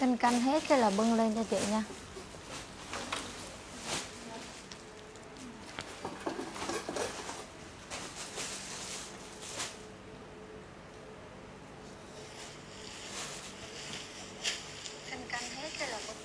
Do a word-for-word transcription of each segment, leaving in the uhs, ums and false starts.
Canh canh hết cái là bưng lên cho chị nha. Canh canh hết cái là bưng.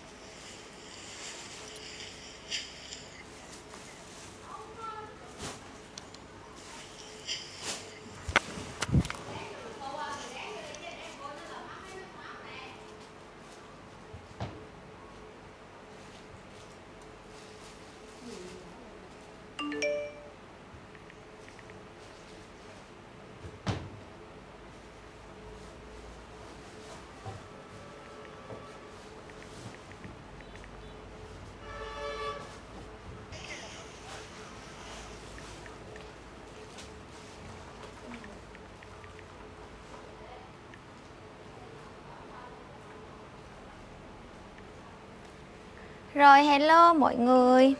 Rồi hello mọi người.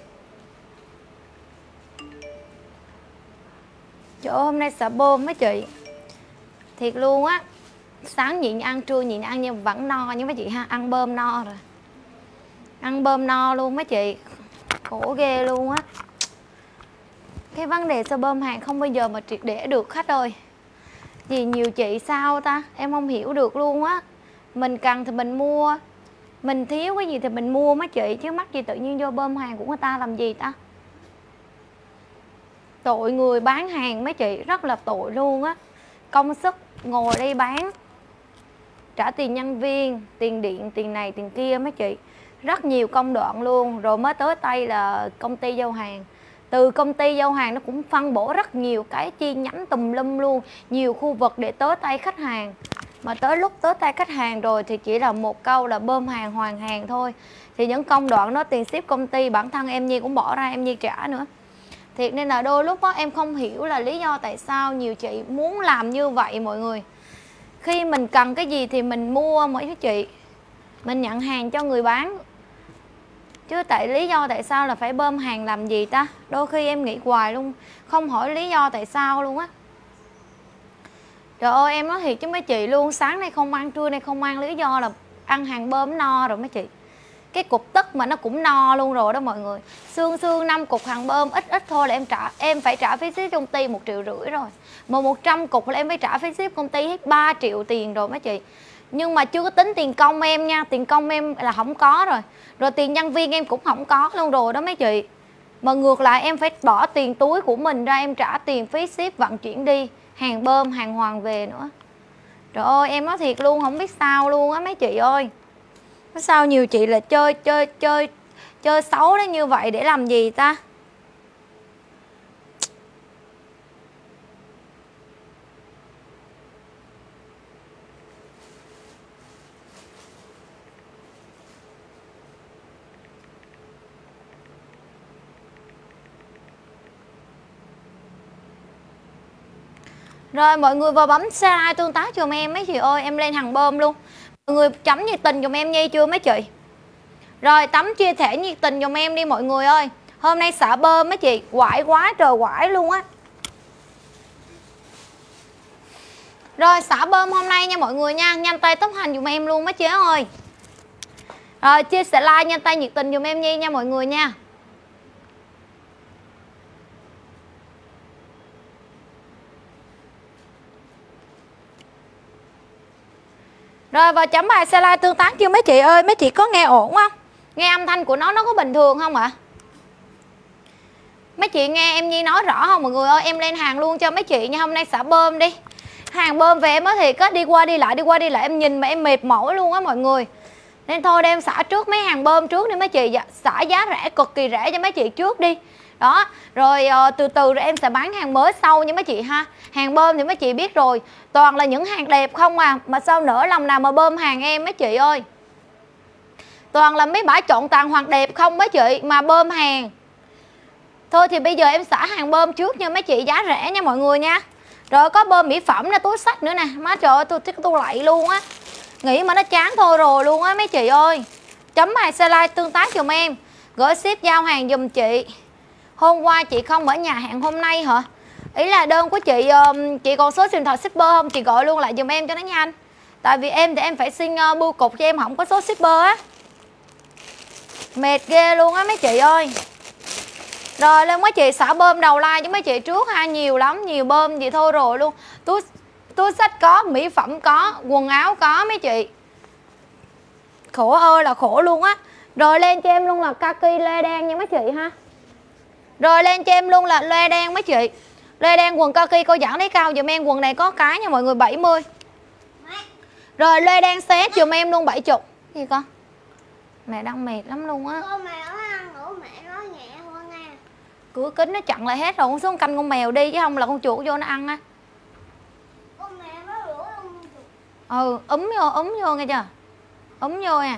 Trời ơi, hôm nay xả bơm mấy chị. Thiệt luôn á. Sáng nhịn ăn, trưa nhịn ăn nhưng vẫn no nha mấy chị ha. Ăn bơm no rồi. Ăn bơm no luôn mấy chị. Khổ ghê luôn á. Cái vấn đề sao bơm hàng không bao giờ mà triệt để được khách ơi. Vì nhiều chị sao ta. Em không hiểu được luôn á. Mình cần thì mình mua, mình thiếu cái gì thì mình mua mấy chị. Chứ mắc gì tự nhiên vô bơm hàng của người ta làm gì ta. Tội người bán hàng mấy chị. Rất là tội luôn á. Công sức ngồi đây bán, trả tiền nhân viên, tiền điện, tiền này, tiền kia mấy chị. Rất nhiều công đoạn luôn. Rồi mới tới tay là công ty giao hàng. Từ công ty giao hàng nó cũng phân bổ rất nhiều cái chi nhánh tùm lum luôn. Nhiều khu vực để tới tay khách hàng. Mà tới lúc tới tay khách hàng rồi thì chỉ là một câu là bơm hàng hoàn hàng thôi. Thì những công đoạn đó tiền ship công ty bản thân em Nhi cũng bỏ ra, em Nhi trả nữa. Thiệt nên là đôi lúc đó, em không hiểu là lý do tại sao nhiều chị muốn làm như vậy mọi người. Khi mình cần cái gì thì mình mua mấy chị. Mình nhận hàng cho người bán. Chứ tại lý do tại sao là phải bơm hàng làm gì ta. Đôi khi em nghĩ hoài luôn. Không hỏi lý do tại sao luôn á. Trời ơi em nói thiệt chứ mấy chị luôn. Sáng nay không ăn, trưa nay không ăn. Lý do là ăn hàng bơm nó no rồi mấy chị. Cái cục tức mà nó cũng no luôn rồi đó mọi người. Xương xương năm cục hàng bơm ít ít thôi là em trả em phải trả phí ship công ty một triệu rưỡi rồi. Mà một trăm cục là em phải trả phí ship công ty hết ba triệu tiền rồi mấy chị. Nhưng mà chưa có tính tiền công em nha. Tiền công em là không có rồi. Rồi tiền nhân viên em cũng không có luôn rồi đó mấy chị. Mà ngược lại em phải bỏ tiền túi của mình ra, em trả tiền phí ship vận chuyển đi, hàng bơm, hàng hoàn về nữa. Trời ơi em nói thiệt luôn, không biết sao luôn á mấy chị ơi. Sao nhiều chị là chơi chơi chơi chơi xấu đấy như vậy để làm gì ta? Rồi mọi người vào bấm share like tương tác giùm em mấy chị ơi, em lên hàng bơm luôn. Mọi người chấm nhiệt tình giùm em Nhi chưa mấy chị? Rồi tấm chia sẻ nhiệt tình giùm em đi mọi người ơi. Hôm nay xả bơm mấy chị, quải quá trời quải luôn á. Rồi xả bơm hôm nay nha mọi người nha, nhanh tay tốc hành giùm em luôn mấy chị ơi. Rồi chia sẻ like nhanh tay nhiệt tình giùm em Nhi nha mọi người nha. Rồi vào chấm bài xe like tương tác chưa mấy chị ơi? Mấy chị có nghe ổn không? Nghe âm thanh của nó nó có bình thường không ạ? À? Mấy chị nghe em Nhi nói rõ không mọi người ơi? Em lên hàng luôn cho mấy chị nha. Hôm nay xả bơm đi. Hàng bơm về em nói thiệt á, đi qua đi lại đi qua đi lại em nhìn mà em mệt mỏi luôn á mọi người. Nên thôi đem xả trước mấy hàng bơm trước đi mấy chị. Xả giá rẻ, cực kỳ rẻ cho mấy chị trước đi. Đó, rồi uh, từ từ rồi em sẽ bán hàng mới sau nha mấy chị ha. Hàng bơm thì mấy chị biết rồi, toàn là những hàng đẹp không à. Mà sao nỡ lòng nào mà bơm hàng em mấy chị ơi. Toàn là mấy bãi chọn tàn hoàng đẹp không mấy chị mà bơm hàng. Thôi thì bây giờ em xả hàng bơm trước nha mấy chị, giá rẻ nha mọi người nha. Rồi có bơm mỹ phẩm nè, túi xách nữa nè. Má trời ơi tôi tôi lạy luôn á. Nghĩ mà nó chán thôi rồi luôn á mấy chị ơi. Chấm bài xe like tương tác giùm em. Gửi ship giao hàng giùm chị. Hôm qua chị không ở nhà, hẹn hôm nay hả? Ý là đơn của chị, chị còn số điện thoại shipper không? Chị gọi luôn lại giùm em cho nó nhanh. Tại vì em thì em phải xin uh, bưu cục cho em không có số shipper á. Mệt ghê luôn á mấy chị ơi. Rồi lên mấy chị xả bơm đầu like cho mấy chị trước ha. Nhiều lắm, nhiều bơm gì thôi rồi luôn. Túi, túi xách có, mỹ phẩm có, quần áo có mấy chị. Khổ ơi là khổ luôn á. Rồi lên cho em luôn là kaki lê đen nha mấy chị ha. Rồi lên cho em luôn là lê đen mấy chị. Lê đen quần kaki cô dẫn lấy cao dùm em. Quần này có cái nha mọi người, bảy mươi. Rồi lê đen set dùm em luôn bảy mươi. Gì con? Mẹ đang mệt lắm luôn á. Con mèo nó ăn ngủ mẹ nói nhẹ hơn nha. Cửa kính nó chặn lại hết rồi, con xuống canh con mèo đi chứ không là con chuột vô nó ăn á. Con mèo nó rủa luôn. Ừ, úm vô, úm vô nghe chưa? Úm vô nha.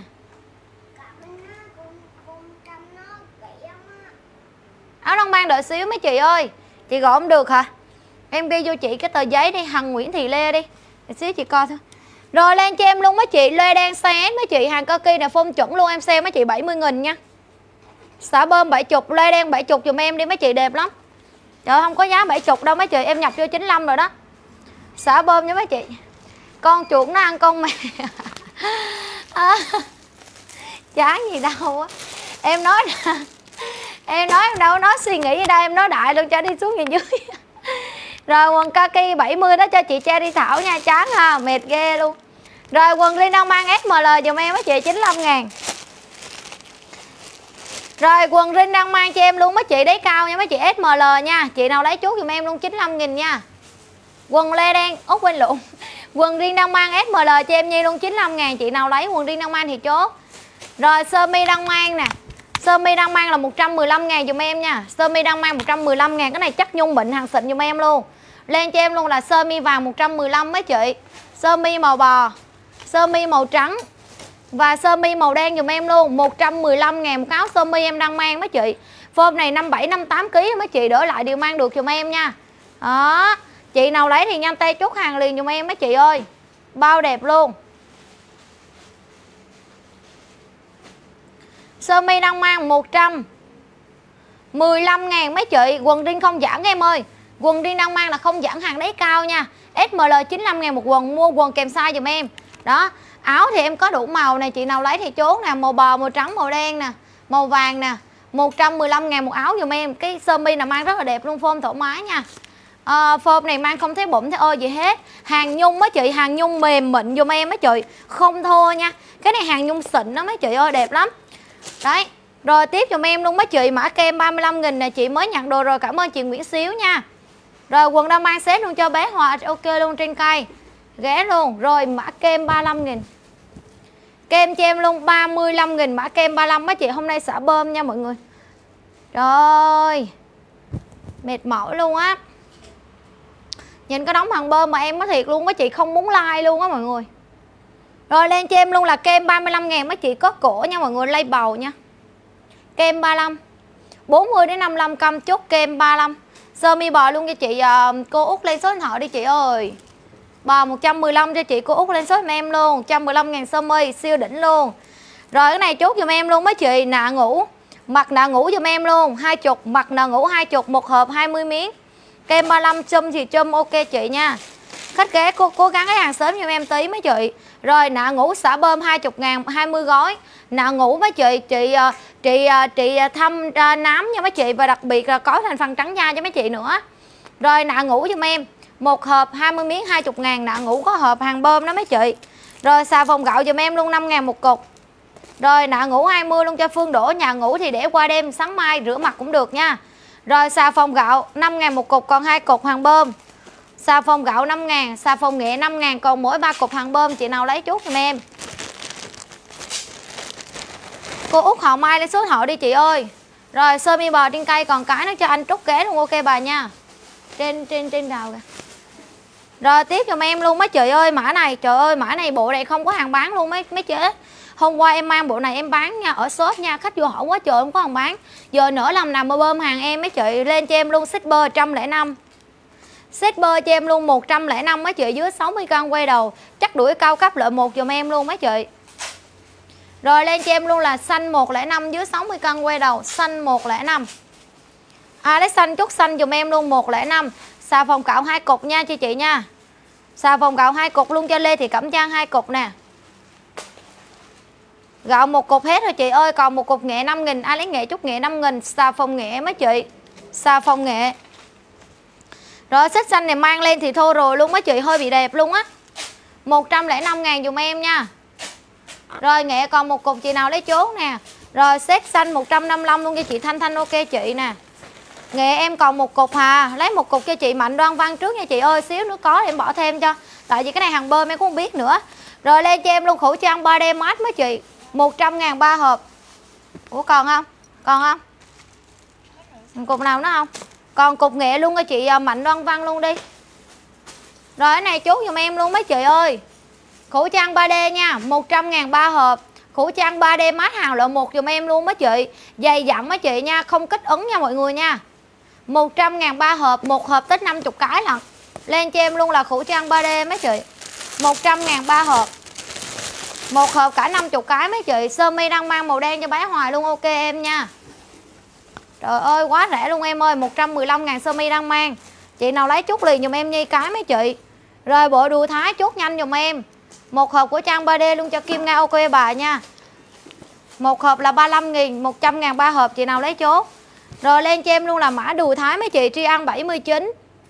Áo đông mang đợi xíu mấy chị ơi. Chị gọi không được hả? Em ghi vô chị cái tờ giấy đi, Hằng Nguyễn Thị Lê đi. Để xíu chị coi thôi. Rồi lên cho em luôn mấy chị lê đen xé mấy chị, hàng kaki này phông chuẩn luôn, em sale mấy chị bảy mươi nghìn nha. Xả bơm bảy mươi, lê đen bảy mươi dùm em đi mấy chị, đẹp lắm. Trời không có giá bảy mươi đâu mấy chị, em nhập vô chín mươi lăm rồi đó. Xả bơm cho mấy chị. Con chuột nó ăn con mèo. À, chán gì đâu á. Em nói em nói em đâu nói suy nghĩ ở đây, em nói đại luôn cho đi xuống nhà dưới. Rồi quần kaki bảy mươi đó cho chị Cherry Thảo nha, chán ha, mệt ghê luôn. Rồi quần Rin đang mang ét em lờ dùm em mấy chị chín mươi lăm ngàn. Rồi quần Rin đang mang cho em luôn mấy chị đáy cao nha mấy chị, ét em lờ nha. Chị nào lấy chốt dùm em luôn chín mươi lăm nghìn nha. Quần lê đen, út quên lộn. Quần Rin đang mang ét em lờ cho em Nhi luôn chín mươi lăm ngàn. Chị nào lấy quần Rin đang mang thì chốt. Rồi sơ mi đang mang nè. Sơ mi đang mang là một trăm mười lăm ngàn dùm em nha. Sơ mi đang mang một trăm mười lăm ngàn. Cái này chắc nhung bệnh hàng xịn dùm em luôn. Lên cho em luôn là sơ mi vàng một trăm mười lăm mấy chị. Sơ mi màu bò, sơ mi màu trắng và sơ mi màu đen dùm em luôn, một trăm mười lăm ngàn một áo sơ mi em đang mang mấy chị. Form này năm bảy năm tám ký mấy chị, đỡ lại đều mang được dùm em nha. Đó, chị nào lấy thì nhanh tay chốt hàng liền dùm em mấy chị ơi. Bao đẹp luôn. Sơ mi đang mang một trăm mười lăm ngàn mấy chị. Quần Rin không giãn em ơi. Quần Rin đang mang là không giãn, hàng đáy cao nha. ét em lờ chín mươi lăm ngàn một quần, mua quần kèm size dùm em. Đó, áo thì em có đủ màu này, chị nào lấy thì chốt nè, màu bò, màu trắng, màu đen nè, màu vàng nè. một trăm mười lăm ngàn một áo dùm em. Cái sơ mi là mang rất là đẹp luôn, form thoải mái nha. À, form này mang không thấy bụng thấy ơi gì hết. Hàng nhung mấy chị, hàng nhung mềm mịn dùm em mấy chị, không thô nha. Cái này hàng nhung xịn đó mấy chị ơi, đẹp lắm. Đấy. Rồi tiếp dùm em luôn mấy chị, mã kem ba mươi lăm nghìn nè, chị mới nhận đồ rồi, cảm ơn chị Nguyễn Xíu nha. Rồi quần đang mang set luôn cho bé Hòa, ok luôn trên cây. Ghé luôn. Rồi mã kem ba mươi lăm nghìn. Kem cho em luôn ba mươi lăm nghìn, mã kem ba mươi lăm mấy chị, hôm nay xả bơm nha mọi người. Rồi. Mệt mỏi luôn á. Nhìn cái đống hàng bơm mà em nói thiệt luôn mấy chị, không muốn like luôn á mọi người. Rồi lên cho em luôn là kem ba mươi lăm ngàn mấy chị, có cổ nha mọi người, lay bầu nha. Kem ba mươi lăm. bốn mươi đến năm mươi lăm căm, chốt kem ba mươi lăm. Sơ mi bò luôn cho chị uh, cô Út lên số điện thoại đi chị ơi. Bò một trăm mười lăm cho chị cô Út lên số giùm em luôn, một trăm mười lăm ngàn sơ mi, siêu đỉnh luôn. Rồi cái này chốt giùm em luôn mấy chị, nạ ngủ. Mặt nạ ngủ giùm em luôn, hai mươi, mặt nạ ngủ hai mươi, một hộp hai mươi miếng. Kem ba mươi lăm, chum thì chum ok chị nha. Khách ghé cố, cố gắng cái hàng sớm giùm em tí mấy chị. Rồi nạ ngủ xả bơm hai mươi ngàn, hai mươi gói. Nạ ngủ mấy chị, chị chị chị thăm nám nha mấy chị, và đặc biệt là có thành phần trắng da cho mấy chị nữa. Rồi nạ ngủ giùm em, một hộp hai mươi miếng hai mươi ngàn, nạ ngủ có hộp hàng bơm đó mấy chị. Rồi xà phòng gạo giùm em luôn năm ngàn một cục. Rồi nạ ngủ hai mươi luôn cho Phương Đỗ, nhà ngủ thì để qua đêm sáng mai rửa mặt cũng được nha. Rồi xà phòng gạo năm ngàn một cục, còn hai cục hàng bơm. Xà phòng gạo năm ngàn, xà phòng nghệ năm ngàn, còn mỗi ba cục hàng bơm, chị nào lấy chốt giùm em. Cô Út họ Mai lấy số điện thoại đi chị ơi. Rồi sơ mi bò trên cây còn cái nó cho anh trút ghế luôn, ok bà nha. Trên trên trên đào kìa. Rồi tiếp giùm em luôn mấy chị ơi, mã này trời ơi, mã này bộ này không có hàng bán luôn mấy mấy chị. Hôm qua em mang bộ này em bán nha, ở shop nha, khách vô hỏi quá trời không có hàng bán. Giờ nữa làm nào mà bơm hàng em mấy chị, lên cho em luôn shipper một trăm lẻ năm. Shipper cho em luôn một trăm lẻ năm mấy chị, dưới sáu mươi cân quay đầu, chắc đuổi cao cấp lợi một giùm em luôn mấy chị. Rồi lên cho em luôn là xanh một không năm, dưới sáu mươi cân quay đầu, xanh một không năm. À lấy xanh chút xanh dùm em luôn một không năm. Xà phòng cạo hai cục nha cho chị nha. Xà phòng gạo hai cục luôn cho Lê Thị Cẩm Trang hai cục nè. Gạo một cục hết rồi chị ơi, còn một cục nghệ năm nghìn, ai lấy nghệ chút nghệ năm nghìn, xà phòng nghệ mấy chị. Xà phòng nghệ. Rồi xích xanh này mang lên thì thô rồi luôn mấy chị, hơi bị đẹp luôn á. một trăm lẻ năm ngàn dùm em nha. Rồi nghệ còn một cục chị nào lấy chốt nè. Rồi set xanh một trăm năm mươi lăm luôn cho chị Thanh Thanh, ok chị nè. Nghệ em còn một cục hà, lấy một cục cho chị Mạnh Đoan Văn trước nha chị ơi, xíu nữa có em bỏ thêm cho. Tại vì cái này hàng bơm em cũng không biết nữa. Rồi lên cho em luôn khẩu trang ba D mát mấy chị, một trăm ngàn ba hộp. Ủa còn không? Còn không? Cục nào nữa không? Còn cục nghệ luôn cho chị Mạnh Đoan Văn luôn đi. Rồi cái này chốt giùm em luôn mấy chị ơi. Khẩu trang ba D nha, một trăm ngàn ba hộp. Khẩu trang ba D mát hàng loại một dùm em luôn mấy chị. Dày dặn mấy chị nha, không kích ứng nha mọi người nha. một trăm ngàn ba hộp, một hộp tới năm mươi cái lận. Lên cho em luôn là khẩu trang ba D mấy chị. một trăm ngàn ba hộp. Một hộp cả năm mươi cái mấy chị. Sơ mi đang mang màu đen cho bé Hoài luôn, ok em nha. Trời ơi quá rẻ luôn em ơi, một trăm mười lăm ngàn sơ mi đang mang. Chị nào lấy chút liền dùm em Nhi cái mấy chị. Rồi bộ đùi Thái chốt nhanh dùm em. Một hộp của trang ba D luôn cho Kim Nga, ok bà nha. Một hộp là ba mươi lăm nghìn, một trăm ngàn ba hộp, chị nào lấy chốt. Rồi lên cho em luôn là mã đùi Thái mấy chị, tri ăn bảy mươi chín.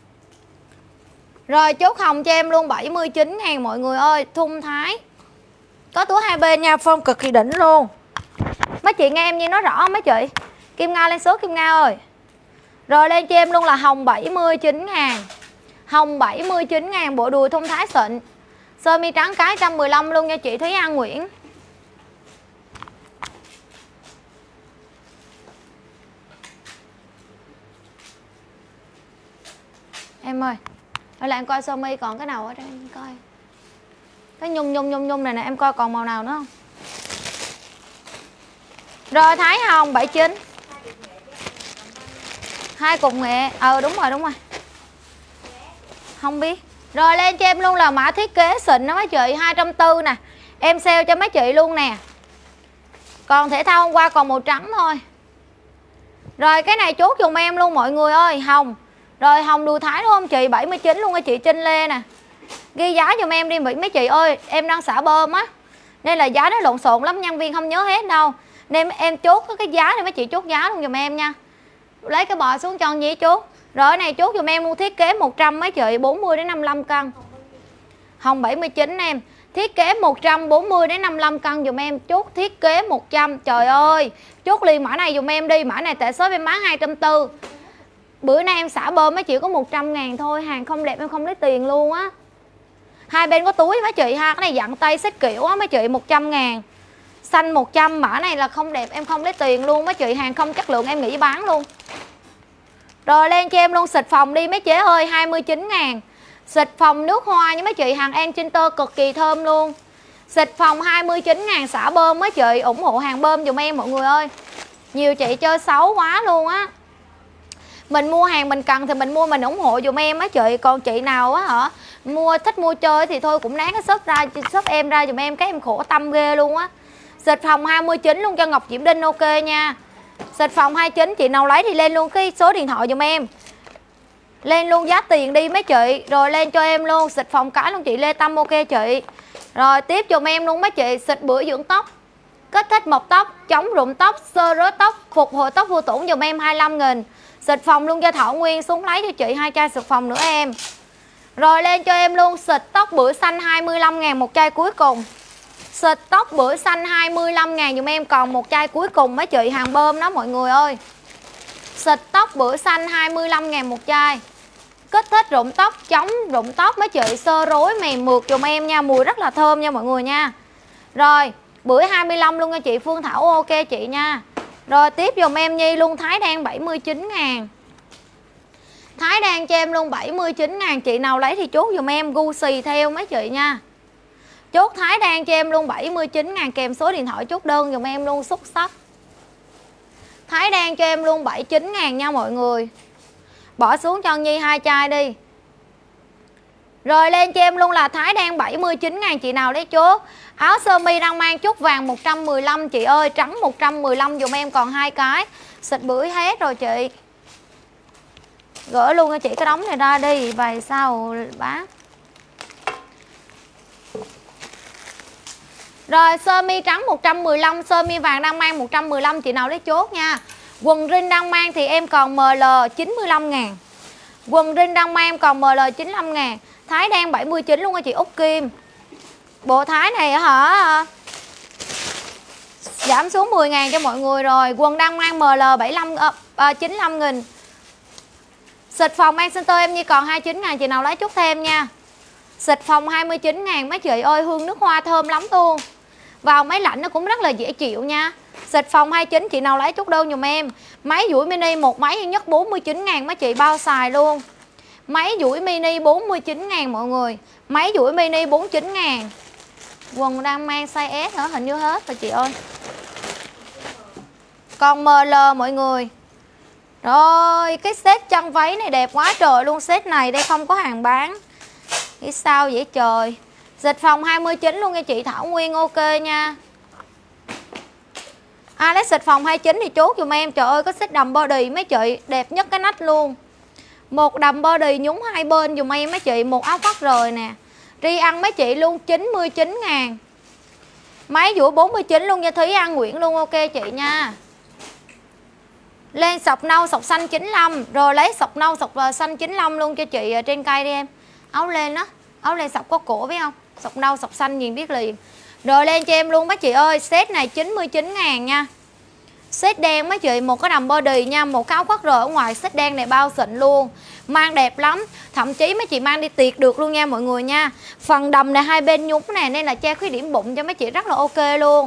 Rồi chốt hồng cho em luôn bảy mươi chín ngàn mọi người ơi, thun Thái. Có túi hai bên nha, form cực kỳ đỉnh luôn. Mấy chị nghe em như nói rõ không mấy chị? Kim Nga lên số Kim Nga ơi. Rồi lên cho em luôn là hồng bảy mươi chín ngàn. Hồng bảy mươi chín ngàn bộ đùi thun Thái xịn. Sơ mi trắng cái một trăm mười lăm luôn nha chị Thúy An Nguyễn. Em ơi, đây là em coi sơ mi còn cái nào ở đây em coi. Cái nhung nhung nhung nhung này nè, em coi còn màu nào nữa không? Rồi Thái hồng bảy mươi chín. Hai cục nghệ. Ờ đúng rồi đúng rồi. Không biết. Rồi lên cho em luôn là mã thiết kế xịn đó mấy chị, hai trăm bốn mươi nè. Em sale cho mấy chị luôn nè. Còn thể thao hôm qua còn màu trắng thôi. Rồi cái này chốt dùm em luôn mọi người ơi, hồng. Rồi hồng đùi Thái đúng không chị, bảy mươi chín luôn cho chị Trinh Lê nè. Ghi giá dùm em đi mấy chị ơi, em đang xả bơm á. Nên là giá nó lộn xộn lắm, nhân viên không nhớ hết đâu. Nên em chốt cái giá này mấy chị chốt giá luôn dùm em nha. Lấy cái bò xuống cho Nhi chốt. Rồi cái này chốt dùm em luôn thiết kế một trăm mấy chị, bốn mươi đến năm mươi lăm cân. Hồng bảy mươi chín em. Thiết kế một trăm bốn mươi đến năm mươi lăm cân dùm em, chốt thiết kế một trăm. Trời ơi, chốt liền mã này dùm em đi, mã này tại shop em bán hai trăm bốn mươi. Bữa nay em xả bơm mấy chị có một trăm ngàn thôi, hàng không đẹp em không lấy tiền luôn á. Hai bên có túi mấy chị ha, cái này dặn tay xích kiểu á mấy chị, một trăm ngàn. Xanh một trăm, mã này là không đẹp em không lấy tiền luôn mấy chị, hàng không chất lượng em nghỉ bán luôn. Rồi lên cho em luôn xịt phòng đi mấy chế ơi, hai mươi chín ngàn. Xịt phòng nước hoa nha mấy chị, hàng Enchanter cực kỳ thơm luôn. Xịt phòng hai mươi chín ngàn xả bơm mấy chị, ủng hộ hàng bơm dùm em mọi người ơi. Nhiều chị chơi xấu quá luôn á. Mình mua hàng mình cần thì mình mua mình ủng hộ dùm em á chị. Còn chị nào á hả mua thích mua chơi thì thôi cũng nán cái shop ra, shop em ra dùm em, cái em khổ tâm ghê luôn á. Xịt phòng hai mươi chín luôn cho Ngọc Diễm Đinh, ok nha. Xịt phòng hai mươi chín, chị nào lấy thì lên luôn cái số điện thoại dùm em. Lên luôn giá tiền đi mấy chị. Rồi lên cho em luôn xịt phòng cái luôn chị Lê Tâm, ok chị. Rồi tiếp dùm em luôn mấy chị, xịt bữa dưỡng tóc, kích thích mọc tóc, chống rụng tóc, xơ rớt tóc, phục hồi tóc vô tổn dùm em hai mươi lăm nghìn. Xịt phòng luôn cho Thảo Nguyên, xuống lấy cho chị hai chai xịt phòng nữa em. Rồi lên cho em luôn xịt tóc bữa xanh hai mươi lăm ngàn một chai cuối cùng. Xịt tóc bữa xanh hai mươi lăm ngàn dùm em, còn một chai cuối cùng mấy chị, hàng bơm đó mọi người ơi. Xịt tóc bữa xanh hai mươi lăm ngàn một chai. Kích thích rụng tóc, chống rụng tóc mấy chị, sơ rối mềm mượt dùm em nha, mùi rất là thơm nha mọi người nha. Rồi bữa hai mươi lăm luôn nha chị Phương Thảo, ok chị nha. Rồi tiếp dùm em Nhi luôn Thái Đan bảy mươi chín ngàn. Thái Đan cho em luôn bảy mươi chín ngàn, chị nào lấy thì chốt dùm em, gu xì theo mấy chị nha. Chốt Thái Đan cho em luôn bảy mươi chín ngàn, kèm số điện thoại chốt đơn dùm em luôn, xúc sắc. Thái Đan cho em luôn bảy mươi chín ngàn nha mọi người. Bỏ xuống cho Nhi hai chai đi. Rồi lên cho em luôn là Thái Đan bảy mươi chín ngàn, chị nào lấy chốt. Áo sơ mi đang mang chút vàng một trăm mười lăm chị ơi, trắng một trăm mười lăm dùm em, còn hai cái. Xịt bưởi hết rồi chị. Gỡ luôn cho chị cái đống này ra đi, vậy sao bác. Rồi sơ mi trắng một trăm mười lăm, sơ mi vàng đang mang một trăm mười lăm, chị nào lấy chốt nha. Quần rin đang mang thì em còn em lờ chín mươi lăm ngàn. Quần rin đang mang em còn em lờ chín mươi lăm ngàn. Thái đang bảy mươi chín luôn á chị Út Kim. Bộ thái này hả, giảm xuống mười ngàn cho mọi người rồi. Quần đang mang em lờ bảy mươi lăm, à, chín mươi lăm nghìn. Xịt phòng An Center em như còn hai mươi chín ngàn, chị nào lấy chút thêm nha. Xịt phòng hai mươi chín ngàn mấy chị ơi, hương nước hoa thơm lắm luôn. Vào máy lạnh nó cũng rất là dễ chịu nha. Xịt phòng hai mươi chín, chị nào lấy chút đơn dùm em. Máy duỗi mini một máy duy nhất bốn mươi chín ngàn mấy chị, bao xài luôn. Máy duỗi mini bốn mươi chín ngàn mọi người. Máy duỗi mini bốn mươi chín ngàn. Quần đang mang size S nữa, hình như hết rồi chị ơi. Còn em lờ mọi người. Rồi, cái set chân váy này đẹp quá trời luôn. Set này đây không có hàng bán. Nghĩ sao vậy trời. Dịch phòng hai mươi chín luôn nha chị Thảo Nguyên, ok nha. Ai lấy xịt phòng hai mươi chín thì chốt dùm em. Trời ơi, có set đầm body mấy chị, đẹp nhất cái nách luôn. Một đầm body nhúng hai bên dùm em mấy chị. Một áo khoác rời nè. Ri ăn mấy chị luôn, chín mươi chín ngàn. Máy duỗi bốn mươi chín luôn nha Thúy An Nguyễn luôn, ok chị nha. Lên sọc nâu, sọc xanh chín mươi lăm. Rồi lấy sọc nâu, sọc xanh chín mươi lăm luôn cho chị trên cây đi em. Áo len đó, áo len sọc có cổ biết không? Sọc nâu, sọc xanh nhìn biết liền. Rồi lên cho em luôn mấy chị ơi. Set này chín mươi chín ngàn nha. Set đen mấy chị, một cái đầm body nha. Một cái áo khoác rồi ở ngoài, set đen này bao xịn luôn. Mang đẹp lắm. Thậm chí mấy chị mang đi tiệc được luôn nha mọi người nha. Phần đầm này hai bên nhúng nè, nên là che khuyết điểm bụng cho mấy chị rất là ok luôn.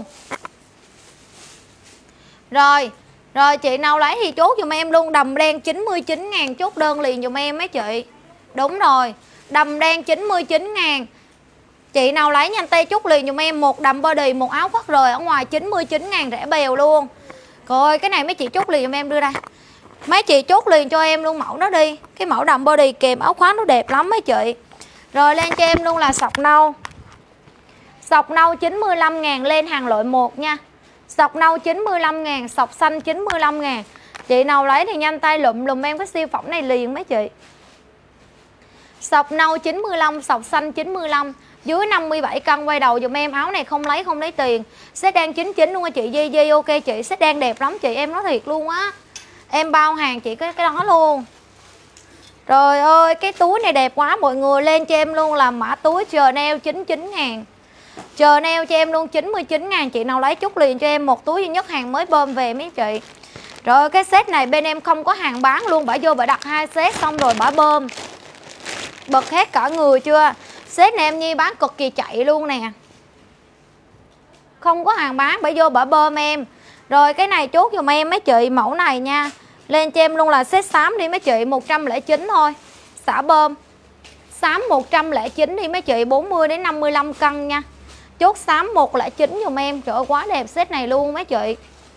Rồi, rồi chị nào lấy thì chốt dùm em luôn. Đầm đen chín mươi chín ngàn, chốt đơn liền dùm em mấy chị. Đúng rồi, đầm đen chín mươi chín ngàn. Chị nào lấy nhanh tay chốt liền dùm em. Một đầm body, một áo khoác rời ở ngoài chín mươi chín ngàn, rẻ bèo luôn. Rồi cái này mấy chị chốt liền dùm em, đưa đây. Mấy chị chốt liền cho em luôn mẫu đó đi. Cái mẫu đầm body kèm áo khoác nó đẹp lắm mấy chị. Rồi lên cho em luôn là sọc nâu. Sọc nâu chín mươi lăm ngàn, lên hàng loại một nha. Sọc nâu chín mươi lăm ngàn, sọc xanh chín mươi lăm ngàn. Chị nào lấy thì nhanh tay lụm lùm em cái siêu phẩm này liền mấy chị. Sọc nâu chín mươi lăm, sọc xanh chín mươi lăm. Dưới năm mươi bảy cân quay đầu dùm em. Áo này không lấy không lấy tiền. Set đen chín mươi chín luôn á chị Di Di, ok chị. Set đen đẹp lắm chị, em nói thiệt luôn á. Em bao hàng chị cái, cái đó luôn. Trời ơi, cái túi này đẹp quá mọi người. Lên cho em luôn là mã túi Chanel chín mươi chín ngàn. Chanel cho em luôn chín mươi chín ngàn. Chị nào lấy chút liền cho em một túi duy nhất, hàng mới bơm về mấy chị. Rồi cái set này bên em không có hàng bán luôn. Bả vô bả đặt hai set xong rồi bả bơm. Bật hết cả người chưa. Set này em Nhi bán cực kỳ chạy luôn nè. Không có hàng bán, bả vô bả bơm em. Rồi cái này chốt giùm em mấy chị, mẫu này nha. Lên cho em luôn là set xám đi mấy chị, một trăm lẻ chín thôi. Xả bơm. Xám một trăm lẻ chín đi mấy chị, bốn mươi đến năm mươi lăm cân nha. Chốt xám một trăm lẻ chín giùm em. Trời ơi quá đẹp set này luôn mấy chị.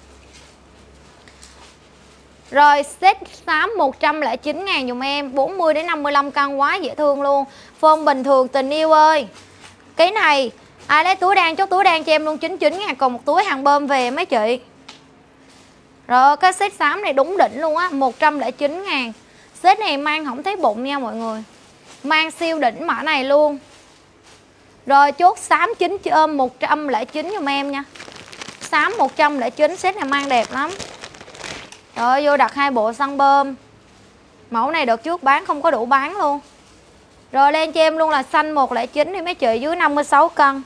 Rồi set xám một trăm lẻ chín ngàn dùm em, bốn mươi đến năm mươi lăm cân, quá dễ thương luôn. Form bình thường tình yêu ơi. Cái này ai lấy túi đen chốt túi đen cho em luôn chín mươi chín ngàn, còn một túi hàng bơm về mấy chị. Rồi cái set xám này đúng đỉnh luôn á, một trăm lẻ chín ngàn. Set này mang không thấy bụng nha mọi người. Mang siêu đỉnh mã này luôn. Rồi chốt xám chín ôm một trăm lẻ chín giùm em nha. Xám một trăm lẻ chín, set này mang đẹp lắm. Rồi vô đặt hai bộ xăng bơm. Mẫu này đợt trước bán không có đủ bán luôn. Rồi lên cho em luôn là xanh một trăm lẻ chín đi mấy chị, dưới năm mươi sáu cân.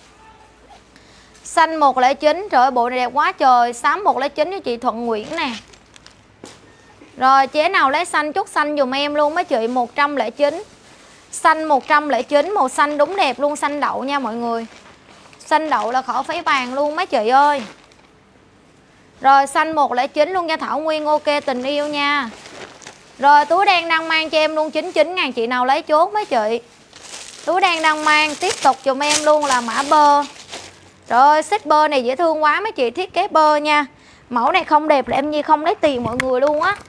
Xanh một trăm lẻ chín, trời ơi bộ này đẹp quá trời. Xám một trăm lẻ chín cho chị Thuận Nguyễn nè. Rồi chế nào lấy xanh chút xanh dùm em luôn mấy chị, một trăm lẻ chín. Xanh một trăm lẻ chín, màu xanh đúng đẹp luôn, xanh đậu nha mọi người. Xanh đậu là khỏi phấy vàng luôn mấy chị ơi. Rồi xanh một trăm lẻ chín luôn nha Thảo Nguyên, ok tình yêu nha. Rồi túi đen đang mang cho em luôn chín mươi chín ngàn, chị nào lấy chốt mấy chị. Túi đen đang mang tiếp tục dùm em luôn là mã bơ. Rồi set bơ này dễ thương quá mấy chị, thiết kế bơ nha. Mẫu này không đẹp là em Nhi không lấy tiền mọi người luôn á.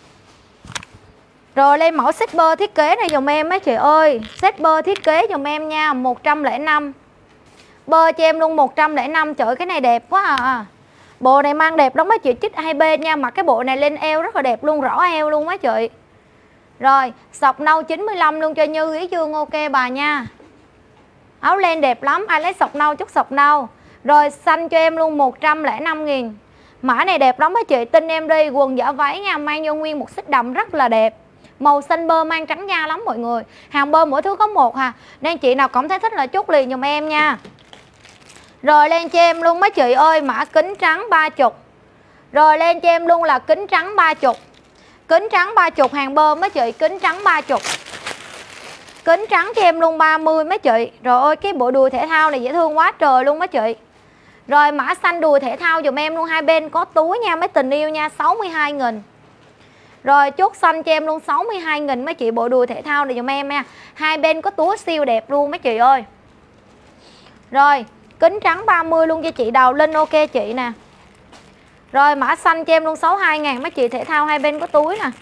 Rồi lên mẫu set bơ thiết kế này dùm em mấy chị ơi. Set bơ thiết kế dùm em nha, một trăm lẻ năm. Bơ cho em luôn một trăm lẻ năm, trời ơi, cái này đẹp quá à. Bộ này mang đẹp lắm mấy chị, chích hai bên nha. Mặc cái bộ này lên eo rất là đẹp luôn, rõ eo luôn mấy chị. Rồi sọc nâu chín mươi lăm luôn cho Như Ý Dương, ok bà nha. Áo len đẹp lắm, ai lấy sọc nâu chút sọc nâu. Rồi xanh cho em luôn một trăm lẻ năm nghìn. Mã này đẹp lắm á chị, tin em đi. Quần giả váy nha, mang vô nguyên một xích đầm rất là đẹp. Màu xanh bơ mang trắng da lắm mọi người. Hàng bơ mỗi thứ có một hà, nên chị nào cảm thấy thích là chốt liền giùm em nha. Rồi lên cho em luôn mấy chị ơi, mã kính trắng ba mươi. Rồi lên cho em luôn là kính trắng ba mươi. Kính trắng ba mươi hàng bơ mấy chị, kính trắng ba mươi. Kính trắng cho em luôn ba mươi mấy chị. Rồi ơi cái bộ đùi thể thao này dễ thương quá trời luôn mấy chị. Rồi mã xanh đùi thể thao dùm em luôn, hai bên có túi nha mấy tình yêu nha, sáu mươi hai nghìn. Rồi chốt xanh cho em luôn sáu mươi hai nghìn mấy chị, bộ đùi thể thao này dùm em nha. Hai bên có túi siêu đẹp luôn mấy chị ơi. Rồi kính trắng ba mươi luôn cho chị Đào Linh, ok chị nè. Rồi mã xanh cho em luôn sáu mươi hai ngàn mấy chị, thể thao hai bên có túi nè.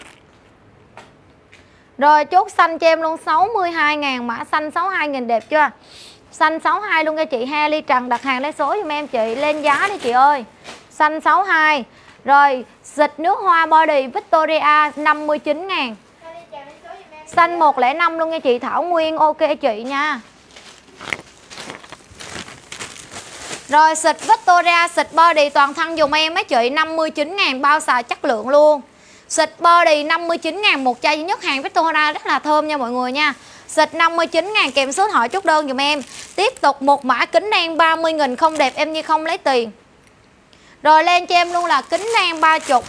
Rồi chốt xanh cho em luôn sáu mươi hai ngàn, mã xanh sáu mươi hai nghìn đẹp chưa? Xanh sáu mươi hai luôn cho chị Ha Ly Trần, đặt hàng lấy số giùm em chị, lên giá đi chị ơi. Xanh sáu mươi hai. Rồi xịt nước hoa body Victoria năm mươi chín ngàn. Xanh một không năm luôn nha chị Thảo Nguyên, ok chị nha. Rồi xịt Victoria, xịt body toàn thân dùm em mấy chị, năm mươi chín ngàn, bao xài chất lượng luôn. Xịt body năm mươi chín ngàn một chai duy nhất, hàng Victoria rất là thơm nha mọi người nha. Xịt năm mươi chín ngàn kèm số điện thoại chốt đơn dùm em. Tiếp tục một mã kính đen ba mươi nghìn, không đẹp em như không lấy tiền. Rồi lên cho em luôn là kính đen ba mươi.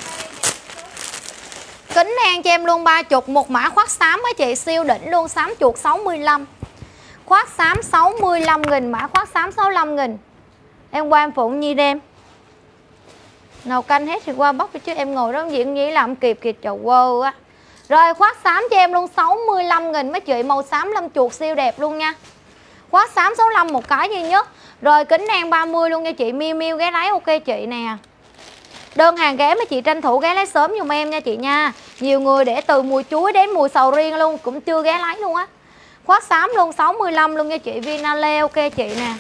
Kính đen cho em luôn ba mươi, một mã khoác xám mấy chị, siêu đỉnh luôn, xám chuột sáu mươi lăm. Khoác xám sáu mươi lăm nghìn, mã khoác xám sáu mươi lăm nghìn. Em qua em Phụng Nhi đem. Nấu canh hết thì qua bóc chứ em ngồi đó diễn gì làm kịp kìa trời quơ á. Rồi khoác xám cho em luôn sáu mươi lăm nghìn mấy chị, màu xám lông chuột siêu đẹp luôn nha. Khoác xám sáu mươi lăm một cái duy nhất. Rồi kính đen ba mươi luôn nha chị, Miu Miu ghé lấy ok chị nè. Đơn hàng ghé mấy chị tranh thủ ghé lấy sớm giùm em nha chị nha. Nhiều người để từ mùi chuối đến mùi sầu riêng luôn cũng chưa ghé lấy luôn á. Khoác xám luôn sáu mươi lăm luôn nha chị Vinale, ok chị nè.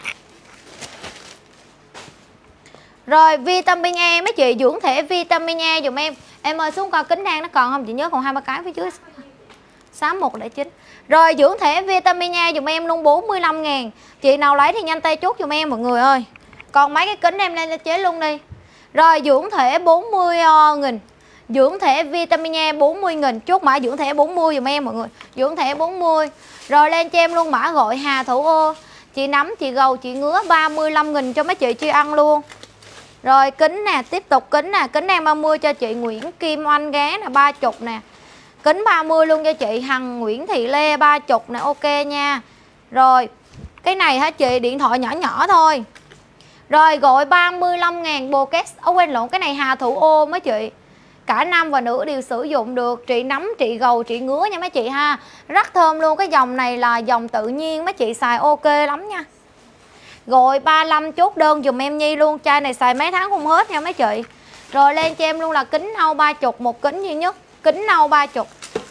Rồi vitamin E mấy chị, dưỡng thể vitamin E dùm em. Em ơi xuống coi kính đen nó còn không, chị nhớ còn hai ba cái phía dưới. Xám một không chín. Rồi dưỡng thể vitamin E dùm em luôn bốn mươi lăm ngàn. Chị nào lấy thì nhanh tay chốt dùm em mọi người ơi. Còn mấy cái kính em lên chế luôn đi. Rồi dưỡng thể bốn mươi nghìn. Dưỡng thể vitamin E bốn mươi nghìn, chốt mã dưỡng thể bốn mươi dùm em mọi người. Dưỡng thể bốn mươi. Rồi lên cho em luôn mã gọi Hà Thủ Ô. Chị nắm, chị gầu, chị ngứa ba mươi lăm nghìn cho mấy chị chi ăn luôn. Rồi kính nè, tiếp tục kính nè, kính đen ba mươi cho chị Nguyễn Kim Oanh ghé nè, ba mươi nè. Kính ba mươi luôn cho chị Hằng Nguyễn Thị Lê ba mươi nè, ok nha. Rồi, cái này hả chị, điện thoại nhỏ nhỏ thôi. Rồi gọi ba mươi lăm ngàn Bokex, ô quên lộn, cái này Hà Thủ Ô mấy chị. Cả nam và nữ đều sử dụng được, chị nắm, chị gầu, chị ngứa nha mấy chị ha. Rất thơm luôn, cái dòng này là dòng tự nhiên, mấy chị xài ok lắm nha. Gọi ba mươi lăm chốt đơn dùm em Nhi luôn, chai này xài mấy tháng không hết nha mấy chị. Rồi lên cho em luôn là kính nâu ba mươi, một kính duy nhất, kính nâu ba mươi.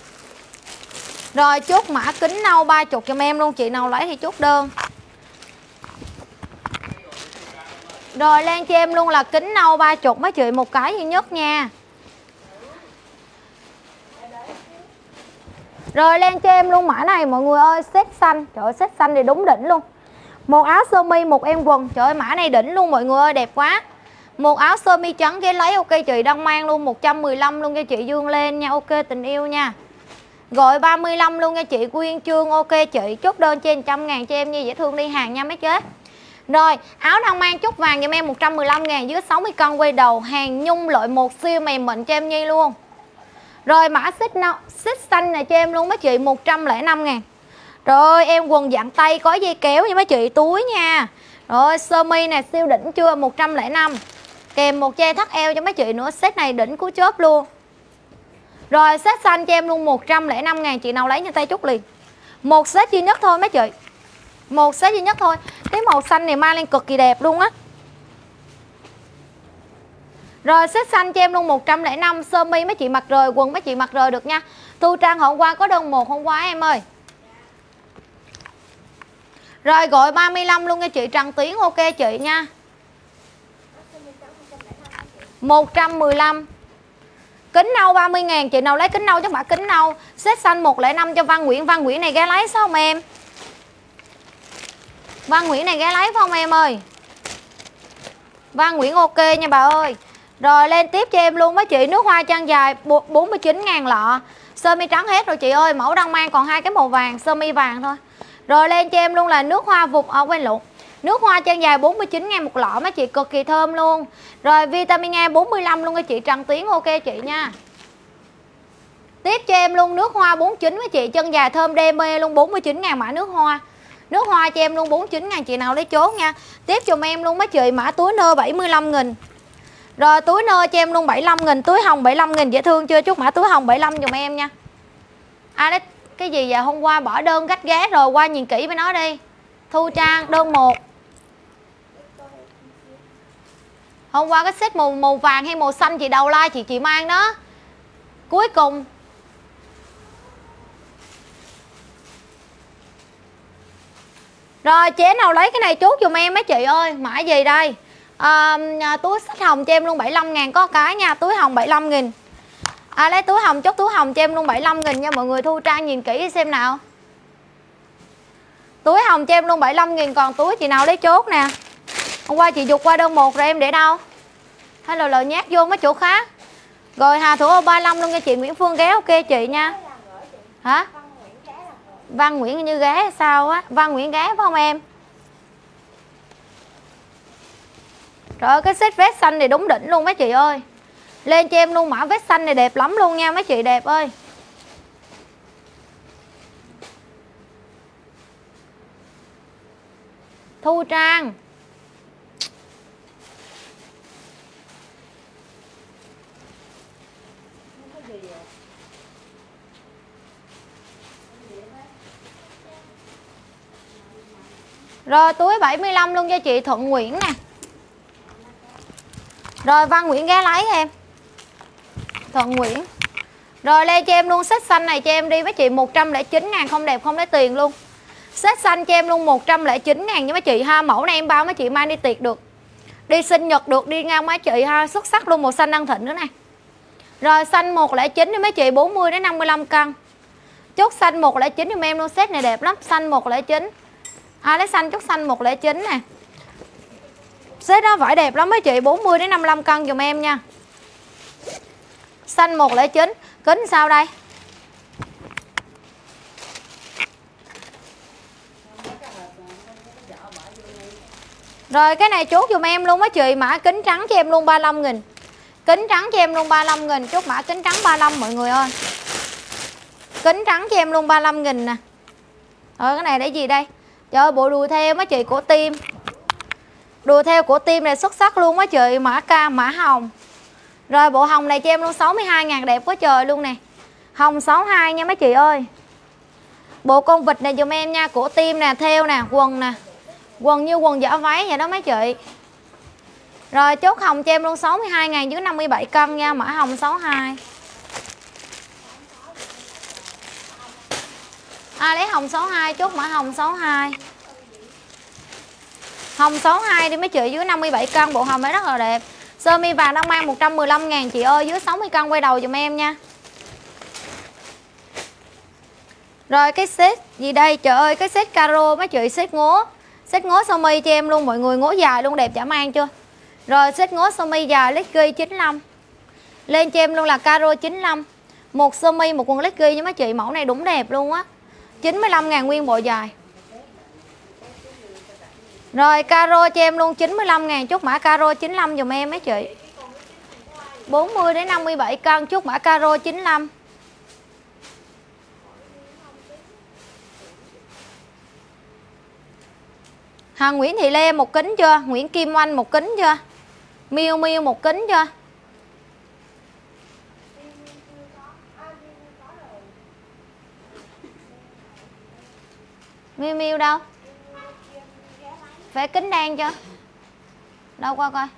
Rồi chốt mã kính nâu ba mươi dùm em luôn, chị nào lấy thì chốt đơn. Rồi lên cho em luôn là kính nâu ba mươi mấy chị, một cái duy nhất nha. Rồi lên cho em luôn mã này mọi người ơi, set xanh. Trời ơi set xanh thì đúng đỉnh luôn. Một áo sơ mi, một em quần. Trời ơi mã này đỉnh luôn mọi người ơi, đẹp quá. Một áo sơ mi trắng ghé lấy, ok chị đang mang luôn một trăm mười lăm luôn cho chị Dương lên nha, ok tình yêu nha. Gọi ba mươi lăm luôn nha chị Quyên Trương, ok chị. Chốt đơn trên một trăm ngàn cho em Nhi dễ thương đi hàng nha mấy chế. Rồi áo đang mang chút vàng cho em một trăm mười lăm ngàn, dưới sáu mươi cân quay đầu, hàng nhung loại một siêu mềm mịn cho em Nhi luôn. Rồi mã xích no, xích xanh này cho em luôn mấy chị một trăm lẻ năm ngàn. Rồi em quần dạng tay có dây kéo nha mấy chị, túi nha. Rồi sơ mi này siêu đỉnh chưa, một trăm lẻ năm. Kèm một che thắt eo cho mấy chị nữa, set này đỉnh cú chớp luôn. Rồi set xanh cho em luôn một trăm lẻ năm ngàn, chị nào lấy nhanh tay chút liền. Một set duy nhất thôi mấy chị. Một set duy nhất thôi. Cái màu xanh này mang lên cực kỳ đẹp luôn á. Rồi set xanh cho em luôn một trăm lẻ năm, sơ mi mấy chị mặc rời, quần mấy chị mặc rời được nha. Thu Trang hôm qua có đơn một hôm qua em ơi. Rồi gọi ba mươi lăm luôn nha chị Trần Tiến, ok chị nha. một trăm mười lăm. Kính nâu ba mươi ngàn, chị nào lấy kính nâu chắc bả kính nâu. Set xanh một không năm cho Văn Nguyễn. Văn Nguyễn này ghé lấy sao không em? Văn Nguyễn này ghé lấy phải không em ơi? Văn Nguyễn ok nha bà ơi. Rồi lên tiếp cho em luôn mấy chị, nước hoa chân dài bốn mươi chín ngàn lọ. Sơ mi trắng hết rồi chị ơi, mẫu đang mang còn hai cái màu vàng, sơ mi vàng thôi. Rồi lên cho em luôn là nước hoa vụt, ở quên lộn. Nước hoa chân dài bốn mươi chín ngàn một lọ mấy chị, cực kỳ thơm luôn. Rồi vitamin A bốn mươi lăm luôn các chị, Trần Tiến ok chị nha. Tiếp cho em luôn nước hoa bốn mươi chín mấy chị, chân dài thơm đê mê luôn, bốn mươi chín ngàn mã nước hoa. Nước hoa cho em luôn bốn mươi chín ngàn, chị nào lấy chốt nha. Tiếp cho em luôn mấy chị mã túi nơ bảy mươi lăm nghìn. Rồi túi nơ cho em luôn bảy mươi lăm nghìn, túi hồng bảy mươi lăm nghìn, dễ thương chưa? Chút mã túi hồng bảy mươi lăm giùm em nha. À đấy, cái gì vậy? Hôm qua bỏ đơn gách ghé rồi, qua nhìn kỹ với nó đi. Thu Trang đơn một. Hôm qua cái set màu màu vàng hay màu xanh chị đầu like chị chị mang đó. Cuối cùng rồi chế nào lấy cái này chốt giùm em mấy chị ơi. Mã gì đây? À, túi xách hồng cho em luôn bảy mươi lăm ngàn có cái nha, túi hồng bảy mươi lăm nghìn. À lấy túi hồng, chốt túi hồng cho em luôn bảy mươi lăm nghìn nha mọi người. Thu Trang nhìn kỹ xem nào. Túi hồng cho em luôn bảy mươi lăm nghìn, còn túi chị nào lấy chốt nè. Hôm qua chị dục qua đơn một rồi em để đâu? Hay là lời nhát vô mấy chỗ khác. Rồi Hà Thủ Ô ba mươi lăm luôn cho chị Nguyễn Phương ghé ok chị nha. Hả? Văn Nguyễn như ghé hay sao á? Văn Nguyễn ghé phải không em? Rồi cái set vest xanh này đúng đỉnh luôn mấy chị ơi. Lên cho em luôn mã vest xanh này đẹp lắm luôn nha mấy chị, đẹp ơi. Thu Trang rồi túi bảy mươi lăm luôn cho chị Thuận Nguyễn nè. Rồi Văn Nguyễn ghé lấy em. Thuận Nguyễn. Rồi lên cho em luôn set xanh này cho em đi mấy chị, một trăm lẻ chín ngàn, không đẹp không lấy tiền luôn. Set xanh cho em luôn một trăm lẻ chín ngàn nha mấy chị ha. Mẫu này em bao mấy chị mang đi tiệc được, đi sinh nhật được, đi ngang mấy chị ha. Xuất sắc luôn, màu xanh đang thịnh nữa nè. Rồi xanh một không chín đi mấy chị, bốn mươi đến năm mươi lăm cân. Chốt xanh một không chín giùm em luôn, set này đẹp lắm, xanh một không chín. À lấy xanh chốt xanh một không chín nè. Set đó vải đẹp lắm mấy chị, bốn mươi đến năm mươi lăm cân giùm em nha. Xanh một không chín, kính sao đây? Rồi cái này chốt giùm em luôn mấy chị, mã kính trắng cho em luôn ba mươi lăm nghìn. Kính trắng cho em luôn ba mươi lăm nghìn, chốt mã kính trắng ba mươi lăm mọi người ơi. Kính trắng cho em luôn ba mươi lăm nghìn nè. Rồi cái này để gì đây? Trời ơi, bộ đùi theo mấy chị của Tim. Đùi theo của Tim này xuất sắc luôn mấy chị, mã cam, mã hồng. Rồi bộ hồng này cho em luôn sáu mươi hai ngàn, đẹp quá trời luôn nè. Hồng sáu mươi hai nha mấy chị ơi. Bộ con vịt này giùm em nha, của Tim nè, theo nè, quần nè. Quần như quần vỏ váy vậy đó mấy chị. Rồi chốt hồng cho em luôn sáu mươi hai ngàn, dưới năm mươi bảy cân nha, mã hồng sáu mươi hai. À lấy hồng sáu mươi hai, chốt mã hồng sáu mươi hai. Hồng sáu mươi hai đi mấy chị, dưới năm mươi bảy cân, bộ hồng này rất là đẹp. Sơ mi vàng đang mang một trăm mười lăm ngàn chị ơi, dưới sáu mươi cân quay đầu giùm em nha. Rồi cái set gì đây? Trời ơi cái set caro mấy chị, set ngố. Set ngố sơ mi cho em luôn mọi người, ngố dài luôn, đẹp chả mang chưa? Rồi set ngố sơ mi dài leggy chín mươi lăm. Lên cho em luôn là caro chín mươi lăm. Một sơ mi một quần leggy nha mấy chị, mẫu này đúng đẹp luôn á. chín mươi lăm ngàn nguyên bộ dài. Rồi caro cho em luôn chín mươi lăm ngàn, chốt mã caro chín mươi lăm dùm em mấy chị. bốn mươi đến năm mươi bảy cân, chốt mã caro chín mươi lăm. Hà Nguyễn Thị Lê một kính chưa? Nguyễn Kim Oanh một kính chưa? Miu Miu một kính chưa? Miu Miu đâu? Phải kính đen chưa? Đâu qua coi.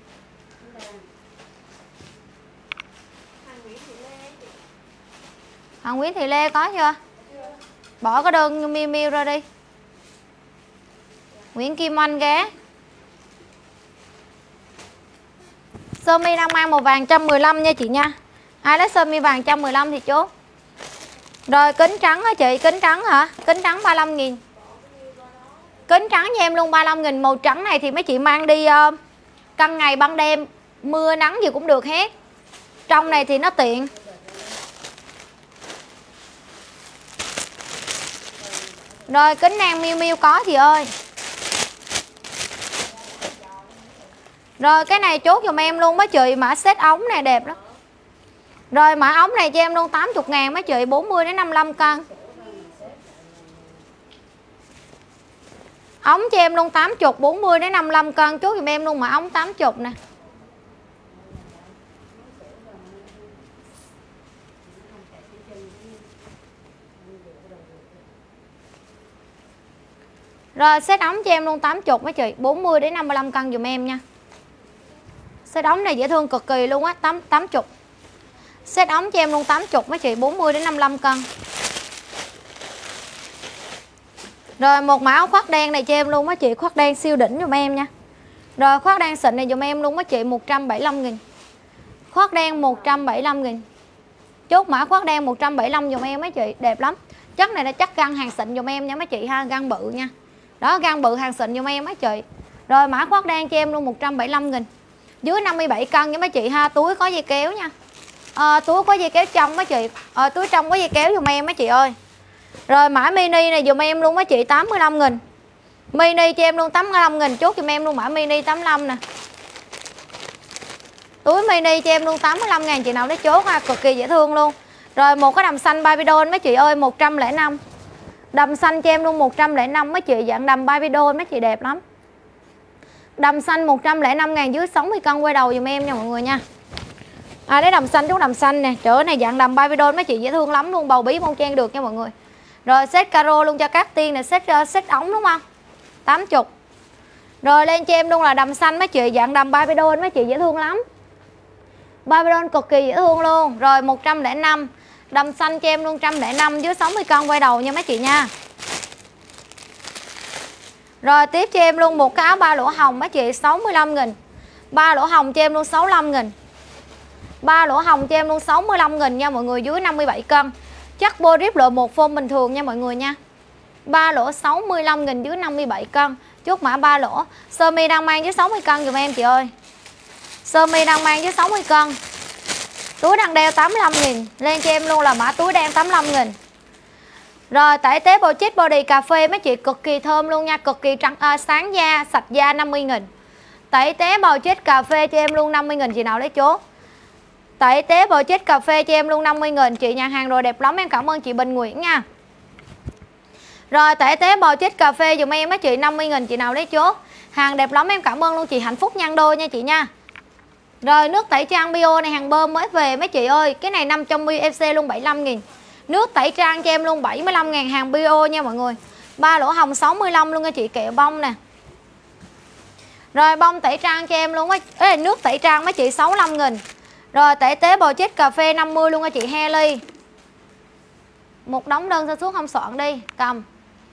Hà Nguyễn Thị Lê có chưa? Bỏ cái đơn Miu Miu ra đi. Nguyễn Kim Oanh ghé. Sơ mi đang mang màu vàng một trăm mười lăm nha chị nha. Ai lấy sơ mi vàng một trăm mười lăm thì chốt. Rồi kính trắng hả chị? Kính trắng hả? Kính trắng ba mươi lăm nghìn. Kính trắng cho em luôn ba mươi lăm nghìn. Màu trắng này thì mấy chị mang đi uh, Căng ngày ban đêm, mưa nắng gì cũng được hết. Trong này thì nó tiện. Rồi kính nang Miu Miu có chị ơi. Rồi cái này chốt giùm em luôn mấy chị, mã set ống này đẹp lắm. Rồi mã ống này cho em luôn tám mươi ngàn mấy chị, bốn mươi đến năm mươi lăm cân. Ống cho em luôn tám mươi, bốn mươi đến năm mươi lăm cân, chốt giùm em luôn mã ống tám mươi nè. Rồi set ống cho em luôn tám mươi mấy chị, bốn mươi đến năm mươi lăm cân giùm em nha. Set ống này dễ thương cực kỳ luôn á, tám mươi. Set ống cho em luôn tám mươi mấy chị, bốn mươi đến năm mươi lăm cân. Rồi một mã áo khoác đen này cho em luôn mấy chị, khoác đen siêu đỉnh giùm em nha. Rồi khoác đen xịn này giùm em luôn mấy chị, một trăm bảy mươi lăm nghìn. Khoác đen một trăm bảy mươi lăm nghìn. Chốt mã khoác đen một trăm bảy mươi lăm giùm em mấy chị, đẹp lắm. Chất này là chất găng hàng xịn giùm em nha mấy chị ha, găng bự nha. Đó, găng bự hàng xịn giùm em mấy chị. Rồi mã khoác đen cho em luôn một trăm bảy mươi lăm nghìn. Dưới năm mươi bảy cân nha mấy chị ha, túi có dây kéo nha. À, túi có dây kéo trong mấy chị. À, túi trong có dây kéo giùm em mấy chị ơi. Rồi mã mini này giùm em luôn mấy chị, tám mươi lăm nghìn. Mini cho em luôn tám mươi lăm nghìn, chốt giùm em luôn mã mini tám mươi lăm nè. Túi mini cho em luôn tám mươi lăm ngàn chị nào lấy chốt ha, cực kỳ dễ thương luôn. Rồi một cái đầm xanh baby doll mấy chị ơi, một trăm lẻ năm. Đầm xanh cho em luôn một trăm lẻ năm mấy chị, dạng đầm baby doll mấy chị, đẹp lắm. Đầm xanh một trăm lẻ năm ngàn, dưới sáu mươi cân, quay đầu giùm em nha mọi người nha. À đấy, đầm xanh chút đầm xanh nè, trời ơi này dạng đầm baby doll mấy chị, dễ thương lắm luôn, bầu bí bon chen được nha mọi người. Rồi set caro luôn cho các tiên này, set uh, set ống đúng không? tám mươi. Rồi lên cho em luôn là đầm xanh mấy chị, dạng đầm baby doll mấy chị, dễ thương lắm. Baby doll cực kỳ dễ thương luôn. Rồi một trăm lẻ năm. Đầm xanh cho em luôn một trăm lẻ năm, dưới sáu mươi cân, quay đầu nha mấy chị nha. Rồi tiếp cho em luôn một cái áo ba lỗ hồng mấy chị, sáu mươi lăm nghìn. Ba lỗ hồng cho em luôn sáu mươi lăm nghìn. Ba lỗ hồng cho em luôn sáu mươi lăm nghìn nha mọi người, dưới năm mươi bảy cân. Chắc bô rip loại một form bình thường nha mọi người nha. Ba lỗ sáu mươi lăm nghìn, dưới năm mươi bảy cân. Chốt mã ba lỗ. Sơ mi đang mang dưới sáu mươi cân giùm em chị ơi. Sơ mi đang mang dưới sáu mươi cân. Túi đang đeo tám mươi lăm nghìn. Lên cho em luôn là mã túi đen tám mươi lăm nghìn. Rồi tẩy tế bầu chít body cà phê mấy chị, cực kỳ thơm luôn nha, cực kỳ trắng, à, sáng da, sạch da, năm mươi nghìn. Tẩy tế bầu chít cà phê cho em luôn năm mươi nghìn chị nào lấy chốt. Tẩy tế bầu chít cà phê cho em luôn năm mươi nghìn chị, nhà hàng rồi đẹp lắm, em cảm ơn chị Bình Nguyễn nha. Rồi tẩy tế bầu chít cà phê dùm em mấy chị, năm mươi nghìn chị nào lấy chốt. Hàng đẹp lắm, em cảm ơn luôn chị Hạnh Phúc Nhan Đôi nha chị nha. Rồi nước tẩy trang bio này hàng bơm mới về mấy chị ơi, cái này năm trăm mi li lít ép xê luôn bảy mươi lăm nghìn. Nước tẩy trang cho em luôn bảy mươi lăm ngàn, hàng bio nha mọi người. Ba lỗ hồng sáu mươi lăm luôn nha chị, kẹo bông nè. Rồi bông tẩy trang cho em luôn á, ê, nước tẩy trang mấy chị sáu mươi lăm nghìn. Rồi tẩy tế bầu chít cà phê năm mươi luôn nha chị Helly. Một đống đơn sao xuống không soạn đi, cầm.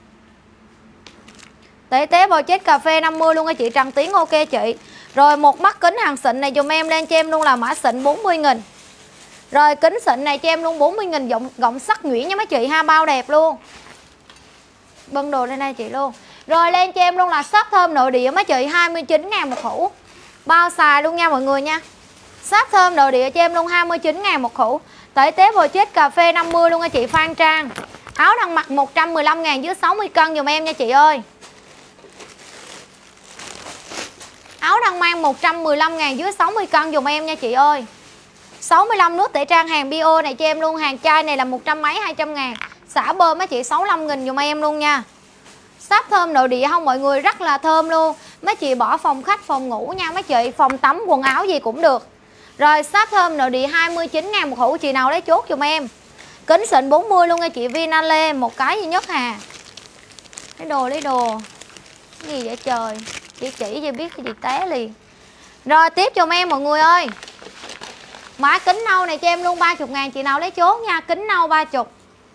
Tẩy tế bầu chít cà phê năm mươi luôn nha chị Trần Tiến, ok chị. Rồi một mắt kính hàng xịn này dùm em, lên cho em luôn là mã xịn bốn mươi nghìn. Rồi kính xịn này cho em luôn bốn mươi nghìn, gọng, gọng sắt nhuyễn nha mấy chị ha, bao đẹp luôn. Bưng đồ lên đây chị luôn. Rồi lên cho em luôn là sáp thơm nội địa mấy chị, hai mươi chín ngàn một hũ. Bao xài luôn nha mọi người nha. Sáp thơm nội địa cho em luôn hai mươi chín ngàn một hũ. Tẩy tế bầu chết cà phê năm mươi luôn nha chị Phan Trang. Áo đang mặc một trăm mười lăm ngàn, dưới sáu mươi cân dùm em nha chị ơi. Áo đang mang một trăm mười lăm ngàn, dưới sáu mươi cân dùm em nha chị ơi. sáu mươi lăm nước tẩy trang hàng bio này cho em luôn. Hàng chai này là một trăm mấy, hai trăm ngàn. Xả bơm mấy chị sáu mươi lăm nghìn dùm em luôn nha. Sáp thơm nội địa không mọi người, rất là thơm luôn. Mấy chị bỏ phòng khách, phòng ngủ nha mấy chị. Phòng tắm, quần áo gì cũng được. Rồi sáp thơm nội địa hai mươi chín ngàn một hũ, chị nào lấy chốt dùm em. Kính xịn bốn mươi luôn nha chị Vinale, một cái duy nhất hà. Lấy đồ, lấy đồ. Cái gì vậy trời. Chị chỉ cho biết cái gì té liền. Rồi tiếp dùm em mọi người ơi. Mã kính nâu này cho em luôn ba mươi ngàn, chị nào lấy chốt nha. Kính nâu ba mươi.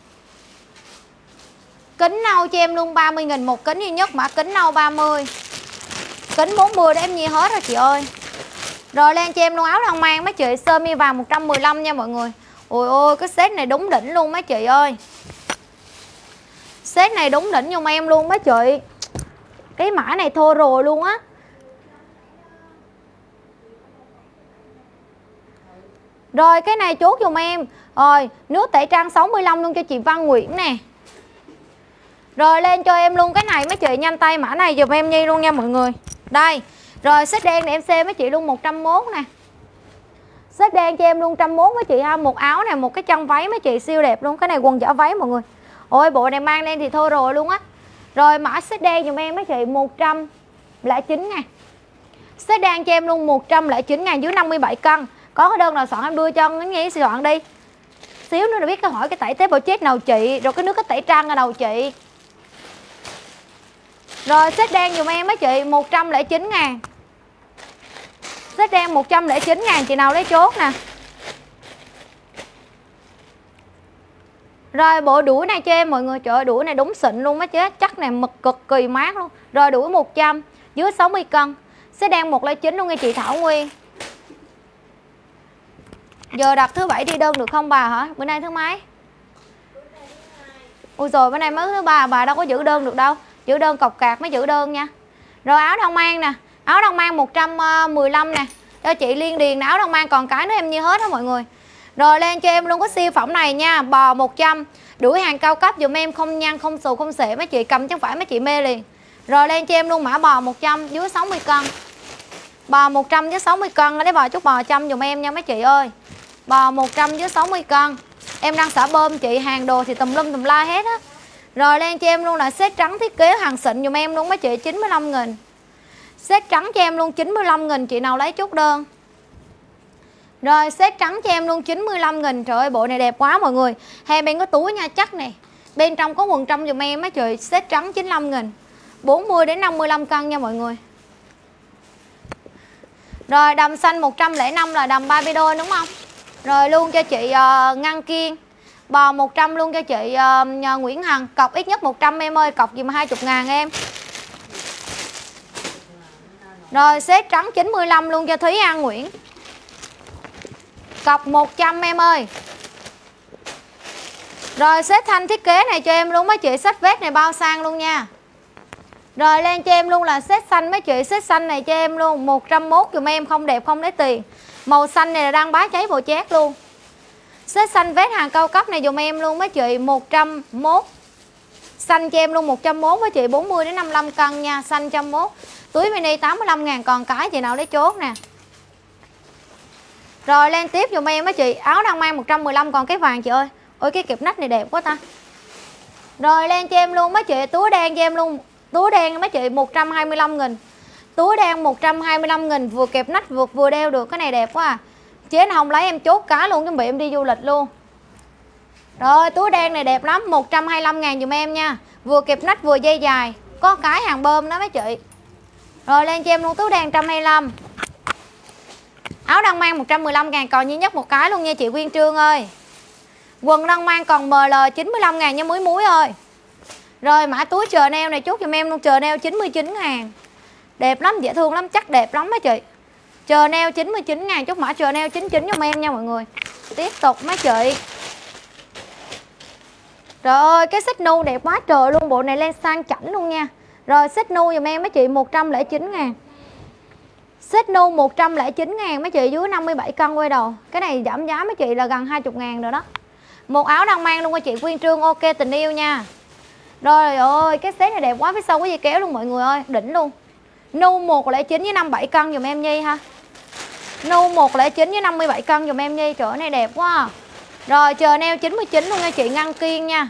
Kính nâu cho em luôn ba mươi nghìn một kính duy nhất, mã kính nâu ba mươi. Kính bốn mươi để em nhi hết rồi chị ơi. Rồi lên cho em luôn áo đang mang mấy chị, sơ mi vàng một trăm mười lăm nha mọi người. Ôi ôi cái set này đúng đỉnh luôn mấy chị ơi. Set này đúng đỉnh giùm em luôn mấy chị. Cái mã này thô rồi luôn á. Rồi cái này chốt dùm em. Rồi nước tẩy trang sáu mươi lăm luôn cho chị Văn Nguyễn nè. Rồi lên cho em luôn cái này mấy chị, nhanh tay mã này dùm em Nhi luôn nha mọi người. Đây. Rồi set đen này em xem mấy chị luôn một trăm mốt nè. Set đen cho em luôn một trăm mốt mấy chị ha. Một áo này, một cái chân váy mấy chị siêu đẹp luôn. Cái này quần giả váy mọi người. Ôi bộ này mang lên thì thôi rồi luôn á. Rồi mã set đen dùm em mấy chị một trăm lẻ chín ngàn. Set đen cho em luôn một trăm lẻ chín ngàn dưới năm mươi bảy cân. Có cái đơn nào soạn em đưa cho nó nghe soạn đi. Xíu nữa là biết cái hỏi cái tẩy tế bào chết nào chị, rồi cái nước cái tẩy trang ở đầu chị. Rồi set đen dùm em mấy chị một trăm lẻ chín ngàn. Set đen một trăm lẻ chín ngàn, chị nào lấy chốt nè. Rồi bộ đuổi này cho em mọi người. Trời ơi đuổi này đúng xịn luôn á chứ. Chắc này mực cực kỳ mát luôn. Rồi đuổi một trăm dưới sáu mươi cân. Set đen một không chín luôn nha chị Thảo Nguyên. Giờ đặt thứ bảy đi đơn được không bà hả? Bữa nay thứ mấy? Ui rồi bữa nay mới thứ ba, bà đâu có giữ đơn được đâu. Giữ đơn cọc cạc mới giữ đơn nha. Rồi áo đông mang nè. Áo đông mang một trăm mười lăm nè. Cho chị Liên Điền, áo đông mang còn cái nữa em như hết đó mọi người. Rồi lên cho em luôn có siêu phẩm này nha. Bò một trăm. Đuổi hàng cao cấp dùm em, không nhăn, không xù, không xệ. Mấy chị cầm chứ không phải mấy chị mê liền. Rồi lên cho em luôn mã bò một trăm dưới sáu mươi cân. Bò một trăm với sáu mươi cân. Lấy bò chút bò một trăm dùm em nha mấy chị ơi. Bò một trăm với sáu mươi cân. Em đang xả bơm chị, hàng đồ thì tùm lum tùm la hết á. Rồi lên cho em luôn là set trắng thiết kế hàng xịn dùm em luôn mấy chị chín mươi lăm nghìn. Set trắng cho em luôn chín mươi lăm nghìn, chị nào lấy chút đơn. Rồi set trắng cho em luôn chín mươi lăm nghìn. Trời ơi bộ này đẹp quá mọi người. Hai bên có túi nha, chắc nè. Bên trong có quần trong dùm em mấy chị. Set trắng chín mươi lăm nghìn. bốn mươi đến năm mươi lăm cân nha mọi người. Rồi đầm xanh một trăm lẻ năm là đầm ba bê đôi đúng không? Rồi luôn cho chị uh, Ngân Kiên. Bò một trăm luôn cho chị uh, Nguyễn Hằng. Cọc ít nhất một trăm em ơi. Cọc gì mà hai mươi ngàn em. Rồi set trắng chín mươi lăm luôn cho Thúy An Nguyễn. Cọc một trăm em ơi. Rồi set thanh thiết kế này cho em luôn mấy chị. Set vest này bao sang luôn nha. Rồi lên cho em luôn là set xanh mấy chị. Set xanh này cho em luôn một trăm mốt dùm em, không đẹp không lấy tiền. Màu xanh này là đang bá cháy bộ chét luôn. Set xanh vest hàng cao cấp này dùm em luôn mấy chị một trăm mốt. Xanh cho em luôn một trăm mốt với chị bốn mươi đến năm mươi lăm cân nha. Xanh một trăm mốt. Túi mini tám mươi lăm ngàn còn cái, chị nào lấy chốt nè. Rồi lên tiếp dùm em mấy chị. Áo đang mang một trăm mười lăm còn cái vàng chị ơi. Ôi cái kẹp nách này đẹp quá ta. Rồi lên cho em luôn mấy chị. Túi đen cho em luôn. Túi đen mấy chị một trăm hai mươi lăm nghìn. Túi đen một trăm hai mươi lăm nghìn. Vừa kẹp nách vừa, vừa đeo được. Cái này đẹp quá à. Chế nào không lấy em chốt cá luôn, chuẩn bị em đi du lịch luôn. Rồi túi đen này đẹp lắm. Một trăm hai mươi lăm ngàn dùm em nha. Vừa kẹp nách vừa dây dài. Có cái hàng bơm đó mấy chị. Rồi lên cho em luôn túi đen một trăm hai mươi lăm. Áo đang mang một trăm mười lăm ngàn còn duy nhất một cái luôn nha chị Quyên Trương ơi. Quần đang mang còn em lờ chín mươi lăm ngàn nha muối muối ơi. Rồi mã túi chờ neo này chốt dùm em luôn. Chờ neo chín mươi chín ngàn. Đẹp lắm, dễ thương lắm, chắc đẹp lắm mấy chị. Chờ neo chín mươi chín ngàn, chốt mã chờ neo chín mươi chín giùm em nha mọi người. Tiếp tục mấy chị. Trời ơi cái xích nu đẹp quá trời luôn. Bộ này lên sang chảnh luôn nha. Rồi xích nu dùm em mấy chị một trăm lẻ chín ngàn. Xích nu một trăm lẻ chín ngàn mấy chị dưới năm mươi bảy cân quay đầu. Cái này giảm giá mấy chị là gần hai mươi ngàn rồi đó. Một áo đang mang luôn cho chị Quyên Trương. Ok tình yêu nha. Rồi ơi cái set này đẹp quá. Phía sau có dây kéo luôn mọi người ơi. Đỉnh luôn. Nu một không chín với năm mươi bảy cân dùm em Nhi ha. Nu một không chín với năm mươi bảy cân dùm em Nhi. Trời này đẹp quá à. Rồi chờ neo chín mươi chín luôn nha chị Ngân Kiên nha.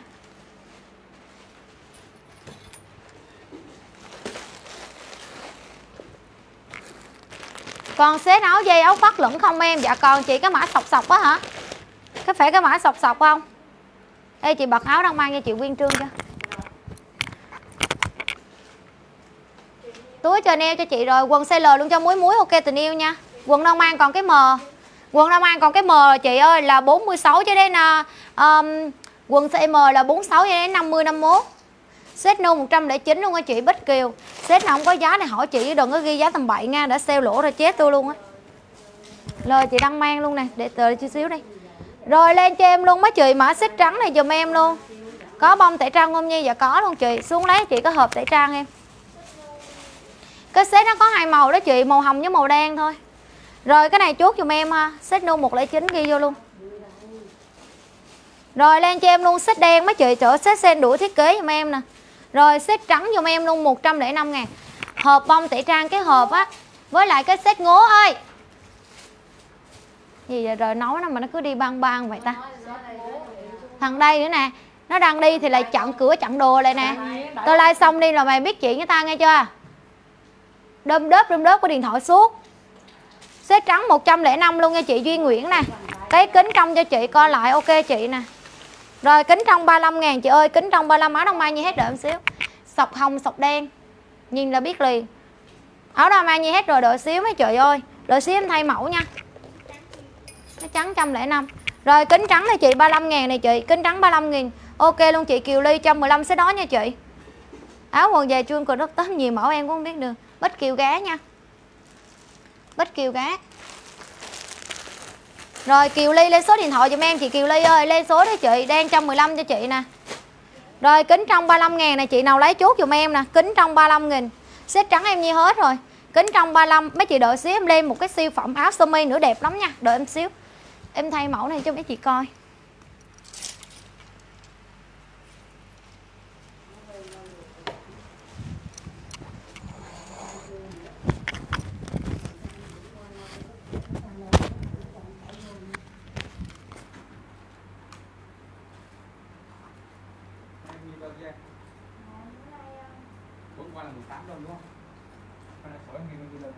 Còn set áo dây áo khoác lửng không em? Dạ còn chị cái mã sọc sọc á hả? Cái phải cái mã sọc sọc không? Ê chị bật áo đang mang cho chị Quyên Trương cho. Túi chờ neo cho chị rồi. Quần size L luôn cho muối muối. Ok tình yêu nha. Quần đang mang còn cái M. Quần đang mang còn cái M chị ơi là bốn mươi sáu cho đến um, quần size M là bốn mươi sáu cho đến năm mươi năm mươi mốt. Set nu một trăm lẻ chín luôn á chị Bích Kiều. Set nào không có giá này hỏi chị đừng có ghi giá tầm bậy nha. Đã sale lỗ rồi chết tôi luôn á. Lời chị đang mang luôn nè. Để chờ chút xíu đi. Rồi lên cho em luôn mấy chị mã set trắng này dùm em luôn. Có bông tẩy trang không Nhi? Dạ có luôn chị. Xuống lấy chị có hộp tẩy trang em. Cái set nó có hai màu đó chị. Màu hồng với màu đen thôi. Rồi cái này chốt giùm em ha, set nu một không chín ghi vô luôn. Rồi lên cho em luôn set đen mấy chị, chỗ set sen đuổi thiết kế giùm em nè. Rồi set trắng giùm em luôn một trăm lẻ năm ngàn. Hộp bông tẩy trang cái hộp á, với lại cái set ngố ơi. Gì vậy rồi nói nó mà nó cứ đi băng băng vậy ta. Thằng đây nữa nè, nó đang đi thì lại chặn cửa chặn đồ lại nè. Tôi like xong đi rồi mày biết chuyện với ta nghe chưa. Đơm đớp đơm đớp của điện thoại suốt. Set trắng một trăm lẻ năm luôn nha chị Duy Nguyễn nè. Cái kính trong cho chị coi lại ok chị nè. Rồi kính trong ba mươi lăm ngàn chị ơi, kính trong ba mươi lăm áo đông mai như hết đợi một xíu. Sọc hồng sọc đen, nhìn là biết liền. Áo đông mai như hết rồi, đợi xíu mấy chị ơi. Đợi xíu em thay mẫu nha. Cái trắng một trăm lẻ năm. Rồi kính trắng này chị ba mươi lăm ngàn này chị, kính trắng ba mươi lăm ngàn. Ok luôn chị Kiều Ly, một trăm mười lăm sẽ đó nha chị. Áo quần dài chuông còn rất tết nhiều mẫu em cũng không biết được. Bích Kiều Gá nha. Bích Kiều Gá. Rồi Kiều Ly lên số điện thoại giùm em chị Kiều Ly ơi, lên số đó chị, đang một trăm mười lăm cho chị nè. Rồi kính trong ba mươi lăm ngàn này chị nào lấy chốt giùm em nè, kính trong ba mươi lăm ngàn. Set trắng em như hết rồi. Kính trong ba mươi lăm, mấy chị đợi xíu em lên một cái siêu phẩm áo sơ mi nữa đẹp lắm nha, đợi em xíu. Em thay mẫu này cho mấy chị coi. Qua là mười tám luôn đúng không? Hay là sổ em ghi bao nhiêu lần?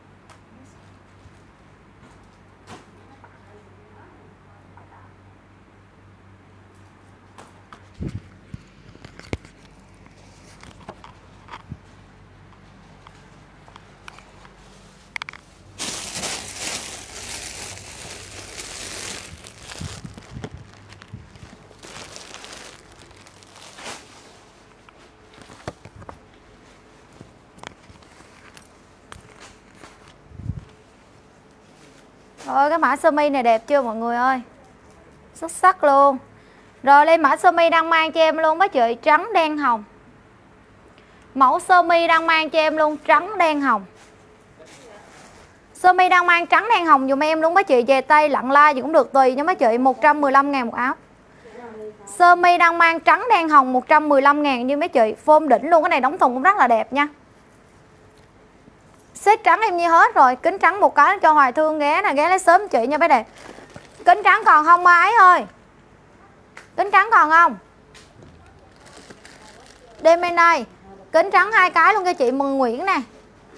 Rồi cái mã sơ mi này đẹp chưa mọi người ơi. Xuất sắc luôn. Rồi lên mã sơ mi đang mang cho em luôn mấy chị, trắng đen hồng. Mẫu sơ mi đang mang cho em luôn trắng đen hồng. Sơ mi đang mang trắng đen hồng dùm em luôn mấy chị, về tay lặn la gì cũng được tùy nha mấy chị, một trăm mười lăm ngàn một áo. Sơ mi đang mang trắng đen hồng một trăm mười lăm ngàn như mấy chị, phôm đỉnh luôn, cái này đóng thùng cũng rất là đẹp nha. Set trắng em như hết rồi, kính trắng một cái cho Hoài Thương ghé nè, ghé lấy sớm chị nha bé đẹp. Kính trắng còn không ái ơi. Kính trắng còn không? Đem bên đây. Kính trắng hai cái luôn cho chị Mừng Nguyễn nè.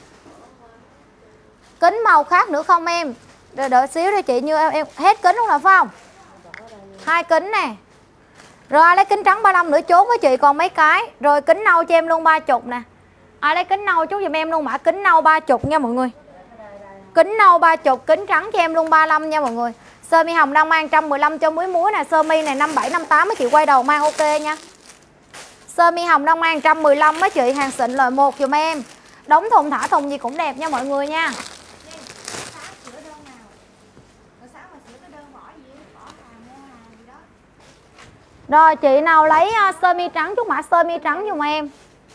Kính màu khác nữa không em? Đợi, đợi xíu đi chị, như em, em hết kính luôn là phải không? Hai kính nè. Rồi ai lấy kính trắng ba mươi lăm nữa chốt với chị còn mấy cái. Rồi kính nâu cho em luôn ba mươi nè. Ai lấy kính nâu chốt giùm em luôn mã kính nâu ba mươi nha mọi người. Kính nâu ba mươi, kính trắng cho em luôn ba mươi lăm nha mọi người. Sơ mi hồng đang mang một trăm mười lăm cho muối muối nè, sơ mi này năm bảy năm tám mấy chị quay đầu mang ok nha. Sơ mi hồng đang mang một trăm mười lăm mấy chị, hàng xịn loại một giùm em. Đóng thùng thả thùng gì cũng đẹp nha mọi người nha. Rồi chị nào lấy uh, sơ mi trắng chút mã sơ mi trắng giùm em.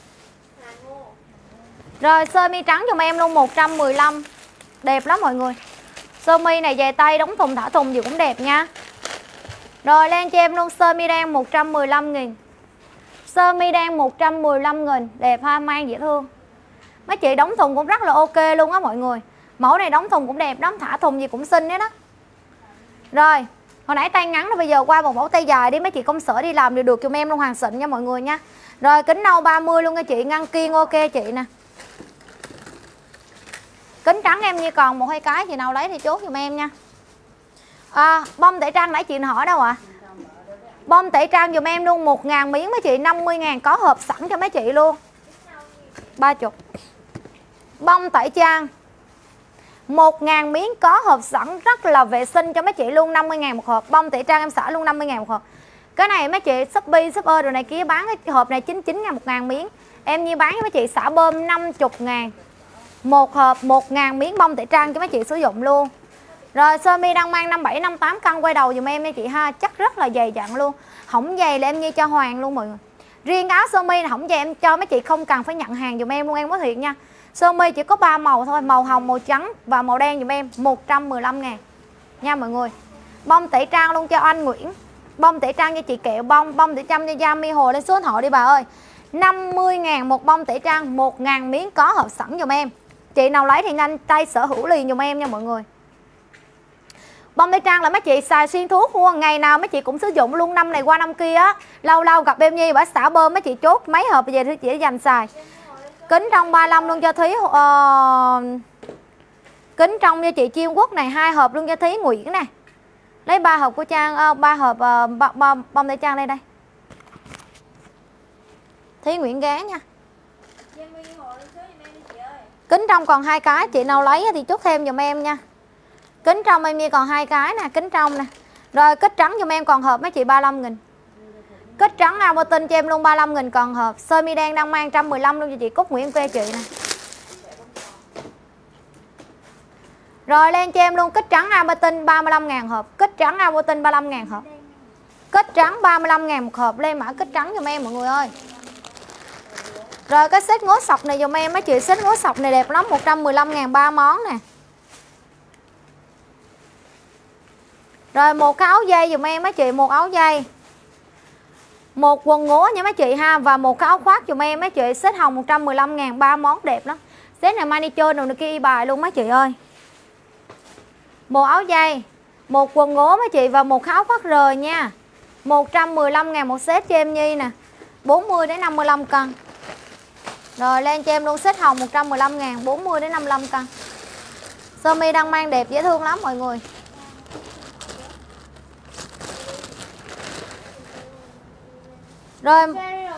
Rồi sơ mi trắng giùm em luôn một trăm mười lăm. Đẹp lắm mọi người. Sơ mi này về tay đóng thùng thả thùng gì cũng đẹp nha. Rồi lên cho em luôn sơ mi đen một trăm mười lăm nghìn. Sơ mi đen một trăm mười lăm nghìn, đẹp ha, mang dễ thương. Mấy chị đóng thùng cũng rất là ok luôn á mọi người. Mẫu này đóng thùng cũng đẹp lắm, thả thùng gì cũng xinh đấy đó. Rồi, hồi nãy tay ngắn rồi bây giờ qua một mẫu tay dài đi, mấy chị công sở đi làm đều được giùm em luôn, hàng xịn nha mọi người nha. Rồi kính nâu ba mươi luôn nha chị, ngăn kiên ok chị nè. Kính trắng em như còn một hai cái, chị nào lấy thì chốt giùm em nha. À, bông tẩy trang nãy chị hỏi đâu ạ? À? Bông tẩy trang giùm em luôn một ngàn miếng mấy chị, năm mươi ngàn có hộp sẵn cho mấy chị luôn. ba mươi. Bông tẩy trang một ngàn miếng có hộp sẵn rất là vệ sinh cho mấy chị luôn, năm mươi ngàn một hộp. Bông tẩy trang em xả luôn năm mươi ngàn một hộp. Cái này mấy chị Shopee, Shopee rồi này kia bán cái hộp này chín mươi chín ngàn một ngàn miếng. Em như bán cho mấy chị xả bơm năm mươi ngàn. Một hộp một ngàn miếng bông tẩy trang cho mấy chị sử dụng luôn. Rồi sơ mi đang mang năm bảy năm tám cân quay đầu dùm em nha chị ha, chắc rất là dày dặn luôn. Hỏng dày là em như cho Hoàng luôn mọi người. Riêng áo sơ mi hỏng dày em cho mấy chị không cần phải nhận hàng dùm em luôn, em có thiệt nha. Sơ mi chỉ có ba màu thôi, màu hồng, màu trắng và màu đen dùm em, một trăm mười lăm ngàn nha mọi người. Bông tẩy trang luôn cho anh Nguyễn. Bông tẩy trang cho chị Kẹo bông, bông tẩy trang cho Yami Hồ, lên số điện thoại đi bà ơi. năm mươi ngàn một bông tẩy trang, một ngàn miếng có hộp sẵn dùm em. Chị nào lấy thì nhanh tay sở hữu liền dùm em nha mọi người. Bông tẩy trang là mấy chị xài xuyên thuốc luôn, ngày nào mấy chị cũng sử dụng luôn, năm này qua năm kia á. Lâu lâu gặp em Nhi bả xả bơm mấy chị chốt mấy hộp về thì chị dành xài. Kính trong ba mươi lăm luôn cho Thúy. uh, Kính trong cho chị Chiên Quốc này, hai hộp luôn cho Thúy Nguyễn này. Lấy ba hộp của Trang, uh, ba hộp uh, bông, bông tẩy trang đây đây. Thúy Nguyễn ghé nha. Kính trong còn hai cái, chị nào lấy thì chốt thêm giùm em nha. Kính trong em Nhi còn hai cái nè, kính trong nè. Rồi kết trắng giùm em còn hộp mấy chị ba mươi lăm nghìn. Kết trắng Albertin cho em luôn ba mươi lăm nghìn còn hộp. Sơ mi đen đang mang một trăm mười lăm luôn cho chị Cúc Nguyễn quê chị nè. Rồi lên cho em luôn kết trắng Albertin ba mươi lăm ngàn hộp. Kết trắng Albertin ba mươi lăm ngàn hộp. Kết trắng ba mươi lăm ngàn một hộp, lên mã kết trắng giùm em mọi người ơi. Rồi cái set ngố sọc này dùm em mấy chị, set ngố sọc này đẹp lắm, một trăm mười lăm ngàn ba món nè. Rồi một cái áo dây dùm em mấy chị, một áo dây. Một quần ngố nha mấy chị ha, và một cái áo khoác dùm em mấy chị, set hồng một trăm mười lăm ngàn ba món đẹp lắm. Set này manicure đồ này kia y bài luôn mấy chị ơi. Một áo dây, một quần ngố mấy chị và một cái áo khoác rời nha. một trăm mười lăm ngàn một set cho em Nhi nè. bốn mươi đến năm mươi lăm cân. Rồi lên cho em luôn set hồng một trăm mười lăm ngàn, bốn mươi đến năm mươi lăm cân. Sơ mi đang mang đẹp dễ thương lắm mọi người. Rồi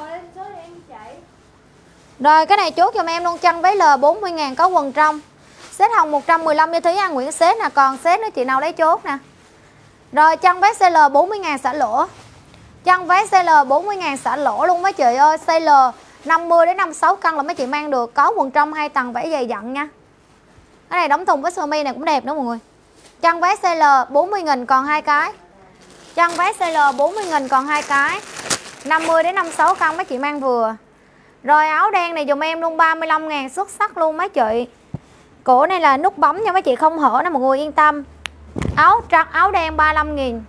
Rồi cái này chốt giùm em luôn, chân váy L bốn mươi ngàn có quần trong. Set hồng một trăm mười lăm cho Thúy An Nguyễn set nè, còn set nữa chị nào lấy chốt nè. Rồi chân váy xê lờ bốn mươi ngàn xả lỗ. Chân váy xê lờ bốn mươi ngàn xả lỗ luôn mấy chị ơi. xê lờ năm mươi đến năm mươi sáu cân là mấy chị mang được, có quần trong hai tầng vải dày dặn nha. Cái này đóng thùng với sơ mi này cũng đẹp nữa mọi người. Chân váy xê lờ bốn mươi nghìn còn hai cái. Chân váy xê lờ bốn mươi nghìn còn hai cái. năm mươi đến năm mươi sáu cân mấy chị mang vừa. Rồi áo đen này dùm em luôn ba mươi lăm ngàn xuất sắc luôn mấy chị. Cổ này là nút bấm nha mấy chị, không hở nè mọi người yên tâm. Áo trắng áo đen ba mươi lăm nghìn.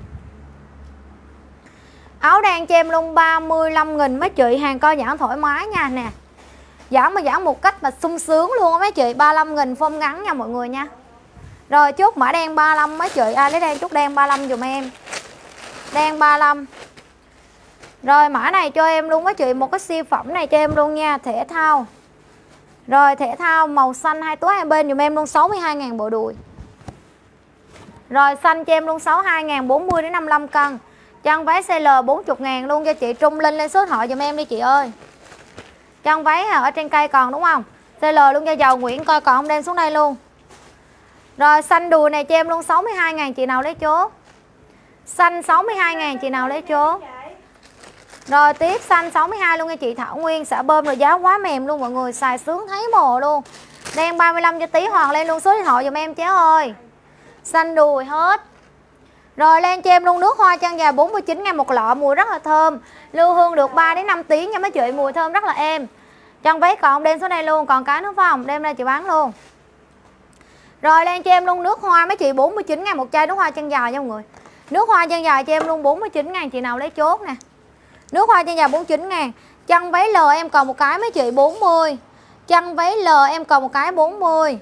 Áo đen cho em luôn ba mươi lăm nghìn mấy chị, hàng co giãn thoải mái nha nè. Giãn mà giãn một cách mà sung sướng luôn mấy chị, ba mươi lăm nghìn phông ngắn nha mọi người nha. Rồi chốt mã đen ba mươi lăm mấy chị, ai lấy đen chốt đen ba mươi lăm dùm em. Đen ba mươi lăm. Rồi mã này cho em luôn mấy chị, một cái siêu phẩm này cho em luôn nha, thể thao. Rồi thể thao màu xanh hai túi hai bên dùm em luôn sáu mươi hai ngàn bộ đùi. Rồi xanh cho em luôn sáu mươi hai ngàn, bốn mươi đến năm mươi lăm cân. Chân váy xê lờ bốn mươi ngàn luôn cho chị Trung Linh, lên số điện thoại dùm em đi chị ơi. Chân váy ở trên cây còn đúng không? xê lờ luôn cho Giàu Nguyễn, coi còn không đem xuống đây luôn. Rồi xanh đùi này cho em luôn sáu mươi hai ngàn, chị nào lấy chốt. Xanh sáu mươi hai ngàn, chị nào lấy chốt. Rồi tiếp xanh sáu mươi hai luôn nha chị Thảo Nguyên, xả bơm rồi, giá quá mềm luôn mọi người, xài sướng thấy mồ luôn. Đen ba mươi lăm cho Tí Hoàng, lên luôn số điện thoại dùm em cháu ơi. Xanh đùi hết. Rồi lên cho em luôn nước hoa chân dài bốn mươi chín ngàn một lọ, mùi rất là thơm. Lưu hương được ba đến năm tiếng nha mấy chị, mùi thơm rất là êm. Chân váy còn đem xuống đây luôn, còn cái nữa phải không? Đem ra chị bán luôn. Rồi lên cho em luôn nước hoa mấy chị, bốn mươi chín ngàn một chai nước hoa chân dài nha mọi người. Nước hoa chân dài cho em luôn bốn mươi chín ngàn, chị nào lấy chốt nè. Nước hoa chân dài bốn mươi chín ngàn. Chân váy L em còn một cái mấy chị bốn mươi. Chân váy L em còn một cái bốn mươi.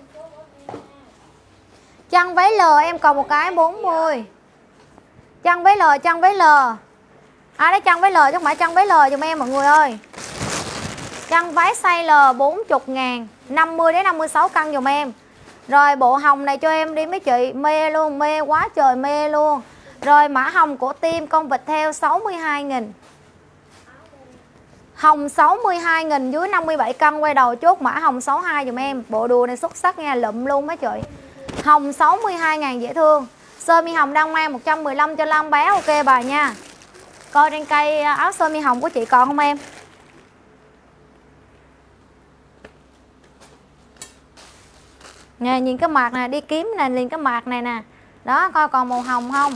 Chân váy L em còn một cái bốn mươi. Chân váy L, chân váy L. À đấy chân váy L chứ không phải chân váy L dùm em mọi người ơi. Chân váy size L bốn mươi ngàn, năm mươi đến năm mươi sáu cân dùm em. Rồi bộ hồng này cho em đi mấy chị, mê luôn, mê quá trời mê luôn. Rồi mã hồng của Tim con vịt theo sáu mươi hai nghìn. Hồng sáu mươi hai nghìn dưới năm mươi bảy cân, quay đầu chốt mã hồng sáu mươi hai dùm em. Bộ đùa này xuất sắc nha, lụm luôn mấy chị. Hồng sáu mươi hai ngàn dễ thương. Sơ mi hồng đang mang một trăm mười lăm cho Lam bé, ok bà nha. Coi trên cây áo sơ mi hồng của chị còn không em? Nè nhìn cái mặt này, đi kiếm nè, nhìn cái mặt này nè. Đó coi còn màu hồng không.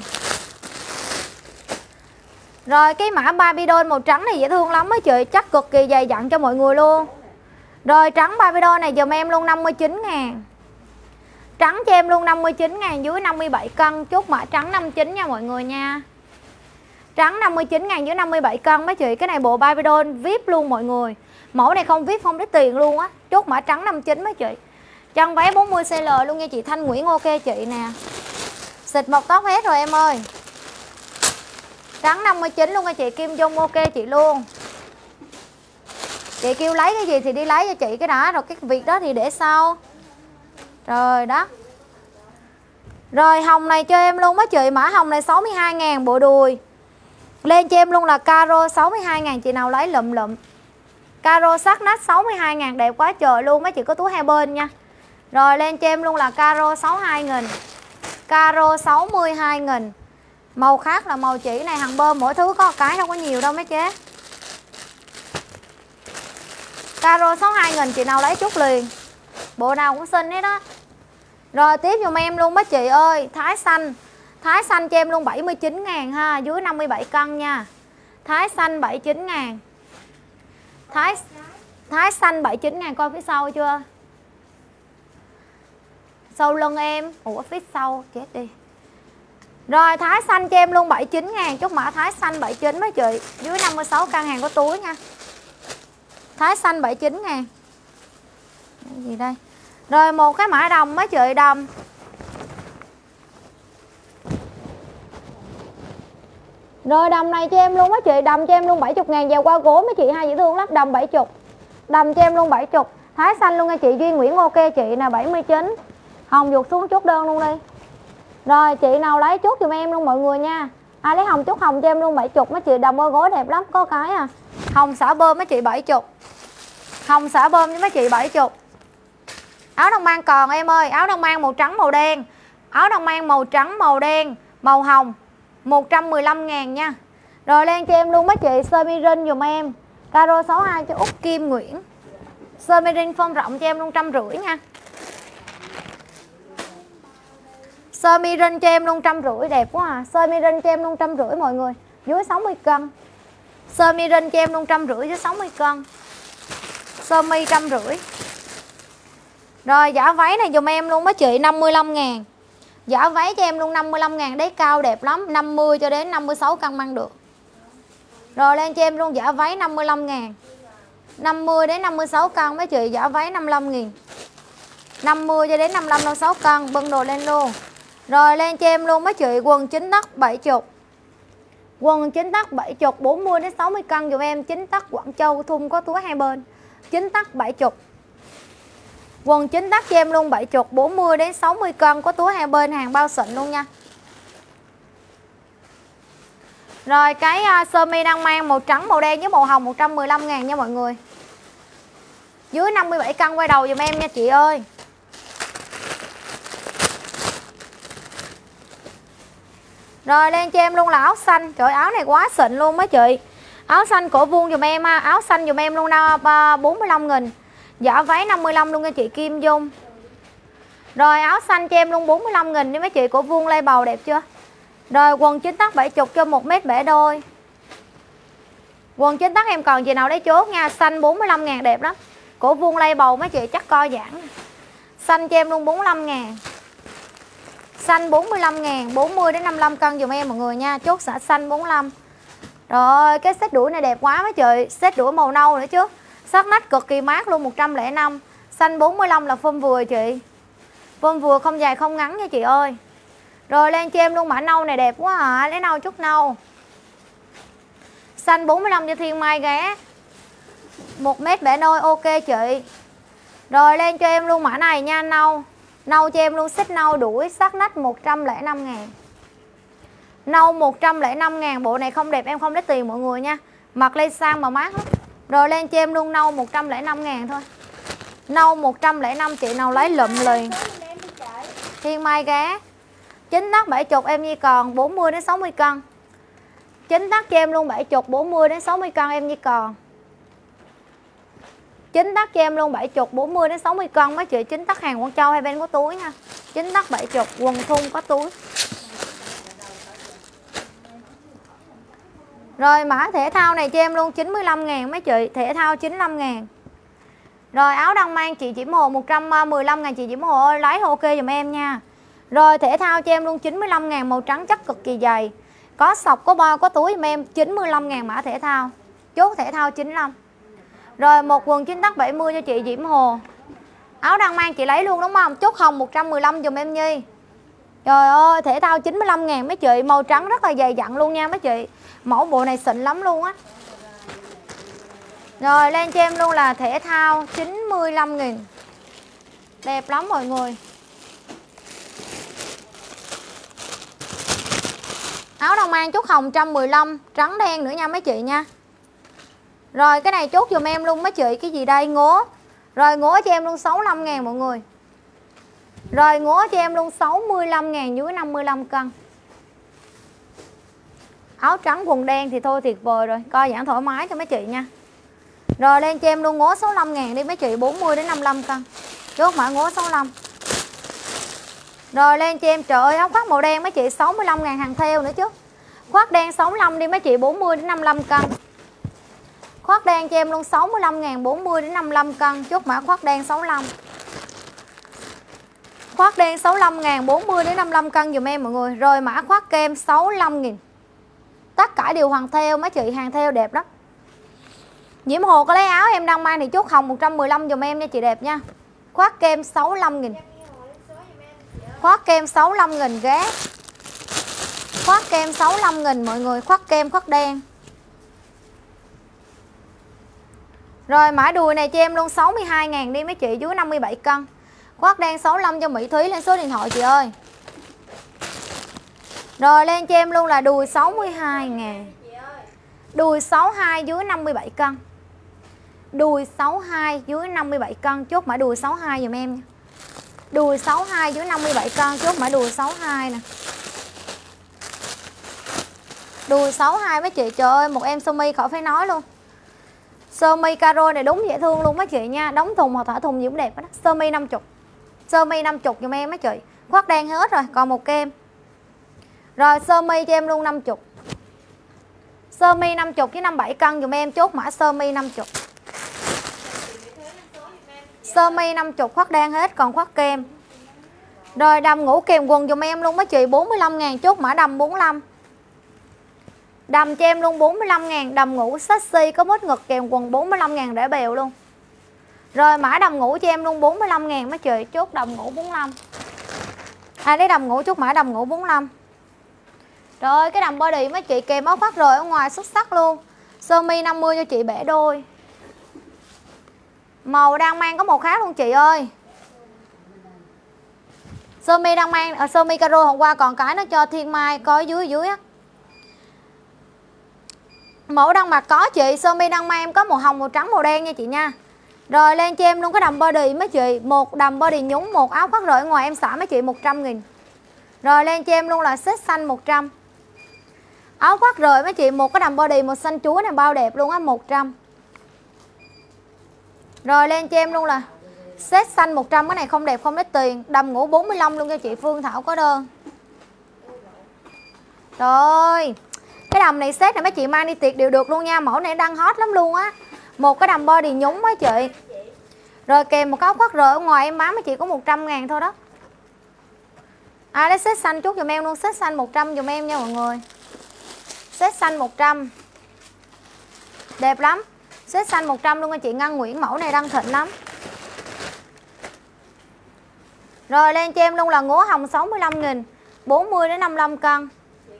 Rồi cái mã Barbie doll màu trắng này dễ thương lắm mấy chị, chắc cực kỳ dày dặn cho mọi người luôn. Rồi trắng Barbie doll này dùm em luôn năm mươi chín ngàn. Trắng cho em luôn năm mươi chín ngàn, dưới năm mươi bảy cân. Chốt mã trắng năm mươi chín nha mọi người nha. Trắng năm mươi chín ngàn dưới năm mươi bảy cân mấy chị. Cái này bộ Barbie doll vê i pê luôn mọi người. Mẫu này không vê i pê không lấy tiền luôn á. Chốt mã trắng năm mươi chín mấy chị. Chân váy bốn mươi xê lờ luôn nha chị Thanh Nguyễn, ok chị nè. Xịt một tóc hết rồi em ơi. Trắng năm mươi chín luôn nha chị Kim Dung, ok chị luôn. Chị kêu lấy cái gì thì đi lấy cho chị cái đó. Rồi cái việc đó thì để sau. Rồi đó. Rồi hồng này cho em luôn mấy chị. Mã hồng này sáu mươi hai ngàn bộ đùi. Lên cho em luôn là caro sáu mươi hai ngàn. Chị nào lấy lụm lụm. Caro sắc nách sáu mươi hai ngàn, đẹp quá trời luôn. Mấy chị có túi hai bên nha. Rồi lên cho em luôn là caro sáu mươi hai nghìn. Caro sáu mươi hai nghìn. Màu khác là màu chỉ này, hàng bơm mỗi thứ có một cái, đâu có nhiều đâu mấy chế. Caro sáu mươi hai nghìn, chị nào lấy chút liền. Bộ nào cũng xinh hết đó. Rồi tiếp giùm em luôn mấy chị ơi. Thái xanh. Thái xanh cho em luôn bảy mươi chín ngàn ha. Dưới năm mươi bảy cân nha. Thái xanh bảy mươi chín ngàn. Thái Thái xanh bảy mươi chín ngàn, coi phía sau chưa? Sau lưng em. Ủa phía sau, chết đi. Rồi thái xanh cho em luôn bảy mươi chín ngàn. Chốt mã thái xanh bảy mươi chín mấy chị. Dưới năm mươi sáu cân, hàng có túi nha. Thái xanh bảy mươi chín ngàn. Cái gì đây? Rồi một cái mã đồng mấy chị, đồng. Rồi đầm này cho em luôn mấy chị. Đầm cho em luôn bảy mươi ngàn. Dèo qua gối mấy chị hai dễ thương lắm. Đầm bảy mươi. Đầm cho em luôn bảy mươi. Thái xanh luôn nha chị Duy Nguyễn, ok chị nè, bảy mươi chín. Hồng vụt xuống chốt đơn luôn đi. Rồi chị nào lấy chốt giùm em luôn mọi người nha. Ai lấy hồng chốt hồng cho em luôn bảy mươi mấy chị. Đầm ơi gối đẹp lắm, có cái à. Hồng xả bơm mấy chị bảy mươi. Hồng xả bơm với mấy chị bảy mươi. Áo đông mang còn em ơi. Áo đông mang màu trắng màu đen. Áo đông mang màu trắng màu đen màu hồng một trăm mười lăm ngàn nha. Rồi lên cho em luôn mấy chị sơ mi rin dùm em. Caro sáu mươi hai cho Út Kim Nguyễn. Sơ mi rin phong rộng cho em luôn trăm rưỡi nha. Sơ mi rin cho em luôn trăm rưỡi, đẹp quá à. Sơ mi rin cho em luôn trăm rưỡi mọi người. Dưới sáu mươi cân. Sơ mi rin cho em luôn trăm rưỡi dưới sáu mươi cân. Sơ mi trăm rưỡi. Rồi giả váy này dùm em luôn mấy chị năm mươi lăm ngàn. Giả váy cho em luôn năm mươi lăm ngàn. Đáy cao đẹp lắm. năm mươi cho đến năm mươi sáu cân mang được. Rồi lên cho em luôn giả váy năm mươi lăm ngàn. năm mươi đến năm mươi sáu cân mấy chị. Giả váy năm mươi lăm nghìn. năm mươi cho đến năm mươi lăm, năm mươi sáu cân. Bưng đồ lên luôn. Rồi lên cho em luôn mấy chị quần chín tấc bảy mươi. Quần chín tấc bảy mươi, bốn mươi đến sáu mươi cân dùm em. chín tấc Quảng Châu, thun có túi hai bên. chín tấc bảy mươi. Quần chín tấc cho em luôn bảy mươi, bốn mươi đến sáu mươi cân, có túi hai bên, hàng bao xịn luôn nha. Rồi cái uh, sơ mi đang mang màu trắng màu đen với màu hồng một trăm mười lăm ngàn nha mọi người. Dưới năm mươi bảy cân quay đầu dùm em nha chị ơi. Rồi lên cho em luôn là áo xanh. Trời áo này quá xịn luôn mấy chị. Áo xanh cổ vuông dùm em ha. Áo xanh dùm em luôn bốn mươi lăm nghìn. Giả váy năm mươi lăm luôn nha chị Kim Dung. Rồi áo xanh cho em luôn bốn mươi lăm nghìn đi mấy chị. Cổ vuông lay bầu đẹp chưa? Rồi quần chín tấc bảy mươi cho một mét bẻ đôi. Quần chín tấc em còn chị nào lấy chốt nha. Xanh bốn mươi lăm ngàn đẹp lắm. Cổ vuông lay bầu mấy chị chắc co giãn. Xanh cho em luôn bốn mươi lăm ngàn. Xanh bốn mươi lăm ngàn, bốn mươi đến năm mươi lăm cân dùm em mọi người nha. Chốt xả xanh bốn mươi lăm. Rồi cái set đuổi này đẹp quá mấy chị. Set đuổi màu nâu nữa chứ. Sắc nách cực kỳ mát luôn, một trăm lẻ năm. Xanh bốn mươi lăm là form vừa chị. Form vừa không dài không ngắn nha chị ơi. Rồi lên cho em luôn mã nâu này đẹp quá à. Lấy nâu chút nâu. Xanh bốn mươi lăm cho Thiên Mai ghé. một mét bẻ đôi, ok chị. Rồi lên cho em luôn mã này nha, nâu. Nâu cho em luôn set nâu đuổi, sắc nách một trăm lẻ năm ngàn. Nâu một trăm lẻ năm ngàn. Bộ này không đẹp em không lấy tiền mọi người nha. Mặc lên sang mà mát lắm. Rồi lên cho em luôn nâu một trăm lẻ năm ngàn thôi. Nâu một trăm lẻ năm, chị nào lấy lụm liền. Thiên Mai ghé. chín tấc bảy mươi em Nhi còn bốn mươi đến sáu mươi cân. chín tấc cho em luôn bảy mươi, bốn mươi đến sáu mươi cân em Nhi còn. chín tấc cho em luôn bảy mươi, bốn mươi đến sáu mươi cân mấy chị. chín tấc hàng Quảng Châu hai bên có túi nha. chín tấc bảy mươi, quần thun có túi. Rồi mã thể thao này cho em luôn chín mươi lăm ngàn mấy chị. Thể thao chín mươi lăm ngàn. Rồi áo đang mang chị Diễm Hồ một trăm mười lăm ngàn, chị Diễm Hồ ơi lấy ok giùm em nha. Rồi thể thao cho em luôn chín mươi lăm ngàn, màu trắng chắc cực kỳ dày. Có sọc, có bao, có túi giùm em, chín mươi lăm ngàn mã thể thao. Chốt thể thao chín mươi lăm. Rồi một quần chín tắc bảy mươi cho chị Diễm Hồ. Áo đang mang chị lấy luôn đúng không? Chốt hồng một trăm mười lăm dùm em Nhi. Trời ơi, thể thao chín mươi lăm ngàn mấy chị, màu trắng rất là dày dặn luôn nha mấy chị. Mẫu bộ này xịn lắm luôn á. Rồi lên cho em luôn là thể thao chín mươi lăm nghìn. Đẹp lắm mọi người. Áo đang mang chốt hồng một trăm mười lăm, trắng đen nữa nha mấy chị nha. Rồi cái này chốt dùm em luôn mấy chị. Cái gì đây? Ngố. Rồi ngố cho em luôn sáu mươi lăm ngàn mọi người. Rồi ngố cho em luôn sáu mươi lăm ngàn dưới năm mươi lăm cân. Áo trắng quần đen thì thôi tuyệt vời rồi. Coi giãn thoải mái cho mấy chị nha. Rồi lên cho em luôn ngố sáu mươi lăm ngàn đi mấy chị, bốn mươi đến năm mươi lăm cân. Chốt mã ngố sáu mươi lăm. Rồi lên cho em, trời ơi áo khoác màu đen mấy chị, sáu mươi lăm ngàn hàng theo nữa chứ. Khoác đen sáu mươi lăm đi mấy chị, bốn mươi đến năm mươi lăm cân. Khoác đen cho em luôn sáu mươi lăm ngàn, bốn mươi đến năm mươi lăm cân. Chốt mã khoác đen sáu mươi lăm. Khoác đen sáu mươi lăm ngàn, bốn mươi đến năm mươi lăm cân dùm em mọi người. Rồi mã khoác kem sáu mươi lăm nghìn. Tất cả đều hàng theo mấy chị, hàng theo đẹp đó. Diễm Hồ có lấy áo em đang mang thì chốt hồng một trăm mười lăm dùm em nha chị đẹp nha. Khoác kem sáu mươi lăm nghìn. Khoác kem sáu mươi lăm nghìn ghé. Khoác kem sáu mươi lăm nghìn mọi người, khoác kem khoác đen. Rồi mã đùi này cho em luôn sáu mươi hai ngàn đi mấy chị, dưới năm mươi bảy cân. Khoác đen sáu mươi lăm cho Mỹ Thúy, lên số điện thoại chị ơi. Rồi lên cho em luôn là đùi sáu mươi hai ngàn. Đùi sáu mươi hai dưới năm mươi bảy cân. Đùi sáu mươi hai dưới năm mươi bảy cân, chốt mã đùi sáu mươi hai dùm em nha. Đùi sáu mươi hai dưới năm mươi bảy cân, chốt mã đùi sáu mươi hai nè. Đùi sáu mươi hai mấy chị, trời ơi một em sơ mi khỏi phải nói luôn. Sơ mi caro này đúng dễ thương luôn mấy chị nha, đóng thùng hoặc thả thùng gì cũng đẹp đó. Sơ mi năm mươi. Sơ mi năm mươi dùm em mấy chị. Khoác đen hết rồi, còn một kem. Rồi sơ mi cho em luôn năm mươi. Sơ mi năm mươi với năm mươi bảy cân dùm em, chốt mã sơ mi năm mươi. Sơ mi năm mươi khoác đen hết, còn khoác kem. Rồi đầm ngủ kèm quần dùm em luôn mấy chị, bốn mươi lăm ngàn, chốt mã đầm bốn mươi lăm. Đầm cho em luôn bốn mươi lăm ngàn, đầm ngủ sexy có mít ngực kèm quần bốn mươi lăm ngàn để bèo luôn. Rồi mã đầm ngủ cho em luôn bốn mươi lăm ngàn mấy chị, chốt đầm ngủ bốn mươi lăm. À lấy đầm ngủ, chốt mã đầm ngủ bốn mươi lăm. Trời ơi cái đầm body mấy chị kèm áo khoác rồi ở ngoài xuất sắc luôn. Sơ mi năm mươi cho chị bẻ đôi. Màu đang mang có màu khác luôn chị ơi. Sơ mi đang mang à, sơ mi caro hôm qua còn cái nó cho Thiên Mai coi dưới dưới á. Mẫu đang mặc có chị, sơ mi đang mang em có màu hồng, màu trắng, màu đen nha chị nha. Rồi lên cho em luôn cái đầm body mấy chị, một đầm body nhúng, một áo khoác rồi ở ngoài em xả mấy chị một trăm nghìn. Rồi lên cho em luôn là set xanh một trăm. Áo khoác rồi mấy chị, một cái đầm body một xanh chúa này bao đẹp luôn á, một trăm. Rồi lên cho em luôn là set xanh một trăm, cái này không đẹp không lấy tiền. Đầm ngủ bốn mươi lăm luôn cho chị Phương Thảo có đơn. Rồi cái đầm này set này mấy chị mang đi tiệc đều được luôn nha. Mẫu này đang hot lắm luôn á. Một cái đầm body nhúng mấy chị. Rồi kèm một cái áo khoác rồi ở ngoài em bán mấy chị có một trăm ngàn thôi đó. À lấy set xanh chút dùm em luôn, set xanh một trăm dùm em nha mọi người. Set xanh một trăm. Đẹp lắm. Set xanh một trăm luôn anh chị Ngân Nguyễn, mẫu này đang thịnh lắm. Rồi lên cho em luôn là ngố hồng sáu mươi lăm nghìn, bốn mươi đến năm mươi lăm cân.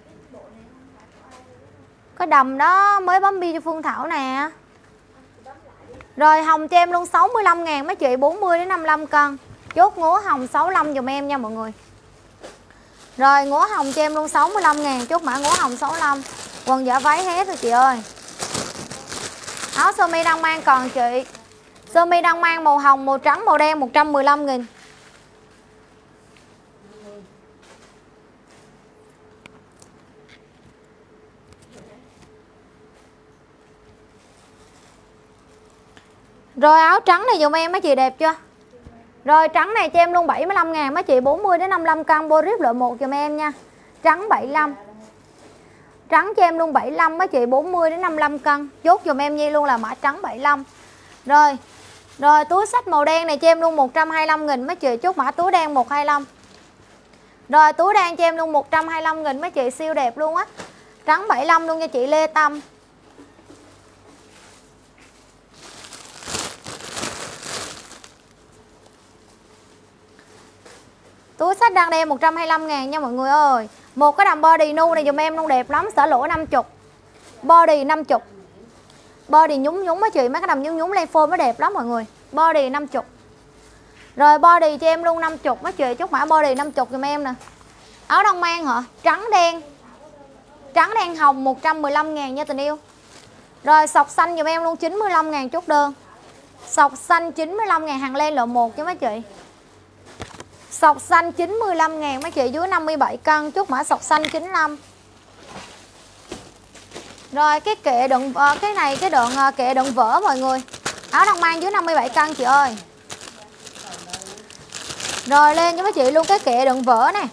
Cái đầm đó mới bấm bi cho Phương Thảo nè. Rồi hồng cho em luôn sáu mươi lăm ngàn mấy chị, bốn mươi đến năm mươi lăm cân. Chốt ngố hồng sáu mươi lăm dùm em nha mọi người. Rồi ngố hồng cho em luôn sáu mươi lăm ngàn, chốt mã ngố hồng sáu mươi lăm. Quần giả váy hết rồi chị ơi. Áo sơ mi đang mang còn chị. Sơ mi đang mang màu hồng, màu trắng, màu đen một trăm mười lăm nghìn. Rồi áo trắng này dùm em mấy chị đẹp chưa? Rồi trắng này cho em luôn bảy mươi lăm ngàn mấy chị, bốn mươi đến năm mươi lăm cân, Boris loại một dùm em nha. Trắng bảy mươi lăm. Trắng cho em luôn bảy mươi lăm mấy chị, bốn mươi đến năm mươi lăm cân. Chốt dùm em Nhi luôn là mã trắng bảy mươi lăm. Rồi Rồi túi xách màu đen này cho em luôn một trăm hai mươi lăm nghìn mấy chị, chốt mã túi đen một hai lăm. Rồi túi đen cho em luôn một trăm hai mươi lăm nghìn mấy chị, siêu đẹp luôn á. Trắng bảy mươi lăm luôn nha chị Lê Tâm. Túi xách đang đen một trăm hai mươi lăm ngàn nha mọi người ơi. Một cái đầm body nu này dùm em luôn đẹp lắm, xả lỗ năm mươi. Body năm mươi. Body nhúng nhúng mấy chị, mấy cái đầm nhúng nhúng lên phô mới đẹp lắm mọi người. Body năm mươi. Rồi body cho em luôn năm mươi mấy chị, chốt mã body năm mươi dùm em nè. Áo đông mang hả? Trắng đen. Trắng đen hồng một trăm mười lăm ngàn nha tình yêu. Rồi sọc xanh dùm em luôn chín mươi lăm ngàn chốt đơn. Sọc xanh chín mươi lăm ngàn hàng len lộ một cho mấy chị. Sọc xanh chín mươi lăm ngàn mấy chị, dưới năm mươi bảy cân, chốt mã sọc xanh chín mươi lăm. Rồi cái kệ đựng cái này cái đựng kệ đựng vỡ mọi người. Áo đông mang dưới năm mươi bảy cân chị ơi. Rồi lên cho mấy chị luôn cái kệ đựng vỡ nè.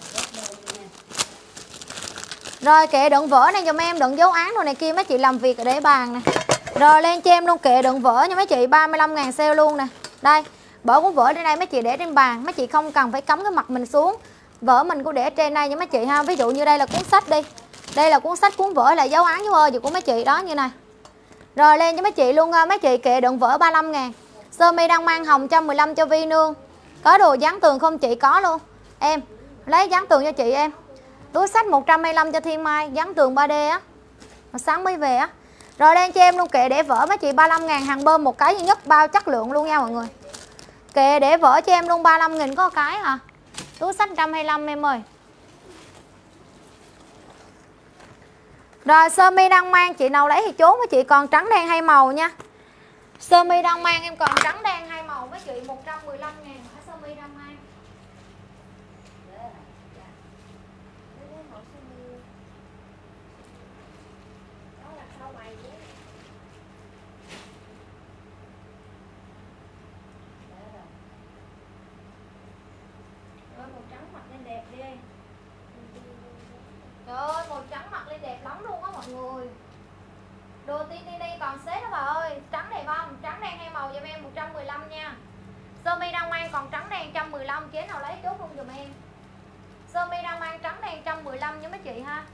Rồi kệ đựng vỡ này giùm em, đựng dấu án đồ này kia mấy chị làm việc ở để bàn nè. Rồi lên cho em luôn kệ đựng vỡ nha mấy chị, ba mươi lăm ngàn sale luôn nè. Đây, bỏ cuốn vỡ trên đây mấy chị để trên bàn, mấy chị không cần phải cắm cái mặt mình xuống. Vỡ mình cũng để trên đây nha mấy chị ha. Ví dụ như đây là cuốn sách đi. Đây là cuốn sách, cuốn vỡ là dấu án chú ơi của mấy chị đó như này. Rồi lên cho mấy chị luôn mấy chị kệ đựng vỡ ba mươi lăm ngàn. Sơ mi đang mang hồng một trăm mười lăm cho Vi Nương. Có đồ dán tường không chị? Có luôn. Em lấy dán tường cho chị em. Túi sách một trăm hai mươi lăm cho Thiên Mai, dán tường ba D á. Mà sáng mới về á. Rồi lên cho em luôn kệ để vỡ mấy chị ba mươi lăm ngàn, hàng bơm một cái duy nhất, bao chất lượng luôn nha mọi người. Kệ để vỡ cho em luôn ba mươi lăm nghìn có cái hả? Túi sách một trăm hai mươi lăm em ơi. Rồi sơ mi đang mang chị nào lấy thì chốt với chị, còn trắng đen hai màu nha. Sơ mi đang mang em còn trắng đen hai màu với chị một trăm mười lăm ngàn hả sơ mi đang mang. Rồi màu trắng mặc lên đẹp đi. Trời ơi màu trắng mặc lên đẹp lắm luôn á mọi người. Đồ tiên đi đi còn xếp đó bà ơi. Trắng đẹp không? Trắng đen hai màu giùm em một trăm mười lăm nha. Sơ mi đang mang còn trắng đen một trăm mười lăm, chế nào lấy chốt luôn giùm em. Sơ mi đang mang trắng đen một trăm mười lăm nha mấy chị ha.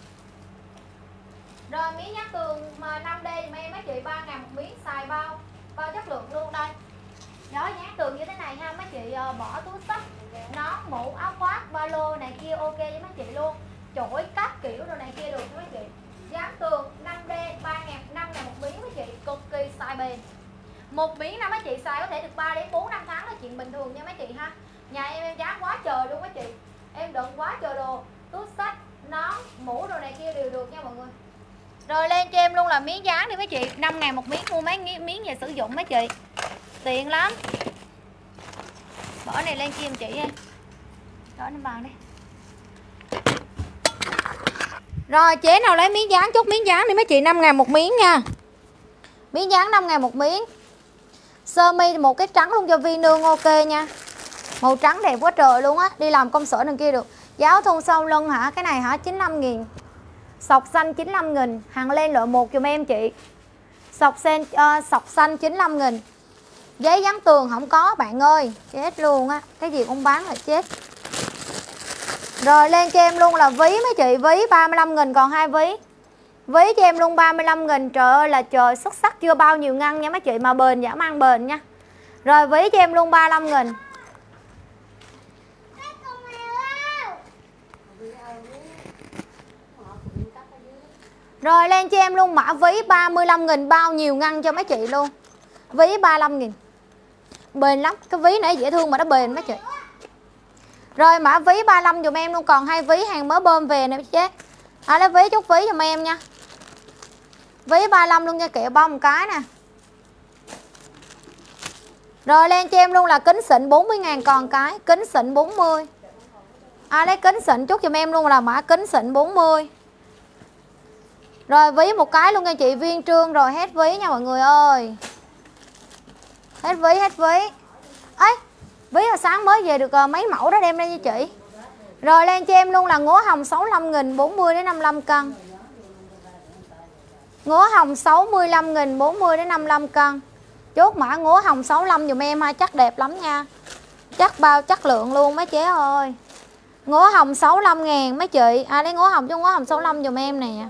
Rồi miếng nhắc tường mà năm D giùm em mấy chị, ba ngàn một miếng, xài bao bao chất lượng luôn đây. Đó nhát tường như thế này ha mấy chị, bỏ túi xách, nón, mũ, áo khoác, ba lô này kia ok với mấy chị luôn. Chổi các kiểu đồ này kia được cho mấy chị. Dán tường năm D ba ngàn, năm ngàn một miếng mấy chị, cực kỳ xài bền. Một miếng năm mấy chị xài có thể được ba đến bốn năm tháng là chuyện bình thường nha mấy chị ha. Nhà em em dán quá trời luôn mấy chị. Em đựng quá trời đồ, túi xách, nón, mũ đồ này kia đều được nha mọi người. Rồi lên cho em luôn là miếng dán đi mấy chị, năm ngàn một miếng, mua mấy miếng về sử dụng mấy chị. Tiện lắm. Bỏ này lên kia em chị em. Đó lên bàn đi. Rồi chế nào lấy miếng dán, chốt miếng dán đi mấy chị, năm ngàn một miếng nha. Miếng dán năm ngàn một miếng. Sơ mi một cái trắng luôn cho Vi Nương ok nha. Màu trắng đẹp quá trời luôn á, đi làm công sở đằng kia được. Giáo thun sau lưng hả? Cái này hả? chín mươi lăm nghìn. Sọc xanh chín mươi lăm nghìn, hàng lên loại một giùm em chị. Sọc sen uh, sọc xanh chín mươi lăm nghìn. Giấy dán tường không có bạn ơi, chết luôn á, cái gì cũng bán là chết. Rồi lên cho em luôn là ví mấy chị, ví ba mươi lăm nghìn còn hai ví. Ví cho em luôn ba mươi lăm nghìn, trời ơi là trời, xuất sắc chưa bao nhiêu ngăn nha mấy chị, mà bền dã man bền nha. Rồi ví cho em luôn ba mươi lăm nghìn. Rồi lên cho em luôn mã ví ba mươi lăm nghìn, bao nhiêu ngăn cho mấy chị luôn. Ví ba mươi lăm nghìn. Bền lắm, cái ví này dễ thương mà nó bền mấy chị. Rồi mã ví ba mươi lăm dùm em luôn, còn hai ví hàng mới bơm về nè chế. À lấy ví chút ví dùm em nha. Ví ba mươi lăm luôn nha, kẹo bông một cái nè. Rồi lên cho em luôn là kính xịn bốn mươi ngàn còn cái, kính xịn bốn mươi. À lấy kính xịn chút dùm em luôn là mã kính xịn bốn mươi. Rồi ví một cái luôn nha chị, Viên Trương rồi hết ví nha mọi người ơi. Hết ví, hết ví. Ấy, ví là sáng mới về được mấy mẫu đó đem đây cho chị. Rồi lên cho em luôn là ngố hồng sáu mươi lăm nghìn, bốn mươi đến năm mươi lăm cân. Ngố hồng sáu mươi lăm nghìn, bốn mươi đến năm mươi lăm cân. Chốt mã ngố hồng sáu mươi lăm dùm em ha, chắc đẹp lắm nha. Chắc bao chất lượng luôn mấy chế ơi. Ngố hồng sáu mươi lăm ngàn mấy chị. Ai lấy ngố hồng cho ngố hồng sáu mươi lăm dùm em nè.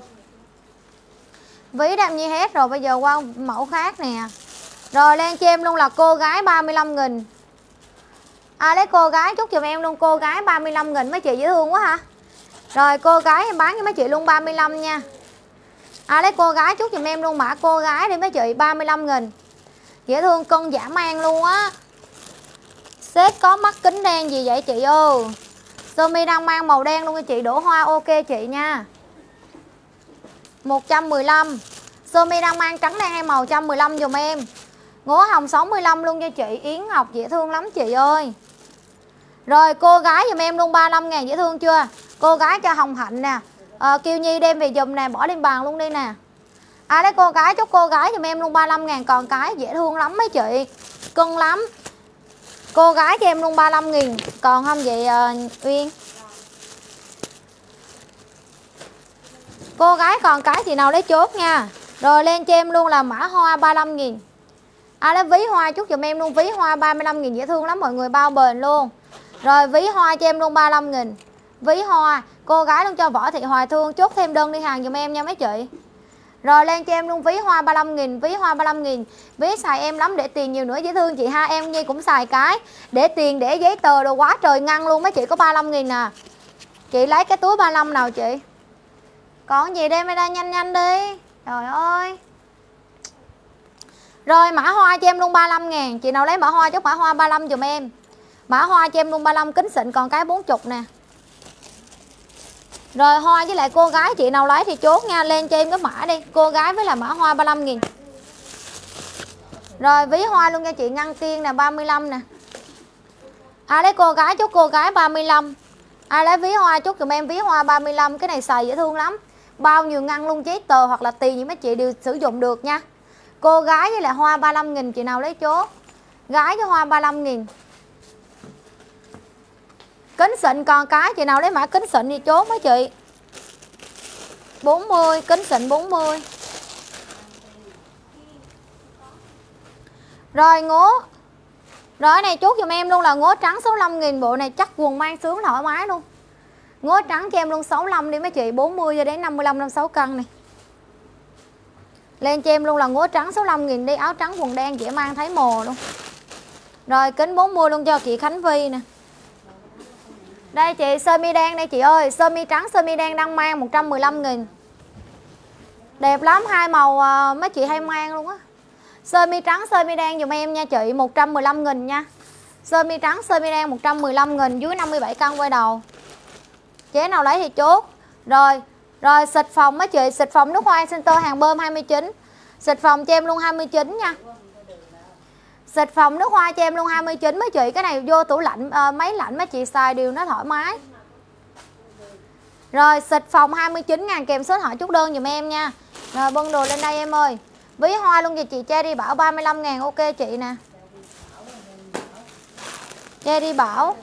Ví đam nhi hết rồi, bây giờ qua mẫu khác nè. Rồi lên cho em luôn là cô gái ba mươi lăm nghìn. Ai lấy cô gái chốt dùm em luôn cô gái ba mươi lăm nghìn mấy chị, dễ thương quá ha. Rồi cô gái em bán cho mấy chị luôn ba mươi lăm nha. Ai lấy cô gái chốt dùm em luôn mã cô gái đi mấy chị, ba mươi lăm nghìn. Dễ thương cân giả mang luôn á. Set có mắt kính đen gì vậy chị ơi. Sơ mi đang mang màu đen luôn cho chị, đổ hoa ok chị nha. một trăm mười lăm. Sơ mi đang mang trắng đen hay màu một trăm mười lăm dùm em. Ngố hồng sáu mươi lăm luôn cho chị. Yến Ngọc dễ thương lắm chị ơi. Rồi cô gái dùm em luôn ba mươi lăm ngàn, dễ thương chưa? Cô gái cho Hồng Hạnh nè. à, Kiều Nhi đem về dùm nè, bỏ lên bàn luôn đi nè. Ai lấy cô gái chốt cô gái dùm em luôn ba mươi lăm ngàn. Còn cái dễ thương lắm mấy chị, cưng lắm. Cô gái cho em luôn ba mươi lăm nghìn. Còn không vậy uh, Uyên. Cô gái còn cái chị nào lấy chốt nha. Rồi lên cho em luôn là mã hoa ba mươi lăm nghìn. Ai lấy ví hoa chút dùm em luôn, ví hoa ba mươi lăm nghìn, dễ thương lắm mọi người, bao bền luôn. Rồi ví hoa cho em luôn ba mươi lăm nghìn. Ví hoa, cô gái luôn cho Võ Thị Hoài Thương, chốt thêm đơn đi hàng dùm em nha mấy chị. Rồi lên cho em luôn ví hoa ba mươi lăm nghìn, ví hoa ba mươi lăm nghìn. Ví xài em lắm, để tiền nhiều nữa dễ thương chị ha. Em Nhi cũng xài cái, để tiền để giấy tờ đồ quá trời ngăn luôn mấy chị, có ba mươi lăm nghìn nè. Chị lấy cái túi ba mươi lăm nào chị. Còn gì đem ra nhanh nhanh đi. Trời ơi. Rồi mã hoa cho em luôn ba mươi lăm ngàn. Chị nào lấy mã hoa chốt mã hoa ba mươi lăm dùm em. Mã hoa cho em luôn ba mươi lăm, kính xịn còn cái bốn mươi nè. Rồi hoa với lại cô gái chị nào lấy thì chốt nha. Lên cho em cái mã đi, cô gái với là mã hoa ba mươi lăm nghìn. Rồi ví hoa luôn cho chị Ngân Tiên nè, ba mươi lăm nè. Ai lấy cô gái chốt cô gái ba mươi lăm. Ai lấy ví hoa chốt dùm em ví hoa ba mươi lăm. Cái này xài dễ thương lắm, bao nhiêu ngăn luôn, giấy tờ hoặc là tiền gì mấy chị đều sử dụng được nha. Cô gái với lại hoa ba mươi lăm nghìn. Chị nào lấy chốt gái với hoa ba mươi lăm nghìn. Kính xịn còn cái chị nào lấy mã kính xịn thì chốt mấy chị. bốn mươi, kính xịn bốn mươi. Rồi ngố. Rồi cái này chốt giùm em luôn là ngố trắng sáu mươi lăm nghìn. Bộ này chắc quần mang sướng thoải mái luôn. Ngố trắng cho em luôn sáu mươi lăm đi mấy chị, bốn mươi cho đến năm mươi lăm, năm mươi sáu cân này. Lên cho em luôn là ngố trắng sáu mươi lăm nghìn đi, áo trắng quần đen dễ mang thấy mồ luôn. Rồi kính bốn mươi luôn cho chị Khánh Vy nè. Đây chị, sơ mi đen đây chị ơi, sơ mi trắng sơ mi đen đang mang một trăm mười lăm nghìn. Đẹp lắm, hai màu uh, mấy chị hay mang luôn á. Sơ mi trắng sơ mi đen dùm em nha chị, một trăm mười lăm nghìn nha. Sơ mi trắng sơ mi đen một trăm mười lăm nghìn, dưới năm mươi bảy cân quay đầu. Chế nào lấy thì chốt. Rồi, rồi xịt phòng mấy chị, xịt phòng nước hoa center hàng bơm hai mươi chín. Xịt phòng cho em luôn hai mươi chín nha. Xịt phòng nước hoa cho em luôn hai mươi chín mấy chị. Cái này vô tủ lạnh, uh, máy lạnh mấy chị xài đều nó thoải mái. Rồi xịt phòng hai mươi chín ngàn kèm số điện thoại chốt đơn dùm em nha. Rồi bưng đồ lên đây em ơi. Ví hoa luôn cho chị Cherry Bảo ba mươi lăm ngàn, ok chị nè. Cherry Bảo.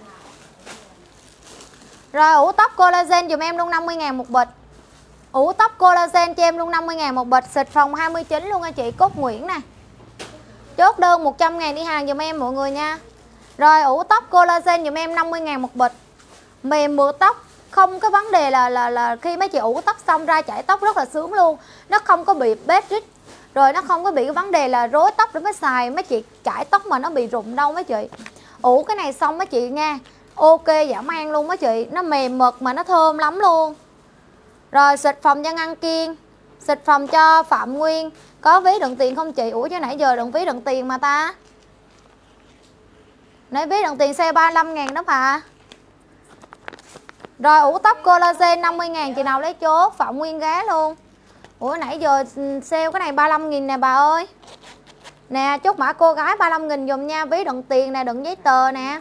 Rồi ủ tóc collagen dùm em luôn năm mươi ngàn một bịch. Ủ tóc collagen cho em luôn năm mươi ngàn một bịch. Xịt phòng hai mươi chín luôn nha chị, Cốt Nguyễn nè. Chốt đơn một trăm ngàn đi hàng dùm em mọi người nha. Rồi ủ tóc collagen dùm em năm mươi ngàn một bịch. Mềm mượt tóc, không có vấn đề là là là khi mấy chị ủ tóc xong ra chải tóc rất là sướng luôn. Nó không có bị bết rít. Rồi nó không có bị cái vấn đề là rối tóc để mới xài mấy chị chải tóc mà nó bị rụng đâu mấy chị. Ủ cái này xong mấy chị nha, ok dã man luôn mấy chị. Nó mềm mượt mà nó thơm lắm luôn. Rồi xịt phòng cho Ngân Kiên. Xịt phòng cho Phạm Nguyên. Có ví đựng tiền không chị? Ủa chứ nãy giờ đựng ví đựng tiền mà ta. Nãy ví đựng tiền xe ba mươi lăm ngàn đó mà. Rồi ủ tóc collagen năm mươi ngàn, chị nào lấy chốt. Phạm Nguyên gá luôn. Ủa nãy giờ sale cái này ba mươi lăm nghìn nè bà ơi. Nè chốt mã cô gái ba mươi lăm nghìn dùm nha. Ví đựng tiền nè, đựng giấy tờ nè.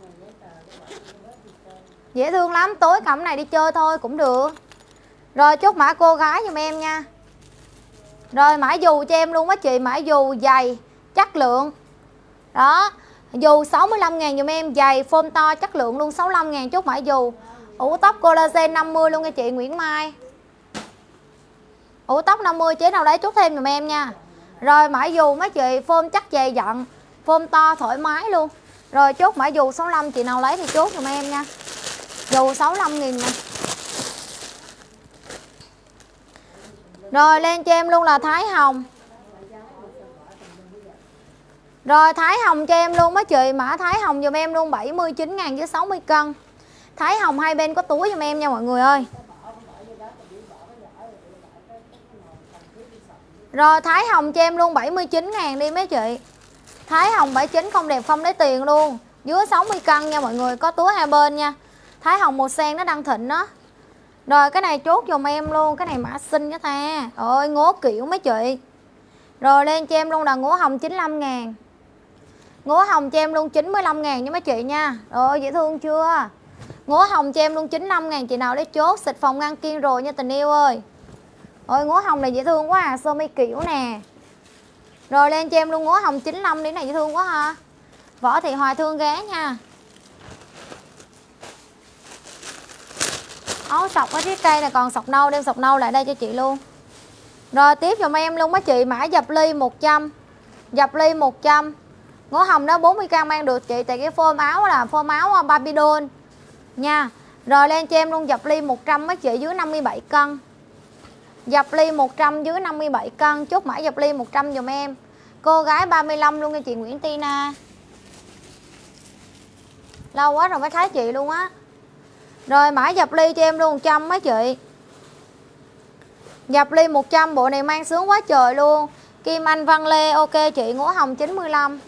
Dễ thương lắm, tối cầm này đi chơi thôi cũng được. Rồi chốt mã cô gái dùm em nha. Rồi mã dù cho em luôn á chị. Mã dù dày, chất lượng. Đó, dù sáu mươi lăm ngàn dùm em. Dày, phôm to, chất lượng luôn, sáu mươi lăm ngàn chốt mã dù. Ủ tóc collagen năm mươi luôn nha chị Nguyễn Mai. Ủ tóc năm mươi, chế nào lấy chốt thêm dùm em nha. Rồi mã dù mấy chị phôm chắc dày dặn, phôm to thoải mái luôn. Rồi chốt mã dù sáu mươi lăm, chị nào lấy thì chốt giùm em nha. Dù sáu mươi lăm nghìn nè. Rồi lên cho em luôn là Thái Hồng. Rồi Thái Hồng cho em luôn mấy chị, mã Thái Hồng giùm em luôn bảy mươi chín ngàn với sáu mươi cân. Thái Hồng hai bên có túi giùm em nha mọi người ơi. Rồi Thái Hồng cho em luôn bảy mươi chín ngàn đi mấy chị. Thái Hồng bảy mươi chín không đẹp không lấy tiền luôn. Dưới sáu mươi cân nha mọi người, có túi hai bên nha. Thái Hồng màu sen nó đang thịnh đó. Rồi cái này chốt giùm em luôn, cái này mã xinh đó ta. Ôi ngố kiểu mấy chị. Rồi lên cho em luôn là ngố hồng chín mươi lăm ngàn. Ngố hồng cho em luôn chín mươi lăm ngàn nha mấy chị nha. Rồi dễ thương chưa? Ngố hồng cho em luôn chín mươi lăm ngàn, chị nào lấy chốt xịt phòng ngăn kiên rồi nha tình yêu ơi. Ôi ngố hồng này dễ thương quá à, sơ mi kiểu nè. Rồi lên cho em luôn ngố hồng chín mươi lăm đi, này dễ thương quá ha. Võ Thị Hòa thương ghé nha. Áo sọc ở chiếc cây này còn sọc nâu, đem sọc nâu lại đây cho chị luôn. Rồi tiếp giùm em luôn mấy chị mã dập ly một trăm. Dập ly một trăm. Ngố hồng đó bốn mươi cân mang được chị, tại cái phôm áo là phôm áo Babylon nha. Rồi lên cho em luôn dập ly một trăm mấy chị, dưới năm mươi bảy cân. Dập ly một trăm dưới năm mươi bảy cân, chốt mã dập ly một trăm giùm em. Cô gái ba mươi lăm luôn nha chị Nguyễn Tina. Lâu quá rồi mới thấy chị luôn á. Rồi mã dập ly cho em luôn một trăm mấy chị. Dập ly một trăm, bộ này mang sướng quá trời luôn. Kim Anh Văn Lê ok chị, ngố hồng chín mươi lăm.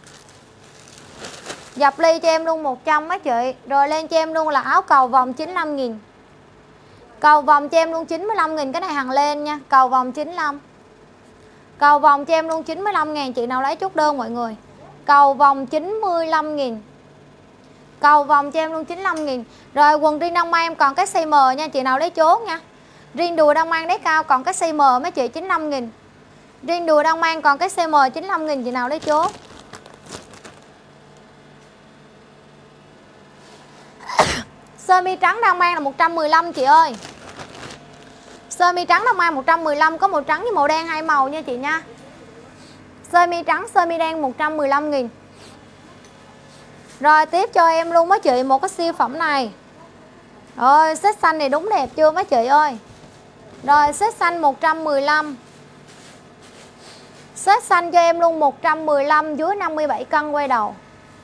Dập ly cho em luôn một trăm mấy chị. Rồi lên cho em luôn là áo cầu vòng chín mươi lăm nghìn. Cầu vòng cho em luôn chín mươi lăm nghìn, cái này hàng lên nha. Cầu vòng chín mươi lăm. Cầu vòng cho em luôn chín mươi lăm ngàn, chị nào lấy chốt đơn mọi người. Cầu vòng chín mươi lăm nghìn. Cầu vòng cho em luôn chín mươi lăm nghìn. Rồi quần riêng Đông Mai em còn cái size M nha, chị nào lấy chốt nha. Riêng đùi Đông Mai đáy cao còn cái size M mấy chị chín mươi lăm nghìn. Riêng đùi Đông Mai còn cái size M chín mươi lăm nghìn, chị nào lấy chốt. Sơ mi trắng Đông Mai là một trăm mười lăm chị ơi. Sơ mi trắng Đông Mai một trăm mười lăm, có màu trắng với màu đen hai màu nha chị nha. Sơ mi trắng, sơ mi đen một trăm mười lăm nghìn. Rồi tiếp cho em luôn mấy chị một cái siêu phẩm này. Rồi set xanh này đúng đẹp chưa mấy chị ơi. Rồi set xanh một trăm mười lăm. Set xanh cho em luôn một trăm mười lăm, dưới năm mươi bảy cân quay đầu.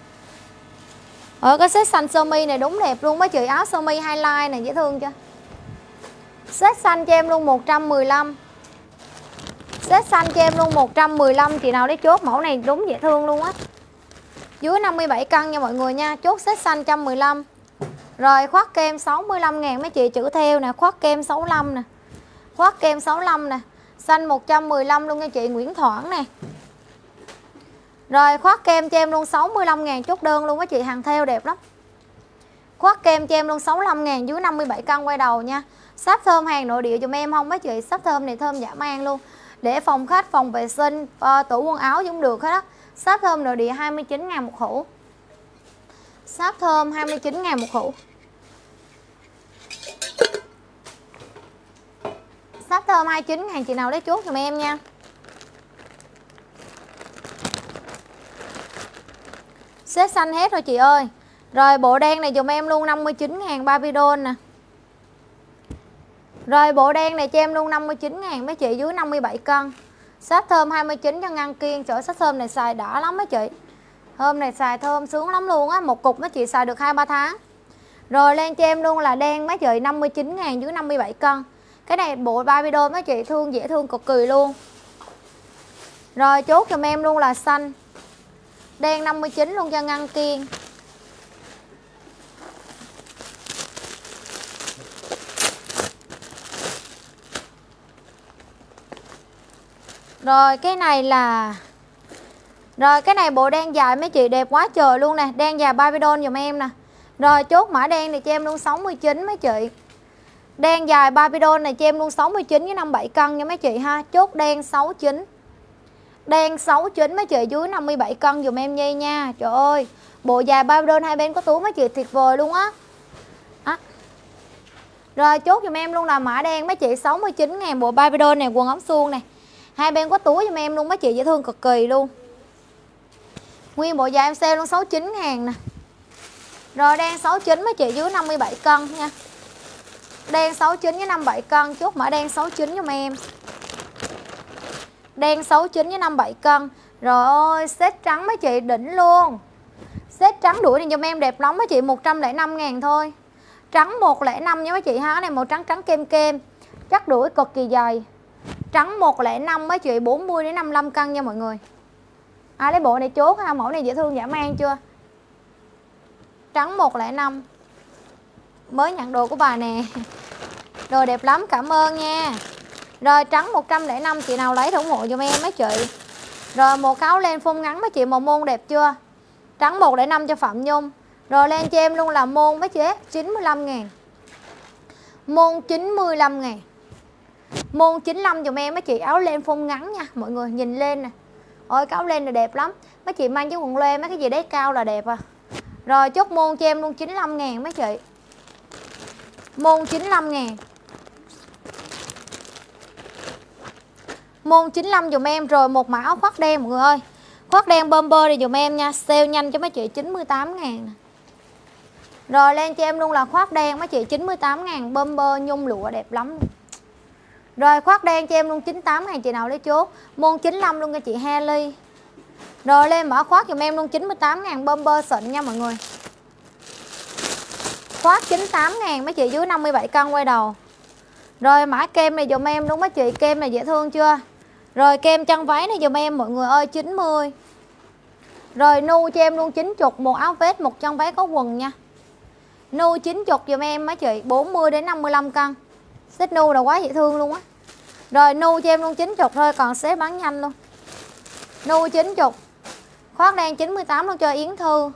Ở cái set xanh sơ mi này đúng đẹp luôn mấy chị, áo sơ mi highlight này dễ thương chưa. Set xanh cho em luôn một trăm mười lăm. Set xanh cho em luôn một trăm mười lăm, chị nào lấy chốt mẫu này đúng dễ thương luôn á. Dưới năm mươi bảy cân nha mọi người nha, chốt set xanh một trăm mười lăm. Rồi khoác kem sáu mươi lăm ngàn mấy chị, chữ theo nè, khoác kem sáu mươi lăm nè. Khoác kem sáu mươi lăm nè, xanh một trăm mười lăm luôn nha chị Nguyễn Thoảng nè. Rồi khoác kem cho em luôn sáu mươi lăm ngàn, chốt đơn luôn mấy chị, hàng theo đẹp lắm. Khoác kem cho em luôn sáu mươi lăm ngàn, dưới năm mươi bảy cân quay đầu nha. Sáp thơm hàng nội địa dùm em không mấy chị, sáp thơm này thơm dã man luôn. Để phòng khách, phòng vệ sinh, uh, tủ quần áo cũng được hết á. Sáp thơm nội địa hai mươi chín ngàn một hũ. Sáp thơm hai mươi chín ngàn một hũ. Sáp thơm hai mươi chín ngàn, chị nào lấy chốt giùm em nha. Set xanh hết rồi chị ơi. Rồi bộ đen này dùm em luôn năm mươi chín ngàn, Babylon nè. Rồi bộ đen này cho em luôn năm mươi chín ngàn mấy chị, dưới năm mươi bảy cân. Sáp thơm hai mươi chín cho ngăn kiên. Trời ơi, sáp thơm này xài đã lắm mấy chị. Thơm này xài thơm sướng lắm luôn á. Một cục mấy chị xài được hai ba tháng. Rồi lên cho em luôn là đen mấy chị, năm mươi chín ngàn, dưới năm mươi bảy cân. Cái này bộ Babylon mấy chị, thương dễ thương cực kỳ luôn. Rồi chốt giùm em luôn là xanh. Đen năm mươi chín luôn cho ngăn kiên. Rồi cái này là Rồi cái này bộ đen dài mấy chị, đẹp quá trời luôn nè. Đen dài Babylon dùm em nè. Rồi chốt mã đen này cho em luôn sáu mươi chín mấy chị. Đen dài Babylon này cho em luôn sáu mươi chín với năm mươi bảy cân nha mấy chị ha. Chốt đen sáu mươi chín. Đen sáu mươi chín mấy chị, dưới năm mươi bảy cân dùm em Nhi nha. Trời ơi, bộ dài Babylon hai bên có túi mấy chị, tuyệt vời luôn á. À. Rồi chốt dùm em luôn là mã đen mấy chị, sáu mươi chín ngàn bộ Babylon này, quần ống suông này. Hai bên có túi giùm em luôn mấy chị, dễ thương cực kỳ luôn. Nguyên bộ dài em sale luôn sáu mươi chín ngàn nè. Rồi đen sáu mươi chín mấy chị dưới năm mươi bảy cân nha. Đen sáu mươi chín với năm mươi bảy cân, chốt mã đen sáu mươi chín giùm em. Đen sáu mươi chín với năm mươi bảy cân. Rồi ơi, set trắng mấy chị đỉnh luôn. Set trắng đuổi này giùm em đẹp lắm mấy chị, một trăm lẻ năm ngàn thôi. Trắng một trăm lẻ năm nha mấy chị ha. Cái này màu trắng trắng kem kem. Chắc đuổi cực kỳ dày. Trắng một trăm lẻ năm mấy chị, bốn mươi đến năm mươi lăm cân nha mọi người. Ai lấy bộ này chốt ha, mẫu này dễ thương dã man chưa? Trắng một trăm lẻ năm. Mới nhận đồ của bà nè. Đồ đẹp lắm, cảm ơn nha. Rồi trắng một trăm lẻ năm, chị nào lấy ủng hộ giùm em mấy chị. Rồi một áo len phông ngắn mấy chị, màu môn đẹp chưa? Trắng một trăm lẻ năm cho Phạm Nhung. Rồi len cho em luôn là môn mấy chị, chín mươi lăm ngàn. Môn chín mươi lăm ngàn. Môn chín mươi lăm giùm em mấy chị, áo len phông ngắn nha. Mọi người nhìn lên nè. Ôi cái áo len này đẹp lắm. Mấy chị mang cái quần lê mấy cái gì đấy cao là đẹp à. Rồi chốt môn cho em luôn chín mươi lăm ngàn mấy chị. Môn chín mươi lăm ngàn. Môn chín mươi lăm dùm em. Rồi một mã áo khoác đen mọi người ơi. Khoác đen bomber đi dùm em nha. Sale nhanh cho mấy chị chín mươi tám ngàn. Rồi lên cho em luôn là khoác đen mấy chị chín mươi tám ngàn. Bomber nhung lụa đẹp lắm. Rồi khoác đen cho em luôn chín mươi tám ngàn, chị nào lấy chốt. Môn chín mươi lăm luôn cho chị Haley. Rồi lên mở khoác dùm em luôn chín mươi tám ngàn, bomber xịn nha mọi người. Khoác chín mươi tám ngàn mấy chị dưới năm mươi bảy cân quay đầu. Rồi mã kem này dùm em luôn mấy chị, kem này dễ thương chưa? Rồi kem chân váy này dùm em mọi người ơi, chín mươi. Rồi nu cho em luôn chín mươi, một áo vest, một chân váy có quần nha. Nu chín mươi dùm em mấy chị, bốn mươi đến năm mươi lăm cân. Set nu là quá dễ thương luôn á. Rồi nu cho em luôn chín mươi thôi, còn set bán nhanh luôn. Nu chín mươi. Khoác đen chín mươi tám luôn cho Yến Thư.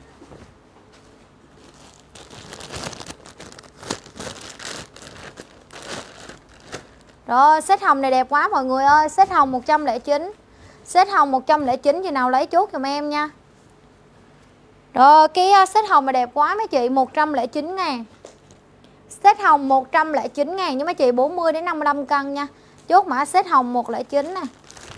Rồi set hồng này đẹp quá mọi người ơi. Set hồng một trăm lẻ chín. Set hồng một trăm lẻ chín, chị nào lấy chốt giùm em nha. Rồi cái set hồng này đẹp quá mấy chị, một trăm lẻ chín ngàn. Set hồng một trăm lẻ chín ngàn nha mấy chị, bốn mươi đến năm mươi lăm cân nha. Chốt mã set hồng một trăm lẻ chín nè.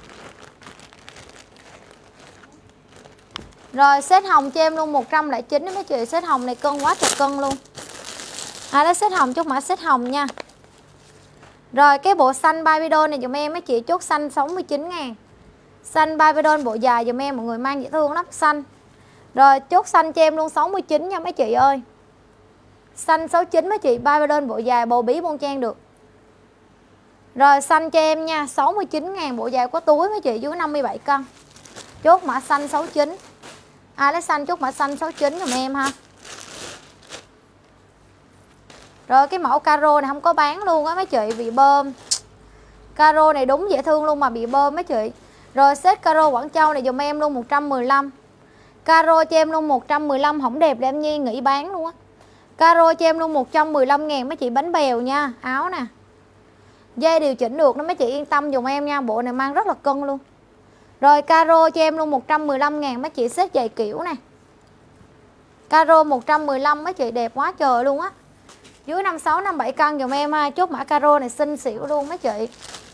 Rồi set hồng cho em luôn một trăm lẻ chín mấy chị, set hồng này cân quá trời cân luôn. À lấy set hồng, chốt mã set hồng nha. Rồi cái bộ xanh baby doll này dùm em mấy chị, chốt xanh sáu mươi chín ngàn. Xanh baby doll bộ dài dùm em, mọi người mang dễ thương lắm, xanh. Rồi chốt xanh cho em luôn sáu mươi chín nha mấy chị ơi. Xanh sáu mươi chín mấy chị, baby doll bộ dài, bầu bí bon trang được. Rồi xanh cho em nha, sáu mươi chín ngàn, bộ dài có túi mấy chị, dưới năm mươi bảy cân. Chốt mã xanh sáu mươi chín. Ai lấy xanh chốt mã xanh sáu mươi chín dùm em ha. Rồi cái mẫu caro này không có bán luôn á mấy chị, bị bơm. Caro này đúng dễ thương luôn mà bị bơm mấy chị. Rồi set caro Quảng Châu này dùm em luôn một trăm mười lăm. Caro cho em luôn một trăm mười lăm, không đẹp để em Nhi nghỉ bán luôn á. Caro cho em luôn một trăm mười lăm ngàn mấy chị, bánh bèo nha, áo nè. Dây điều chỉnh được nó mấy chị yên tâm dùm em nha, bộ này mang rất là cân luôn. Rồi caro cho em luôn một trăm mười lăm ngàn mấy chị, set giày kiểu nè. Caro một trăm mười lăm mấy chị, đẹp quá trời luôn á. Dưới năm mươi sáu, năm mươi bảy cân dùm em ha, chốt mã caro này xinh xỉu luôn mấy chị.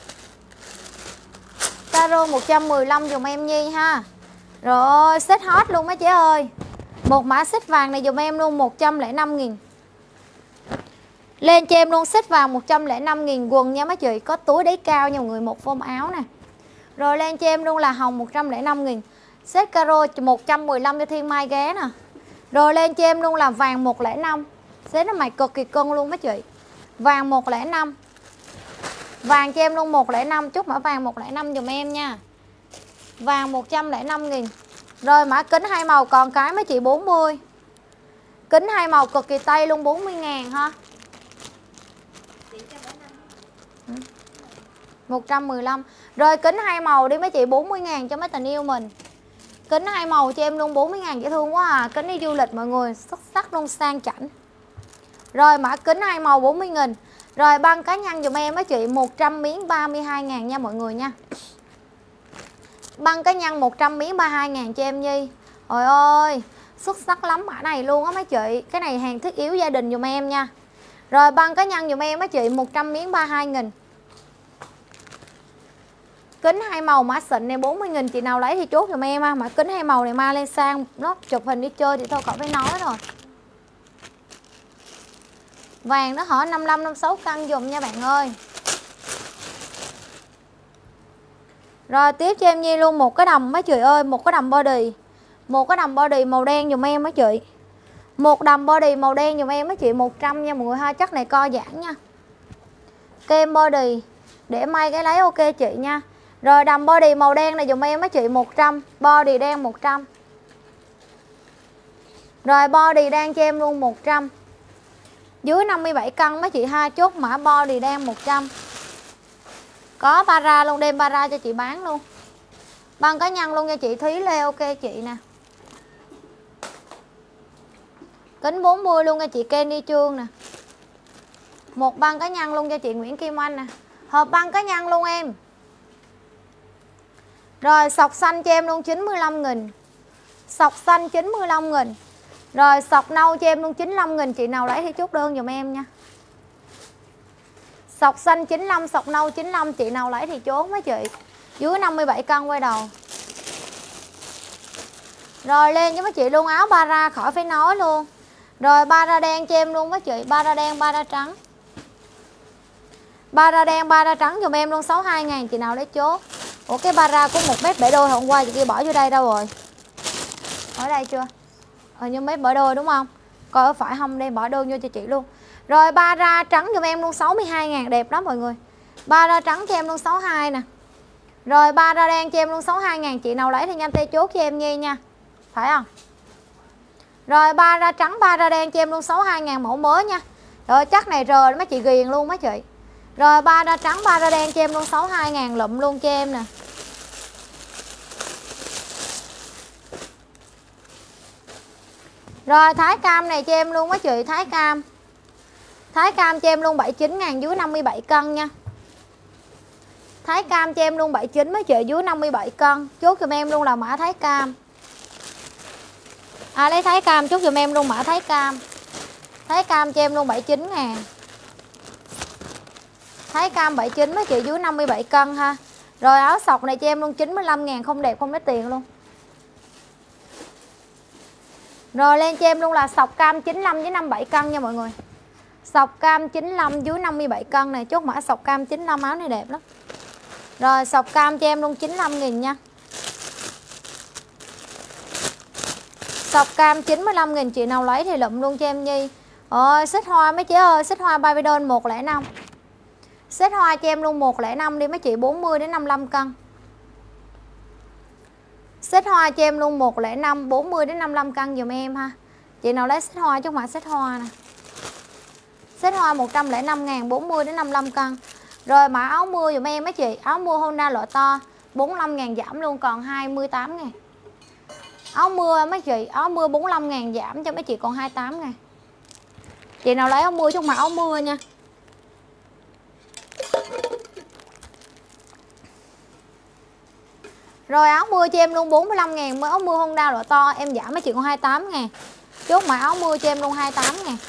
Caro một trăm mười lăm dùm em Nhi ha. Rồi set hot luôn mấy chị ơi. Một mã set vàng này dùm em luôn một trăm lẻ năm nghìn. Lên cho em luôn set vàng một trăm lẻ năm nghìn, quần nha mấy chị, có túi đáy cao nha mọi người, một form áo nè. Rồi lên cho em luôn là hồng một trăm lẻ năm nghìn. Set caro một trăm mười lăm cho Thiên Mai ghé nè. Rồi lên cho em luôn là vàng một trăm lẻ năm. Set nó mày cực kỳ cân luôn mấy chị. Vàng một trăm lẻ năm. Vàng cho em luôn một trăm lẻ năm, chúc mã vàng một trăm lẻ năm dùm em nha. Vàng một trăm lẻ năm nghìn. Rồi mã kính hai màu còn cái mấy chị bốn mươi. Kính hai màu cực kỳ tây luôn, bốn mươi ngàn ha. một trăm mười lăm. Rồi kính hai màu đi mấy chị, bốn mươi ngàn cho mấy tình yêu mình. Kính hai màu cho em luôn bốn mươi ngàn, dễ thương quá à. Kính đi du lịch mọi người, xuất sắc luôn, sang chảnh. Rồi mã kính hai màu bốn mươi nghìn. Rồi băng cá nhân dùm em mấy chị, một trăm miếng ba mươi hai ngàn nha mọi người nha. Băng cá nhân một trăm miếng ba mươi hai ngàn cho em Nhi. Trời ơi, xuất sắc lắm mã này luôn á mấy chị. Cái này hàng thiết yếu gia đình dùm em nha. Rồi băng cá nhân dùm em mấy chị, một trăm miếng ba mươi hai nghìn. Kính hai màu mã xịn này bốn mươi nghìn, chị nào lấy thì chốt giùm em ha. Mã kính hai màu này ma lên sang nó chụp hình đi chơi thì thôi khỏi phải nói rồi. Vàng nó hỏi năm mươi lăm năm mươi sáu cân dùm nha bạn ơi. Rồi tiếp cho em Nhi luôn một cái đầm mấy chị ơi, một cái đầm body. Một cái đầm body màu đen dùm em mấy chị. Một đầm body màu đen dùm em mấy chị, một trăm nha mọi người ha, chắc này co giãn nha. Kem body để may cái lấy ok chị nha. Rồi đầm body màu đen này dùm em mấy chị một trăm, body đen một trăm. Rồi body đen cho em luôn một trăm. Dưới năm mươi bảy cân mấy chị ha, chốt mã body đen một trăm. Có para luôn, đem para cho chị bán luôn. Băng cá nhân luôn cho chị Thúy Lê ok chị nè. Kính bốn mươi luôn cho chị Kenny Trương nè. Một băng cá nhân luôn cho chị Nguyễn Kim Anh nè. Hộp băng cá nhân luôn em. Rồi sọc xanh cho em luôn chín mươi lăm nghìn. Sọc xanh chín mươi lăm nghìn. Rồi sọc nâu cho em luôn chín mươi lăm nghìn, chị nào lấy thì chốt đơn giùm em nha. Sọc xanh chín mươi lăm, sọc nâu chín mươi lăm, chị nào lấy thì chốt mấy chị. Dưới năm mươi bảy cân quay đầu. Rồi lên cho mấy chị luôn áo bara khỏi phải nói luôn. Rồi bara đen cho em luôn mấy chị, bara đen, bara trắng. Bara đen, bara trắng giùm em luôn sáu mươi hai ngàn, chị nào lấy chốt. Ủa cái bara của một mét bảy đôi hôm qua chị kia bỏ vô đây đâu rồi? Ở đây chưa? Ờ như mét bỏ đôi đúng không? Coi có phải không, đây bỏ đôi vô cho chị luôn. Rồi bara trắng giùm em luôn sáu mươi hai ngàn, đẹp lắm mọi người. Bara trắng cho em luôn sáu mươi hai nè. Rồi bara đen cho em luôn sáu mươi hai ngàn, chị nào lấy thì nhanh tay chốt cho em Nhi nha. Phải không? Rồi bara trắng, bara đen cho em luôn sáu mươi hai ngàn mẫu mới nha. Rồi chắc này rờ mấy chị ghiền luôn mấy chị. Rồi bara trắng, bara đen cho em luôn sáu mươi hai ngàn lụm luôn cho em nè. Rồi thái cam này cho em luôn mấy chị, thái cam. Thái cam cho em luôn bảy mươi chín ngàn, dưới năm mươi bảy cân nha. Thái cam cho em luôn bảy mươi chín mấy chị, dưới năm mươi bảy cân. Chốt giùm em luôn là mã thái cam. À lấy thái cam chốt giùm em luôn mã thái cam. Thái cam cho em luôn bảy mươi chín ngàn. Thái cam bảy mươi chín mấy chị, dưới năm mươi bảy cân ha. Rồi áo sọc này cho em luôn chín mươi lăm ngàn, không đẹp không lấy tiền luôn. Rồi lên cho em luôn là sọc cam chín mươi lăm với năm mươi bảy cân nha mọi người. Sọc cam chín mươi lăm dưới năm mươi bảy cân này, chốt mã sọc cam chín mươi lăm, áo này đẹp lắm. Rồi sọc cam cho em luôn chín mươi lăm nghìn nha. Sọc cam chín mươi lăm nghìn, chị nào lấy thì lụm luôn cho em Nhi. Ôi xích hoa mấy chị ơi, xích hoa baby doll một không năm. Xích hoa cho em luôn một không năm đi mấy chị, bốn mươi đến năm mươi lăm cân. Xích hoa cho em luôn một không năm, bốn mươi đến năm mươi lăm cân dùm em ha. Chị nào lấy xích hoa chốt mã xích hoa nè. Xích hoa một trăm lẻ năm ngàn, bốn mươi đến năm mươi lăm cân. Rồi mã áo mưa dùm em mấy chị, áo mưa Honda loại to bốn mươi lăm ngàn giảm luôn còn hai mươi tám ngàn. Áo mưa mấy chị, áo mưa bốn mươi lăm ngàn giảm cho mấy chị còn hai mươi tám ngàn. Chị nào lấy áo mưa chốt mã áo mưa nha. Rồi áo mưa cho em luôn bốn mươi lăm ngàn, mới áo mưa Honda loại to em giảm mấy chị còn hai mươi tám ngàn. Chốt mã áo mưa cho em luôn hai mươi tám ngàn.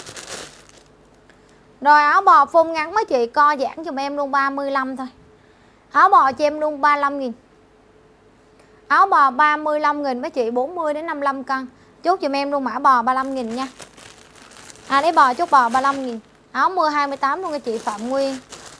Rồi áo bò phông ngắn mấy chị, co giãn giùm em luôn ba mươi lăm thôi. Áo bò cho em luôn ba mươi lăm nghìn. Áo bò ba mươi lăm nghìn mấy chị, bốn mươi đến năm mươi lăm cân. Chốt giùm em luôn mã bò ba mươi lăm nghìn nha. À lấy bò chốt bò ba mươi lăm nghìn. Áo mưa hai mươi tám luôn cho chị Phạm Nguyên.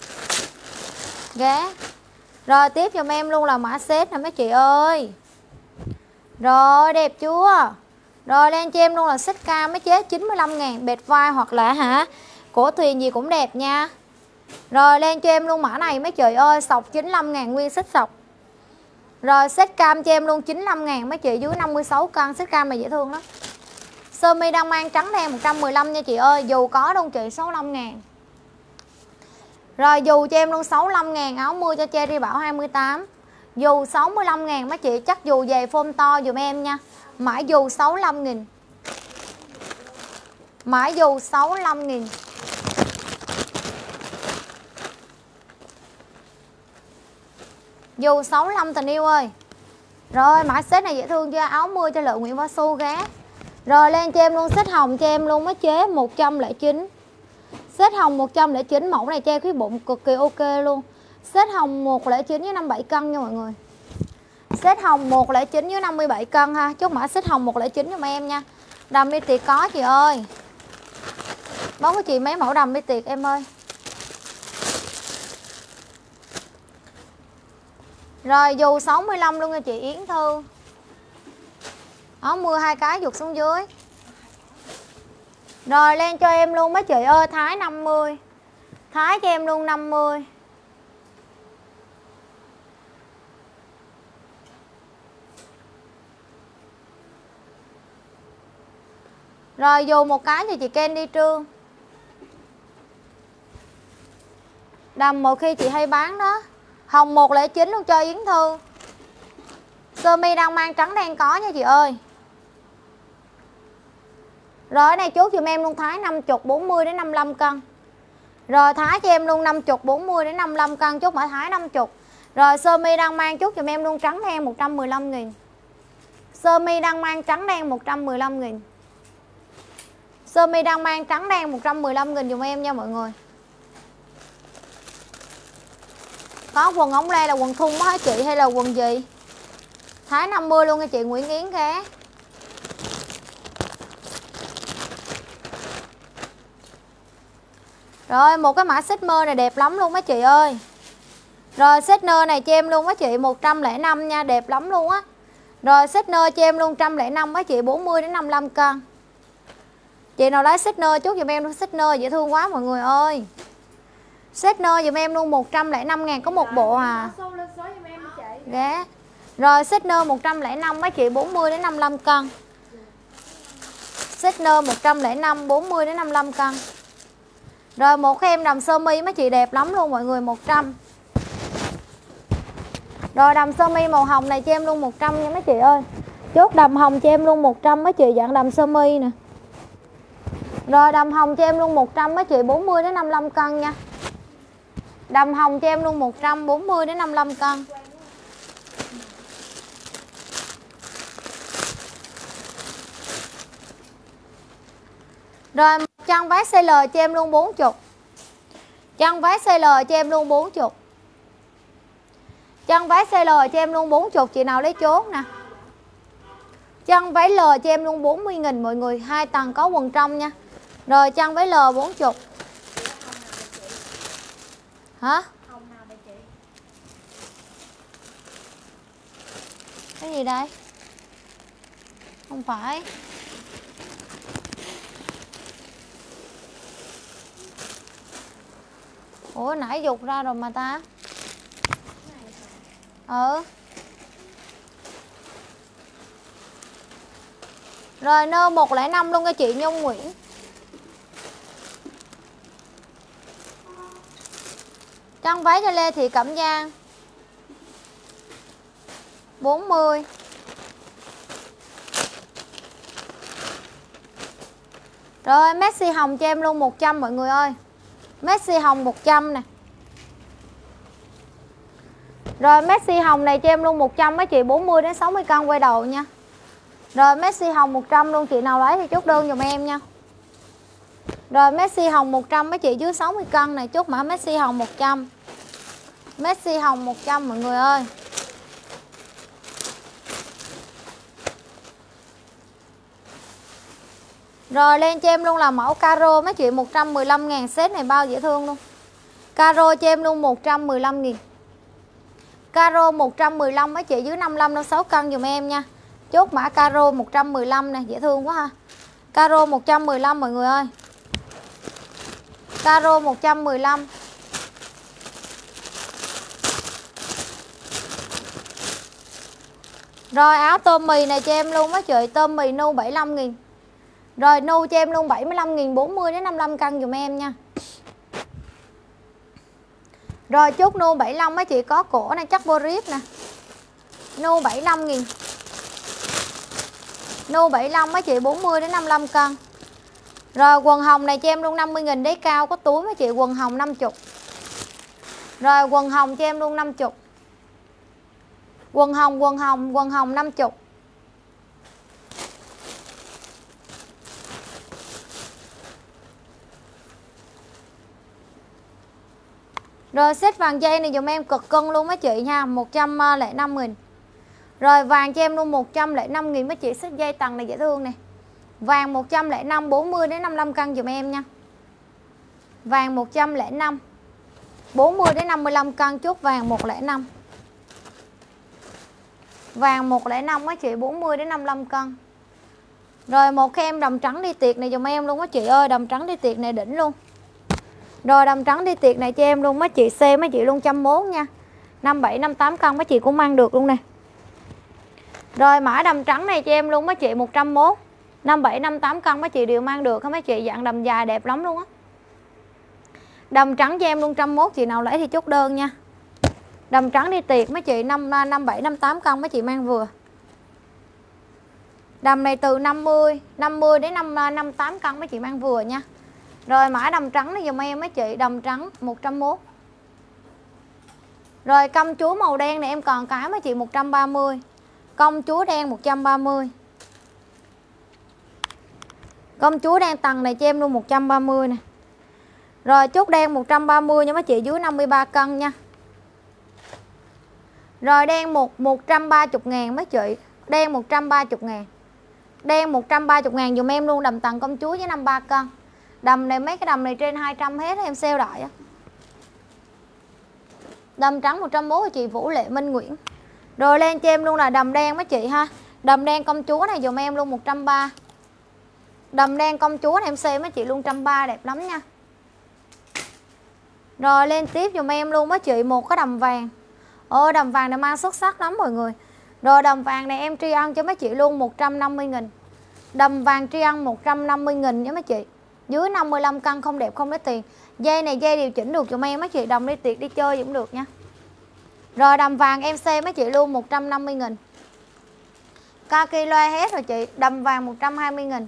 Ghé. Rồi tiếp giùm em luôn là mã set nè mấy chị ơi. Rồi đẹp chưa? Rồi lên cho em luôn là xích cam mấy chế chín mươi lăm ngàn, bệt vai hoặc là hả cổ thuyền gì cũng đẹp nha. Rồi lên cho em luôn mã này mấy chị ơi, sọc chín mươi lăm ngàn nguyên xích sọc. Rồi set cam cho em luôn chín mươi lăm ngàn mấy chị, dưới năm mươi sáu cân. Set cam này dễ thương lắm. Sơ mi đang mang trắng đen một trăm mười lăm nha chị ơi. Dù có đông chị sáu mươi lăm ngàn. Rồi dù cho em luôn sáu mươi lăm ngàn. Áo mưa cho Cherry Bảo hai mươi tám. Dù sáu mươi lăm ngàn mấy chị, chắc dù về phôm to dùm em nha. Mã dù sáu mươi lăm nghìn. Mã dù sáu mươi lăm nghìn. Dù sáu mươi lăm tình yêu ơi. Rồi mã set này dễ thương chưa? Áo mưa cho Lợi Nguyễn Võ Xu ghé. Rồi lên cho em luôn set hồng cho em luôn mấy chế một trăm lẻ chín. Set hồng một trăm lẻ chín, mẫu này che khuyết bụng cực kỳ ok luôn. Set hồng một không chín với năm mươi bảy cân nha mọi người. Set hồng một không chín với năm mươi bảy cân ha. Chốt mã set hồng một không chín giùm em nha. Đầm bi tiệc có chị ơi. Bóng của chị mấy mẫu đầm bi tiệc em ơi. Rồi dù sáu mươi lăm luôn nha chị Yến Thư. Đó, mưa hai cái giục xuống dưới. Rồi lên cho em luôn mấy chị ơi, Thái năm mươi. Thái cho em luôn năm mươi. Rồi dù một cái thì chị Candy Trương. Đầm một khi chị hay bán đó. Hồng một không chín luôn cho Yến Thư. Sơ mi đang mang trắng đen có nha chị ơi. Rồi cái này chốt giùm em luôn Thái năm mươi bốn mươi đến năm mươi lăm cân. Rồi Thái cho em luôn năm mươi bốn mươi đến năm mươi lăm cân, chốt mã Thái năm mươi. Rồi sơ mi đang mang chốt giùm em luôn trắng đen một trăm mười lăm nghìn. Sơ mi đang mang trắng đen một trăm mười lăm nghìn. Sơ mi đang mang trắng đen một trăm mười lăm nghìn dùm em nha mọi người. Có quần ống lê là quần thun đó hả chị hay là quần gì? Thái năm mươi luôn nha chị Nguyễn Yến ghé. Rồi một cái mã set mơ này đẹp lắm luôn mấy chị ơi. Rồi set nơ này cho em luôn mấy chị một trăm lẻ năm nha, đẹp lắm luôn á. Rồi set nơ cho em luôn một trăm lẻ năm mấy chị bốn mươi đến năm mươi lăm cân. Chị nào lấy set nơ chút giùm em luôn, set nơ dễ thương quá mọi người ơi. Set nơ giùm em luôn một trăm lẻ năm ngàn có một bộ à. Ghé. Rồi set nơ một trăm lẻ năm mấy chị bốn mươi đến năm mươi lăm cân. Set nơ một trăm lẻ năm bốn mươi đến năm mươi lăm cân. Rồi một em đầm sơ mi mấy chị đẹp lắm luôn mọi người một trăm. Rồi đầm sơ mi màu hồng này cho em luôn một trăm nha mấy chị ơi. Chốt đầm hồng cho em luôn một trăm mấy chị dạng đầm sơ mi nè. Rồi đầm hồng cho em luôn một trăm mấy chị bốn mươi đến năm mươi lăm cân nha. Đầm hồng cho em luôn một trăm bốn mươi đến năm mươi lăm cân. Rồi chân váy size L cho em luôn bốn mươi. Chân váy size L cho em luôn bốn mươi. Chân váy size L cho em luôn bốn mươi, chị nào lấy chốt nè. Chân váy L cho em luôn bốn mươi nghìn mọi người, hai tầng có quần trong nha. Rồi chân váy L bốn mươi. Hả? Cái gì đây? Không phải. Ủa nãy dục ra rồi mà ta. Ừ. Rồi nơ một không năm luôn cho chị Nhung Nguyễn. Chân váy cho Lê Thị Cẩm Giang bốn mươi. Rồi Messi hồng cho em luôn một trăm mọi người ơi. Messi hồng một trăm nè. Rồi Messi hồng này cho em luôn một trăm mấy chị bốn mươi đến sáu mươi cân quay đầu nha. Rồi Messi hồng một trăm luôn, chị nào lấy thì chốt đơn giùm em nha. Rồi Messi hồng một trăm mấy chị dưới sáu mươi cân này, chốt mã Messi hồng một trăm. Messi hồng một trăm mọi người ơi. Rồi lên cho em luôn là mẫu caro mấy chị một trăm mười lăm ngàn, set này bao dễ thương luôn. Caro cho em luôn một trăm mười lăm nghìn. Caro một trăm mười lăm mấy chị dưới năm mươi lăm đến sáu cân dùm em nha. Chốt mã caro một trăm mười lăm nè, dễ thương quá ha. Caro một trăm mười lăm mọi người ơi. Caro một trăm mười lăm. Rồi áo tôm mì này cho em luôn mấy chị, tôm mì nu bảy mươi lăm nghìn. Rồi nu cho em luôn bảy mươi lăm nghìn, bốn mươi đến năm mươi lăm cân dùm em nha. Rồi chốt nu bảy mươi lăm mấy chị, có cổ này chắc borit nè. Nu bảy mươi lăm nghìn. Nu bảy mươi lăm mấy chị bốn mươi đến năm mươi lăm cân. Rồi quần hồng này cho em luôn năm mươi nghìn, đế cao có túi mấy chị, quần hồng năm mươi. Rồi quần hồng cho em luôn năm mươi. Quần hồng, quần hồng, quần hồng năm mươi. Rồi set vàng dây này dùm em cực cân luôn mấy chị nha, một trăm lẻ năm nghìn. Rồi vàng cho em luôn một trăm lẻ năm nghìn mấy chị, set dây tầng này dễ thương nè. Vàng một trăm lẻ năm, bốn mươi đến năm mươi lăm cân dùm em nha. Vàng một trăm lẻ năm, bốn mươi đến năm mươi lăm cân, chốt vàng một không năm. Vàng một không năm mấy chị, bốn mươi đến năm mươi lăm cân. Rồi một kem đầm trắng đi tiệc này dùm em luôn mấy chị ơi, đầm trắng đi tiệc này đỉnh luôn. Rồi đầm trắng đi tiệc này cho em luôn mấy chị, xe mấy chị luôn trăm mốt nha. năm bảy năm tám cân mấy chị cũng mang được luôn nè. Rồi mã đầm trắng này cho em luôn mấy chị một trăm mốt. năm bảy năm tám cân mấy chị đều mang được hết mấy chị, dạng đầm dài đẹp lắm luôn á. Đầm trắng cho em luôn trăm mốt, chị nào lấy thì chốt đơn nha. Đầm trắng đi tiệc mấy chị năm năm bảy năm tám cân mấy chị mang vừa. Đầm này từ năm mươi, năm mươi đến năm năm tám cân mấy chị mang vừa nha. Rồi mã đầm trắng này dùm em mấy chị, đầm trắng một trăm mốt. Rồi công chúa màu đen này em còn cái mấy chị một trăm ba mươi. Công chúa đen một trăm ba mươi. Công chúa đen tầng này cho em luôn một trăm ba mươi nè. Rồi chốt đen một trăm ba mươi nha mấy chị, dưới năm mươi ba cân nha. Rồi đen một một trăm ba mươi ngàn mấy chị, đen một trăm ba mươi ngàn. Đen một trăm ba mươi ngàn dùm em luôn, đầm tầng công chúa với năm mươi ba cân. Đầm này mấy cái đầm này trên hai trăm hết em sale đại á. Đầm trắng một trăm mốt chị Vũ Lệ Minh Nguyễn. Rồi lên cho em luôn là đầm đen mấy chị ha. Đầm đen công chúa này dùm em luôn một trăm ba mươi. Đầm đen công chúa này em sale mấy chị luôn một trăm ba mươi, đẹp lắm nha. Rồi lên tiếp dùm em luôn mấy chị một cái đầm vàng. Ôi đầm vàng này mang xuất sắc lắm mọi người. Rồi đầm vàng này em tri ân cho mấy chị luôn một trăm năm mươi nghìn. Đầm vàng tri ân một trăm năm mươi nghìn nha mấy chị. Dưới năm mươi lăm cân không đẹp không lấy tiền. Dây này dây điều chỉnh được cho em mấy chị, đầm đi tiệc đi chơi cũng được nha. Rồi đầm vàng em xe mấy chị luôn một trăm năm mươi nghìn. Kaki loa hết rồi chị, đầm vàng một trăm hai mươi nghìn.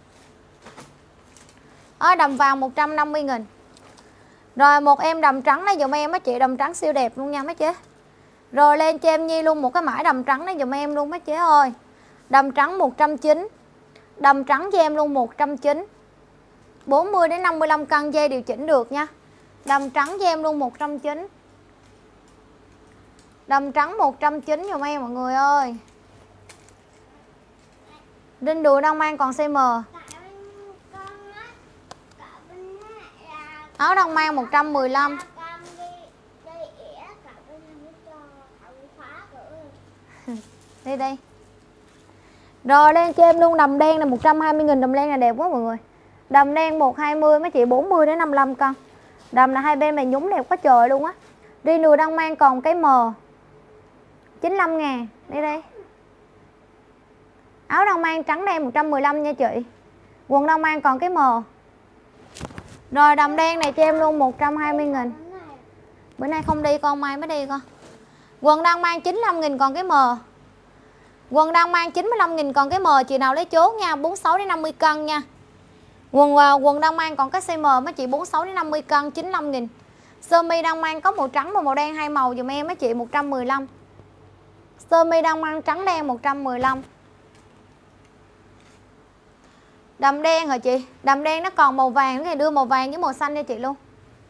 Ở đầm vàng một trăm năm mươi nghìn. Rồi một em đầm trắng này dùm em mấy chị, đầm trắng siêu đẹp luôn nha mấy chế. Rồi lên cho em Nhi luôn một cái mã đầm trắng này dùm em luôn mấy chế ơi. Đầm trắng một trăm chín mươi. Đầm trắng cho em luôn một trăm chín mươi. bốn mươi đến năm mươi lăm cân, dây điều chỉnh được nha. Đầm trắng cho em luôn một trăm chín mươi. Đầm trắng một trăm chín mươi dùm em mọi người ơi. Đinh đùi đang mang còn size M. Áo đang mang một trăm mười lăm. Đi đi. Rồi lên cho em luôn đầm đen này một trăm hai mươi nghìn, đầm đen này đẹp quá mọi người. Đầm đen một trăm hai mươi mấy chị, bốn mươi đến năm mươi lăm cân. Đầm là hai bên này nhúng đẹp quá trời luôn á. Đi nùi đang mang còn cái M chín mươi lăm ngàn. Đi đây. Áo đang mang trắng đen một trăm mười lăm nha chị. Quần đang mang còn cái M. Rồi đầm đen này cho em luôn một trăm hai mươi nghìn. Bữa nay không đi con, mai mới đi con. Quần đang mang chín mươi lăm nghìn còn cái M. Quần đang mang chín mươi lăm nghìn còn cái M, chị nào lấy chốt nha, bốn mươi sáu đến năm mươi cân nha. Quần quần đang mang còn cái size M mấy chị, bốn mươi sáu đến năm mươi cân, chín mươi lăm nghìn. Sơ mi đang mang có màu trắng và màu đen hai màu dùm em mấy chị, một trăm mười lăm. Sơ mi đang mang trắng đen một trăm mười lăm. Đầm đen hả chị? Đầm đen nó còn màu vàng, cái đưa màu vàng với màu xanh cho chị luôn.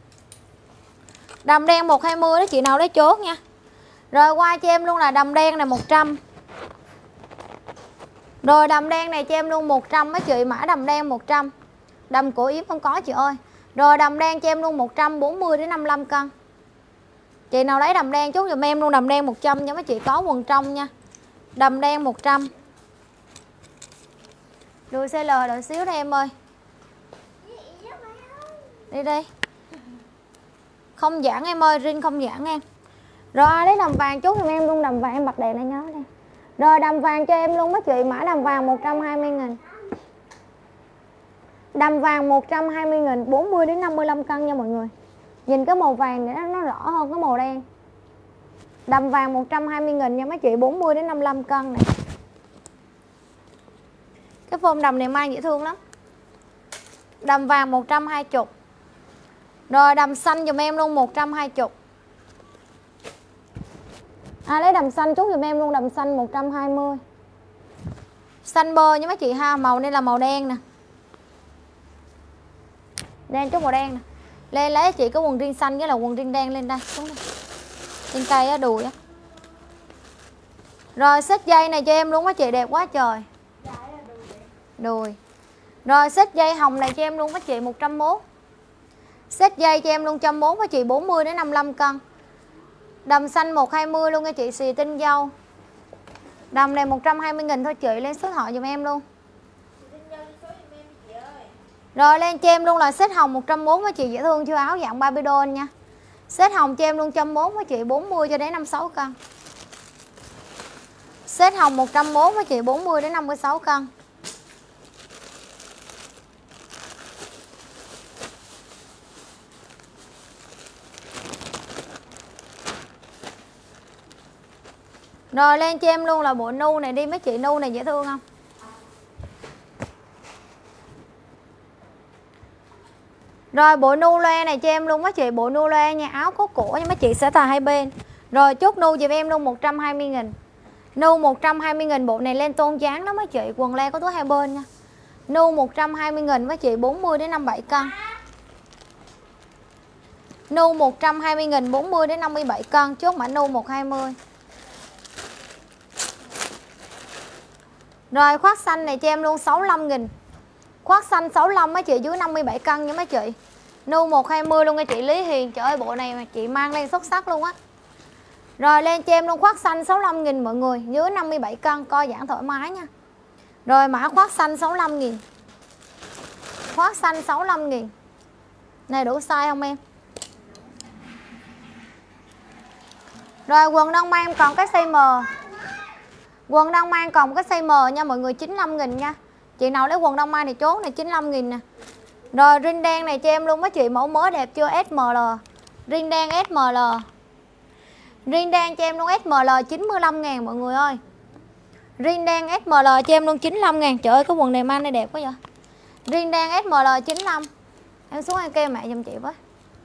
Đầm đen một trăm hai mươi đó chị nào lấy chốt nha. Rồi qua cho em luôn là đầm đen này một trăm. Rồi đầm đen này cho em luôn một trăm mấy chị, mã đầm đen một trăm. Đầm cổ yếm không có chị ơi. Rồi đầm đen cho em luôn một trăm bốn mươi đến năm mươi lăm cân. Chị nào lấy đầm đen chốt giùm em luôn đầm đen một trăm nha mấy chị, có quần trong nha. Đầm đen một trăm. Đùi xê lờ đợi xíu đây em ơi. Đi đi. Không giãn em ơi, riêng không giãn em. Rồi ai lấy đầm vàng chốt giùm em luôn đầm vàng, em bật đèn này nhớ đây. Rồi đầm vàng cho em luôn mấy chị, mã đầm vàng một trăm hai mươi nghìn. Đầm vàng một trăm hai mươi nghìn, bốn mươi đến năm mươi lăm cân nha mọi người. Nhìn cái màu vàng này nó rõ hơn cái màu đen. Đầm vàng một trăm hai mươi nghìn nha mấy chị, bốn mươi đến năm mươi lăm cân này. Cái form đầm này mang dễ thương lắm. Đầm vàng một trăm hai mươi. Rồi đầm xanh giùm em luôn một trăm hai mươi. À lấy đầm xanh chút giùm em luôn, đầm xanh một trăm hai mươi. Xanh bơ nha mấy chị ha, màu này là màu đen nè. Đen chút màu đen nè. Lên lấy chị cái quần jean xanh với là quần jean đen lên đây, xuống đây. Trên cây á, đùi á. Rồi xích dây này cho em luôn á chị, đẹp quá trời. Đùi. Rồi xích dây hồng này cho em luôn á chị, một trăm mốt. Xích dây cho em luôn một trăm mốt á chị, bốn mươi đến năm mươi lăm cân. Đầm xanh một trăm hai mươi luôn nha chị, xì tinh dâu. Đầm này một trăm hai mươi nghìn thôi chị, lên số điện thoại giùm em luôn. Rồi lên cho em luôn là set hồng một trăm bốn mươi chị, dễ thương chưa, áo dạng baby doll nha. Set hồng cho em luôn một trăm bốn mươi chị, bốn mươi cho đến năm mươi sáu cân. Set hồng một trăm bốn mươi chị, bốn mươi đến năm mươi sáu cân. Rồi lên cho em luôn là bộ nu này đi mấy chị, nu này dễ thương không? Rồi bộ nu loe này cho em luôn mấy chị, bộ nu loe nha, áo có cổ nha mấy chị, sẽ tà hai bên. Rồi chốt nu giùm em luôn một trăm hai mươi nghìn. Nu một trăm hai mươi nghìn, bộ này lên tôn dáng đó mấy chị, quần le có túi hai bên nha. Nu một trăm hai mươi nghìn mấy chị, bốn mươi đến năm mươi bảy cân. Nu một trăm hai mươi nghìn, bốn mươi đến năm mươi bảy cân, chốt mã nu một trăm hai mươi. Rồi khoác xanh này cho em luôn sáu mươi lăm nghìn. Khoác xanh sáu mươi lăm mấy chị, dưới năm mươi bảy cân nha mấy chị. Nu một trăm hai mươi luôn nha chị Lý Hiền. Trời ơi bộ này mà chị mang lên xuất sắc luôn á. Rồi lên cho em luôn khoác xanh sáu mươi lăm nghìn mọi người, dưới năm mươi bảy cân, co giãn thoải mái nha. Rồi mã khoác xanh sáu mươi lăm nghìn. Khoác xanh sáu mươi lăm nghìn. Này đủ size không em? Rồi quần đang mang còn cái size M. Quần đang mang còn cái size M nha mọi người, chín mươi lăm nghìn nha. Chị nào lấy quần đông mai này chốt này, chín mươi lăm nghìn nè. Rồi rin đen này cho em luôn mấy chị, mẫu mới đẹp chưa, ét em lờ. Rin đen ét em lờ. Rin đen cho em luôn ét em lờ chín mươi lăm ngàn mọi người ơi. Rin đen ét em lờ cho em luôn chín mươi lăm ngàn. Trời ơi cái quần này mang này đẹp quá vậy. Rin đen ét em lờ chín mươi lăm. Em xuống em kêu mẹ giùm chị với.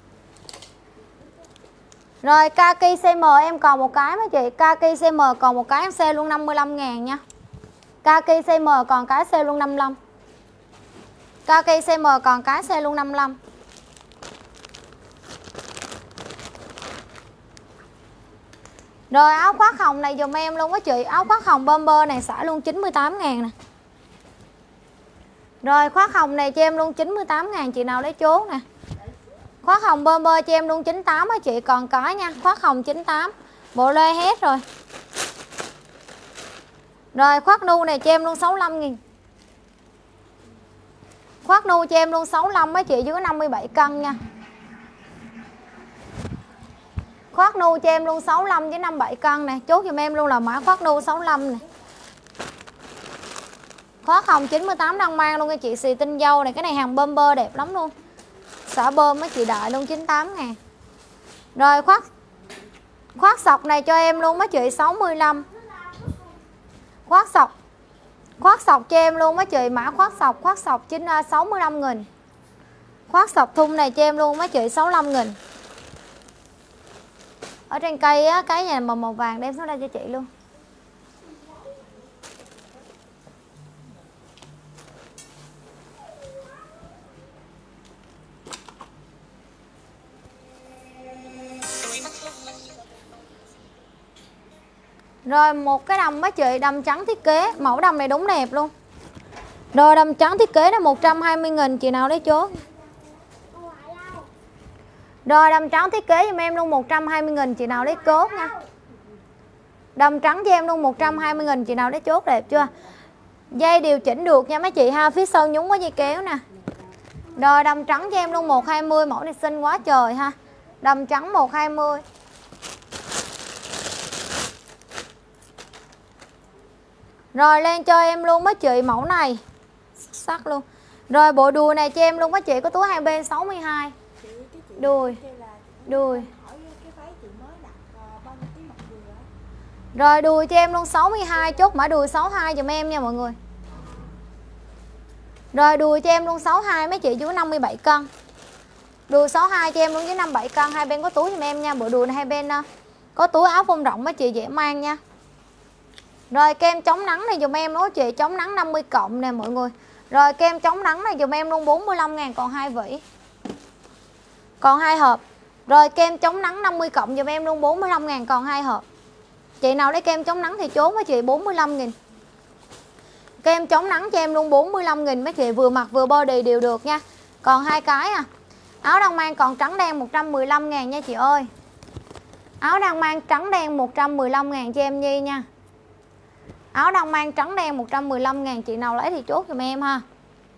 Rồi kaki size M em còn một cái mấy chị, kaki size M còn một cái em sale luôn năm mươi lăm ngàn nha. Kaki size M còn cái sale luôn năm mươi lăm. Kaki size M còn cái sale luôn năm mươi lăm. Rồi áo khoác hồng này dùm em luôn á chị, áo khoác hồng bomber này xả luôn chín mươi tám ngàn nè. Rồi khoác hồng này cho em luôn chín mươi tám ngàn, chị nào lấy chốt nè. Khoác hồng bomber cho em luôn chín mươi tám á chị, còn cái nha, khoác hồng chín mươi tám. Bộ lê hết rồi. Rồi khoác nu này cho em luôn sáu mươi lăm nghìn. Khoác nu cho em luôn sáu mươi lăm mấy chị, dưới năm mươi bảy cân nha. Khoác nu cho em luôn sáu mươi lăm với năm mươi bảy cân nè, chốt giùm em luôn là mã khoác nu sáu mươi lăm nè. Khoác hồng chín mươi tám đang mang luôn nha chị, xì tinh dâu này, cái này hàng bomber đẹp lắm luôn. Xả bơm mấy chị đại luôn chín mươi tám ngàn. Rồi khoác khoác sọc này cho em luôn mấy chị sáu mươi lăm. Khoác sọc. Khoác sọc cho em luôn mấy chị, mã khoác sọc, khoác sọc chín sáu mươi lăm nghìn. Khoác sọc thun này cho em luôn mấy chị sáu mươi lăm nghìn. Ở trên cây á, cái này màu màu vàng đem xuống đây cho chị luôn. Rồi một cái đầm mấy chị, đầm trắng thiết kế, mẫu đầm này đúng đẹp luôn. Rồi đầm trắng thiết kế là một trăm hai mươi nghìn, chị nào lấy chốt. Rồi đầm trắng thiết kế giùm em luôn một trăm hai mươi nghìn, chị nào lấy chốt nha. Đầm trắng cho em luôn một trăm hai mươi nghìn, chị nào lấy chốt, đẹp chưa? Dây điều chỉnh được nha mấy chị ha, phía sau nhúng có dây kéo nè. Rồi đầm trắng cho em luôn một trăm hai mươi, mẫu này xinh quá trời ha. Đầm trắng một trăm hai mươi. Rồi lên cho em luôn mấy chị mẫu này. Sắc luôn. Rồi bộ đùi này cho em luôn mấy chị, có túi hai bên sáu mươi hai. Đùi. Đùi. Rồi đùi cho em luôn sáu mươi hai, chốt mã đùi sáu mươi hai giùm em nha mọi người. Rồi đùi cho em luôn sáu mươi hai mấy chị, dưới năm mươi bảy cân. Đùi sáu mươi hai cho em luôn dưới năm mươi bảy cân, hai bên có túi giùm em nha. Bộ đùi này hai bên có túi áo phông rộng mấy chị, dễ mang nha. Rồi kem chống nắng này dùm em đó chị, chống nắng năm mươi cộng nè mọi người. Rồi kem chống nắng này dùm em luôn bốn mươi lăm ngàn, còn hai vỉ. Còn hai hộp. Rồi kem chống nắng năm mươi cộng giùm em luôn bốn mươi lăm ngàn còn hai hộp. Chị nào lấy kem chống nắng thì trốn với chị bốn mươi lăm nghìn. Kem chống nắng cho em luôn bốn mươi lăm nghìn mấy chị, vừa mặc vừa body đều được nha. Còn hai cái à. Áo đang mang còn trắng đen một trăm mười lăm ngàn nha chị ơi. Áo đang mang trắng đen một trăm mười lăm ngàn cho em Nhi nha. Áo đang mang trắng đen một trăm mười lăm ngàn, chị nào lấy thì chốt giùm em ha.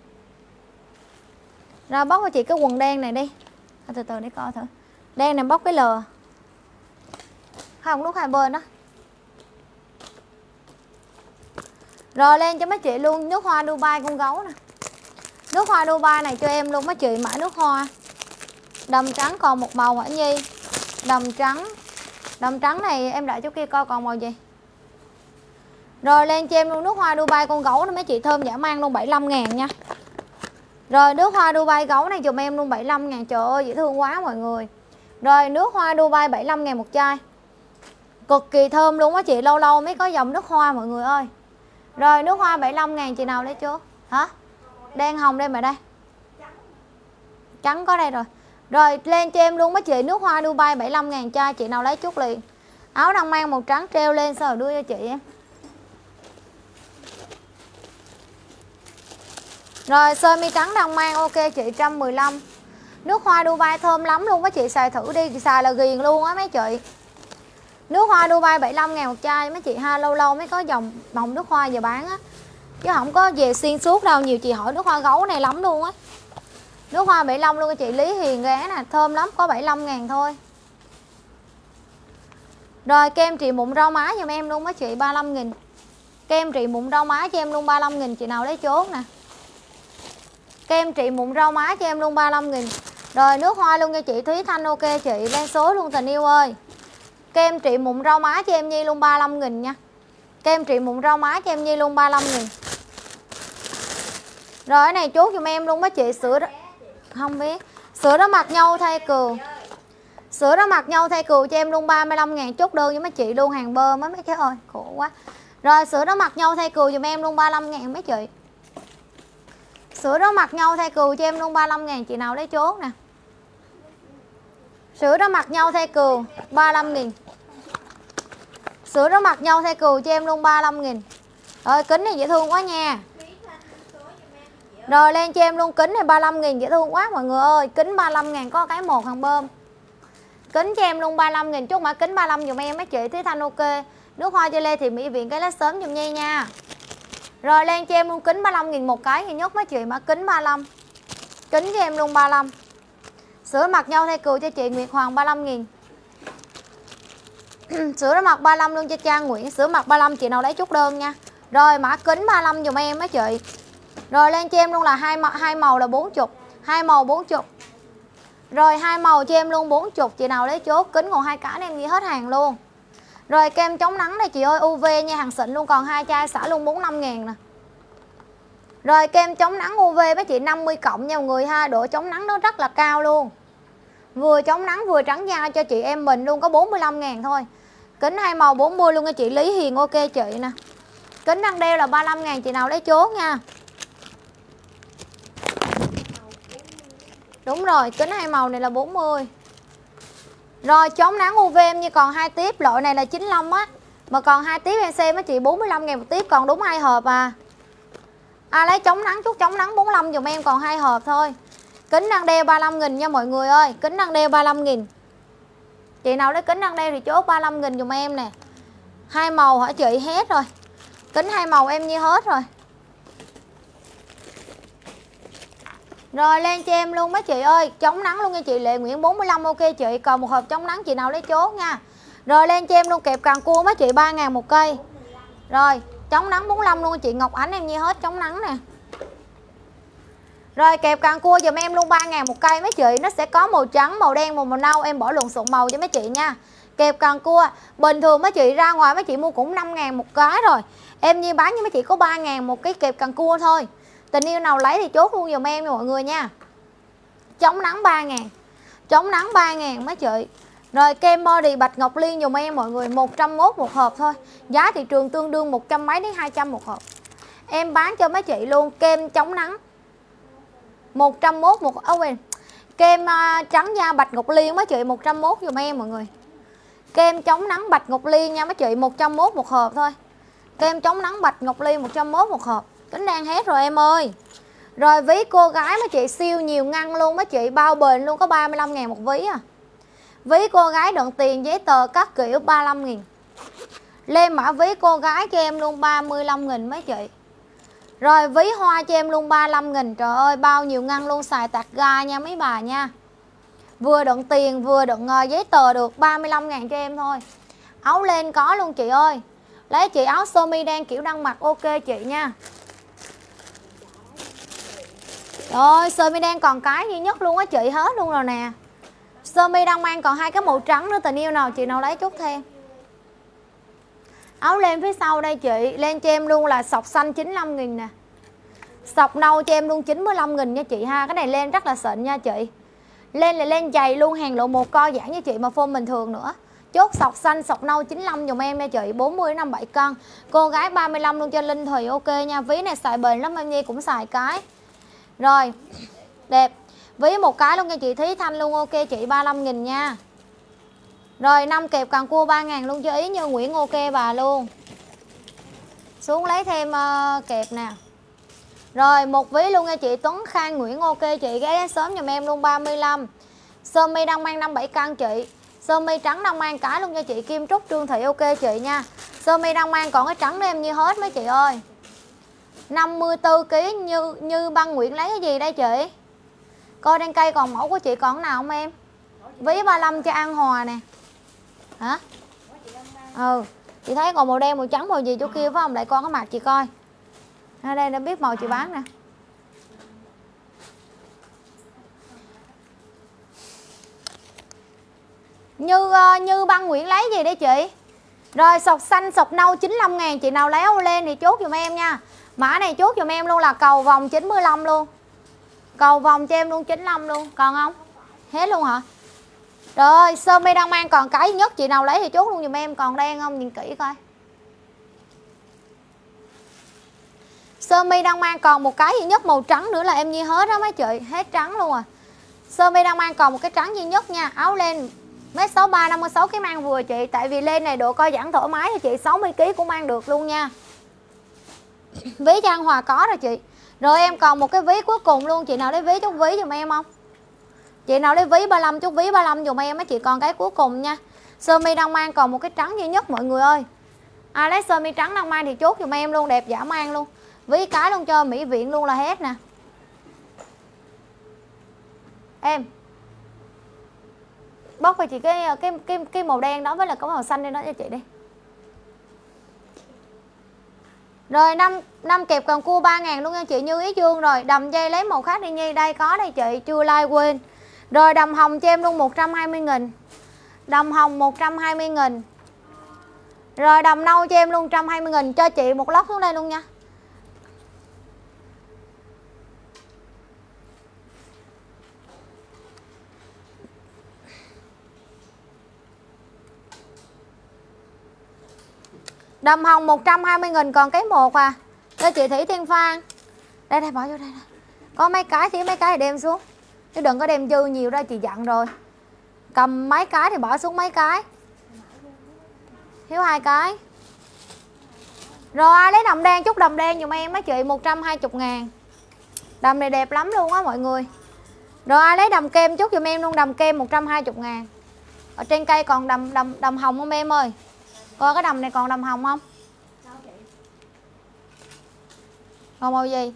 Rồi bóc cho chị cái quần đen này đi. Từ từ để coi thử. Đen này bóc cái lờ. Không, nút hai bên đó. Rồi lên cho mấy chị luôn nước hoa Dubai con gấu nè. Nước hoa Dubai này cho em luôn mấy chị, mã nước hoa. Đầm trắng còn một màu hả Nhi? Đầm trắng. Đầm trắng này em đợi chỗ kia coi còn màu gì. Rồi lên cho em luôn nước hoa Dubai con gấu này mấy chị, thơm dã man luôn bảy mươi lăm ngàn nha. Rồi nước hoa Dubai gấu này dùm em luôn bảy mươi lăm ngàn, trời ơi dễ thương quá mọi người. Rồi nước hoa Dubai bảy mươi lăm ngàn một chai. Cực kỳ thơm luôn á chị, lâu lâu mới có dòng nước hoa mọi người ơi. Rồi nước hoa bảy mươi lăm ngàn, chị nào lấy chưa? Hả? Đen hồng đây mà đây. Trắng có đây rồi. Rồi lên cho em luôn mấy chị nước hoa Dubai bảy mươi lăm ngàn chai, chị nào lấy chút liền. Áo đang mang màu trắng treo lên sao đưa cho chị em. Rồi sơ mi trắng đang mang ok chị một trăm mười lăm. Nước hoa Dubai thơm lắm luôn mấy chị, xài thử đi, chị xài là ghiền luôn á mấy chị. Nước hoa Dubai bảy mươi lăm ngàn một chai mấy chị ha, lâu lâu mới có dòng bông nước hoa giờ bán á. Chứ không có về xuyên suốt đâu, nhiều chị hỏi nước hoa gấu này lắm luôn á. Nước hoa bảy mươi lăm luôn chị Lý Hiền ghé nè, thơm lắm, có bảy mươi lăm ngàn thôi. Rồi kem trị mụn rau má giùm em luôn mấy chị ba mươi lăm nghìn. Kem trị mụn rau má cho em luôn ba mươi lăm nghìn, chị nào lấy chốt nè. Kem trị mụn rau má cho em luôn ba mươi lăm nghìn. Rồi nước hoa luôn cho chị Thúy Thanh ok chị, lên số luôn tình yêu ơi. Kem trị mụn rau má cho em Nhi luôn ba mươi lăm nghìn nha. Kem trị mụn rau má cho em Nhi luôn ba mươi lăm nghìn. Rồi cái này chốt giùm em luôn mấy chị, sữa đó. Không biết. Sữa đó mặt nhau thay cừu. Sữa đó mặt nhau thay cừu cho em luôn ba mươi lăm ngàn, chốt đơn với mấy chị luôn, hàng bơ mấy mấy cái ơi, khổ quá. Rồi sữa đó mặt nhau thay cừu giùm em luôn ba mươi lăm ngàn mấy chị. Sữa đó mặt nhau thay cừu cho em luôn ba mươi lăm ngàn, chị nào lấy chốt nè. Sữa đó mặt nhau thay cừu ba mươi lăm nghìn. Sữa đó mặt nhau thay cừu cho em luôn ba mươi lăm nghìn. Rồi kính này dễ thương quá nha. Rồi lên cho em luôn kính này ba mươi lăm nghìn, dễ thương quá mọi người ơi. Kính ba mươi lăm ngàn có cái một hàng bơm. Kính cho em luôn ba mươi lăm nghìn, chốt mã kính ba mươi lăm dùm em mấy chị. Thúy Thanh ok. Nước hoa cho Lê thì Mỹ Viện cái lá sớm dùm Nhi nha. Rồi lên cho em luôn kính ba mươi lăm nghìn một cái thì nhốt mấy chị, mã kính ba mươi lăm. Kính cho em luôn ba mươi lăm. Sữa mặt nhau thay cừu cho chị Nguyệt Hoàng ba mươi lăm nghìn. Sữa đó mặt ba mươi lăm luôn cho Trang Nguyễn. Sữa mặt ba mươi lăm chị nào lấy chút đơn nha. Rồi mã kính ba mươi lăm dùm em mấy chị. Rồi lên cho em luôn là hai màu, hai màu là bốn mươi. Hai màu bốn mươi. Rồi hai màu cho em luôn bốn mươi, chị nào lấy chốt. Kính còn hai cái em ghi hết hàng luôn. Rồi kem chống nắng đây chị ơi, u vê nha, hàng xịn luôn, còn hai chai xả luôn bốn mươi lăm ngàn nè. Rồi kem chống nắng u vê mấy chị năm mươi cộng nha mọi người ha, độ chống nắng nó rất là cao luôn. Vừa chống nắng vừa trắng da cho chị em mình luôn, có bốn mươi lăm ngàn thôi. Kính hai màu bốn mươi luôn cho chị Lý Hiền ok chị nè. Kính đang đeo là ba mươi lăm ngàn, chị nào lấy chốt nha. Đúng rồi, kính hai màu này là bốn mươi. Rồi chống nắng u vê em như còn hai tiếp, loại này là chín mươi lăm á. Mà còn hai tiếp em xem mấy chị bốn mươi lăm ngàn một tiếp, còn đúng hai hộp à. Ai lấy chống nắng chút chống nắng bốn mươi lăm dùm em, còn hai hộp thôi. Kính đang đeo ba mươi lăm nghìn nha mọi người ơi, kính đang đeo ba mươi lăm nghìn. Chị nào lấy kính đang đeo thì chốt ba mươi lăm nghìn dùm em nè. Hai màu hả chị, hết rồi. Kính hai màu em như hết rồi. Rồi lên cho em luôn mấy chị ơi, chống nắng luôn nha chị Lệ Nguyễn bốn mươi lăm ok chị, còn một hộp chống nắng chị nào lấy chốt nha. Rồi lên cho em luôn kẹp càng cua mấy chị ba ngàn một cây. Rồi, chống nắng bốn mươi lăm luôn chị Ngọc Ánh em như hết chống nắng nè. Rồi kẹp càng cua giùm em luôn ba ngàn một cây mấy chị, nó sẽ có màu trắng, màu đen, màu, màu nâu, em bỏ lộn xộn màu cho mấy chị nha. Kẹp càng cua, bình thường mấy chị ra ngoài mấy chị mua cũng năm ngàn một cái rồi. Em như bán cho mấy chị có ba ngàn một cái kẹp càng cua thôi. Tình yêu nào lấy thì chốt luôn dùm em nha mọi người nha. Chống nắng ba ngàn. Chống nắng ba ngàn mấy chị. Rồi kem body Bạch Ngọc Liên dùm em mọi người, một trăm mốt một hộp thôi. Giá thị trường tương đương một trăm mấy đến hai trăm một hộp. Em bán cho mấy chị luôn kem chống nắng một trăm mốt một, oh, Kem uh, trắng da Bạch Ngọc Liên mấy chị một trăm mốt giùm em mọi người. Kem chống nắng Bạch Ngọc Liên nha mấy chị, một trăm mốt một hộp thôi. Kem chống nắng Bạch Ngọc Liên một trăm mốt một hộp. Kính đang hết rồi em ơi. Rồi ví cô gái mấy chị siêu nhiều ngăn luôn mấy chị, bao bền luôn, có ba mươi lăm ngàn một ví à. Ví cô gái đựng tiền giấy tờ các kiểu ba mươi lăm nghìn. Lên mã ví cô gái cho em luôn ba mươi lăm nghìn mấy chị. Rồi ví hoa cho em luôn ba mươi lăm nghìn. Trời ơi bao nhiêu ngăn luôn, xài tạt ga nha mấy bà nha. Vừa đựng tiền vừa đựng uh, giấy tờ được, ba mươi lăm ngàn cho em thôi. Áo len có luôn chị ơi. Lấy chị áo sơ mi đen kiểu đang mặc ok chị nha. Rồi sơ mi đen còn cái duy nhất luôn á chị, hết luôn rồi nè. Sơ mi đang mang còn hai cái màu trắng nữa, tình yêu nào chị nào lấy chút thêm. Áo len phía sau đây chị, len cho em luôn là sọc xanh chín mươi lăm nghìn nè. Sọc nâu cho em luôn chín mươi lăm nghìn nha chị ha. Cái này len rất là xịn nha chị. Len là len dày luôn, hàng lộ một co giãn như chị mà form bình thường nữa. Chốt sọc xanh, sọc nâu chín mươi lăm dùm em nha chị, bốn mươi đến năm mươi bảy cân. Cô gái ba mươi lăm luôn cho Linh Thùy ok nha. Ví này xài bền lắm em Nhi cũng xài cái. Rồi, đẹp. Ví một cái luôn nha chị Thí Thanh luôn ok chị, ba mươi lăm nghìn nha. Rồi năm kẹp càng cua ba ngàn luôn cho Ý Như Nguyễn ok bà luôn. Xuống lấy thêm uh, kẹp nè. Rồi một ví luôn nha chị Tuấn Khang Nguyễn ok chị, ghé đến sớm giùm em luôn ba mươi lăm. Sơ mi đang mang năm mươi bảy cân chị. Sơ mi trắng đang mang cái luôn cho chị Kim Trúc Trương Thị ok chị nha. Sơ mi đang mang còn cái trắng đó em Như hết mấy chị ơi. năm mươi tư ki lô gam như như băng Nguyễn lấy cái gì đây chị? Coi đen cây còn mẫu của chị còn cái nào không em? Ví ba mươi lăm cho An Hòa nè. Hả? Ừ, chị thấy còn màu đen, màu trắng, màu gì chỗ kia phải không? Để con cái mặt chị coi. Ở đây đã biết màu chị bán nè. Như như băng Nguyễn lấy gì đấy chị? Rồi sọc xanh, sọc nâu chín mươi lăm ngàn. Chị nào lấy áo len thì chốt giùm em nha. Mã này chốt giùm em luôn là cầu vòng chín mươi lăm luôn. Cầu vòng cho em luôn chín mươi lăm luôn. Còn không? Hết luôn hả? Rồi sơ mi đang mang còn cái nhất. Chị nào lấy thì chốt luôn giùm em. Còn đen không? Nhìn kỹ coi. Sơ mi đang mang còn một cái duy nhất màu trắng nữa là em Nhi hết đó mấy chị. Hết trắng luôn à. Sơ mi đang mang còn một cái trắng duy nhất nha. Áo len mét sáu ba, năm mươi sáu cái mang vừa chị. Tại vì len này độ co giãn thoải mái cho chị, sáu mươi ki lô gam cũng mang được luôn nha. Ví cho An Hòa có rồi chị. Rồi em còn một cái ví cuối cùng luôn. Chị nào lấy ví chút ví giùm em không? Chị nào lấy ví ba mươi lăm chút ví ba mươi lăm giùm em á chị. Còn cái cuối cùng nha. Sơ mi đang mang còn một cái trắng duy nhất mọi người ơi. Ai lấy sơ mi trắng đang mang thì chốt giùm em luôn. Đẹp dã man luôn. Ví cái luôn cho mỹ viện luôn là hết nè. Em bóc cho chị cái cái cái cái màu đen đó với là có màu xanh lên đó cho chị đi. Rồi năm năm kẹp còn cua ba ngàn luôn nha chị Như Ý Dương. Rồi đầm dây lấy màu khác đi Nhi. Đây có đây chị, chưa like quên. Rồi đầm hồng cho em luôn một trăm hai mươi nghìn. Đầm hồng một trăm hai mươi nghìn. Rồi đầm nâu cho em luôn một trăm hai mươi nghìn. Cho chị một lót xuống đây luôn nha. Đầm hồng một trăm hai mươi nghìn còn cái một à. Cho chị Thủy Tiên Phan. Đây đây bỏ vô đây, đây. Có mấy cái thì mấy cái thì đem xuống. Chứ đừng có đem dư nhiều ra chị dặn rồi. Cầm mấy cái thì bỏ xuống mấy cái. Thiếu hai cái. Rồi ai lấy đầm đen chút đầm đen giùm em mấy chị một trăm hai mươi ngàn. Đầm này đẹp lắm luôn á mọi người. Rồi ai lấy đầm kem chút giùm em luôn. Đầm kem một trăm hai mươi ngàn. Ở trên cây còn đầm đầm đầm hồng không em ơi? Coi cái đầm này còn đầm hồng không? Còn màu gì?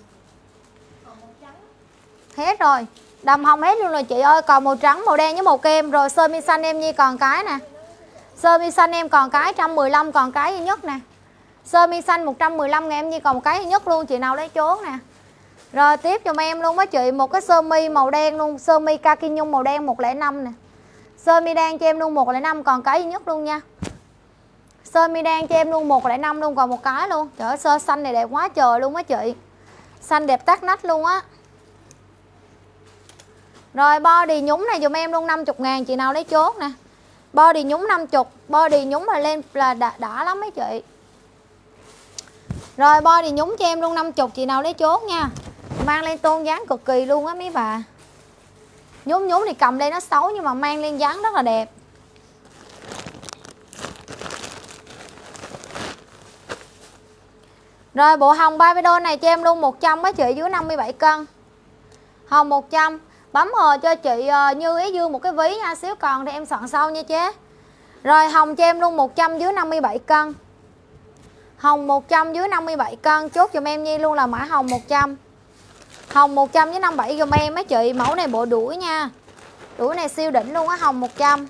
Hết rồi. Đầm hồng hết luôn rồi chị ơi. Còn màu trắng, màu đen với màu kem. Rồi sơ mi xanh em Nhi còn cái nè. Sơ mi xanh em còn cái một trăm mười lăm còn cái duy nhất nè. Sơ mi xanh một trăm mười lăm ngàn em Nhi còn một cái duy nhất luôn. Chị nào lấy chốt nè. Rồi tiếp cho em luôn mấy chị. Một cái sơ mi màu đen luôn. Sơ mi kaki nhung màu đen một không năm nè. Sơ mi đen cho em luôn một không năm còn cái duy nhất luôn nha. Sơ mi đen cho em luôn một không năm luôn còn một cái luôn. Trời ơi sơ xanh này đẹp quá trời luôn á chị. Xanh đẹp tắt nách luôn á. Rồi body nhúng này dùm em luôn năm mươi ngàn. Chị nào lấy chốt nè. Body nhúng năm mươi. Body nhúng là lên là đã, đã lắm mấy chị. Rồi body nhúng cho em luôn năm mươi. Chị nào lấy chốt nha. Mang lên tôn dáng cực kỳ luôn á mấy bà. Nhún nhún thì cầm lên nó xấu nhưng mà mang lên dáng rất là đẹp. Rồi bộ hồng ba đôi này cho em luôn một trăm mấy chị, dưới năm mươi bảy cân. Hồng một trăm. Bấm hờ cho chị uh, Như Ý Dương một cái ví nha, xíu còn thì em soạn sau nha chế. Rồi hồng cho em luôn một trăm dưới năm mươi bảy cân. Hồng một trăm dưới năm mươi bảy cân, chốt giùm em Nhi luôn là mã hồng một trăm. Hồng một trăm với năm mươi bảy giùm em mấy chị, mẫu này bộ đuổi nha. Đuổi này siêu đỉnh luôn á, hồng một trăm.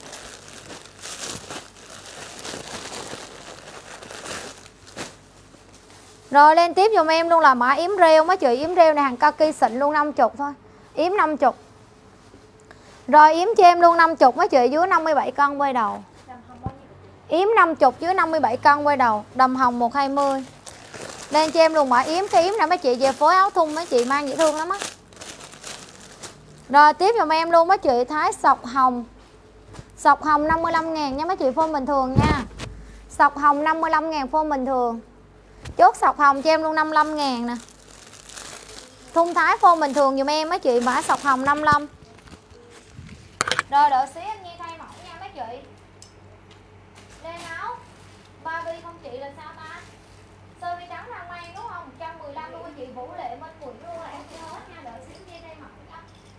Rồi lên tiếp giùm em luôn là mã yếm rêu mấy chị, yếm rêu này hàng kaki xịn luôn, năm mươi thôi. Yếm năm mươi. Rồi yếm cho em luôn năm mươi mấy chị, dưới năm mươi bảy cân quay đầu. Yếm năm mươi dưới năm mươi bảy cân quay đầu, đầm hồng một hai mươi. Lên cho em luôn mã yếm, cái yếm này mấy chị về phối áo thun mấy chị mang dễ thương lắm á. Rồi tiếp giùm em luôn mấy chị Thái sọc hồng. Sọc hồng năm mươi lăm ngàn nha mấy chị, phôn bình thường nha. Sọc hồng năm mươi lăm ngàn phôn bình thường. Chốt sọc hồng cho em luôn năm mươi lăm ngàn nè. Thun Thái phôn bình thường dùm em mấy chị, mã sọc hồng năm mươi lăm. Rồi đợi xíu em Nhi thay mẫu nha mấy chị. Lên áo Barbie không chị là sao ta? Sơ mi trắng đang may đúng không? một trăm mười lăm luôn chị Vũ Lệ Minh Nguyễn luôn là em chưa hết nha, đợi xíu Nhi thay mẫu nha.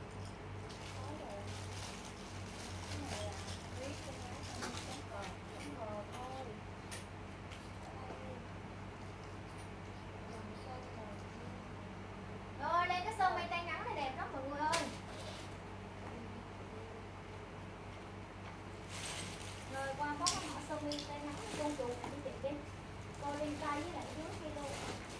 Rồi lên cái sơ mi tay ngắn này đẹp lắm mọi người ơi. Rồi qua bó cái mã sơ mi tay ngắn chung chuột đi chị đi. Cô lên tay với lại dưới kia luôn.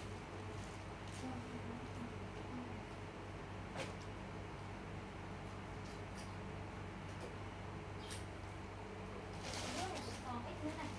Còn ít nữa này.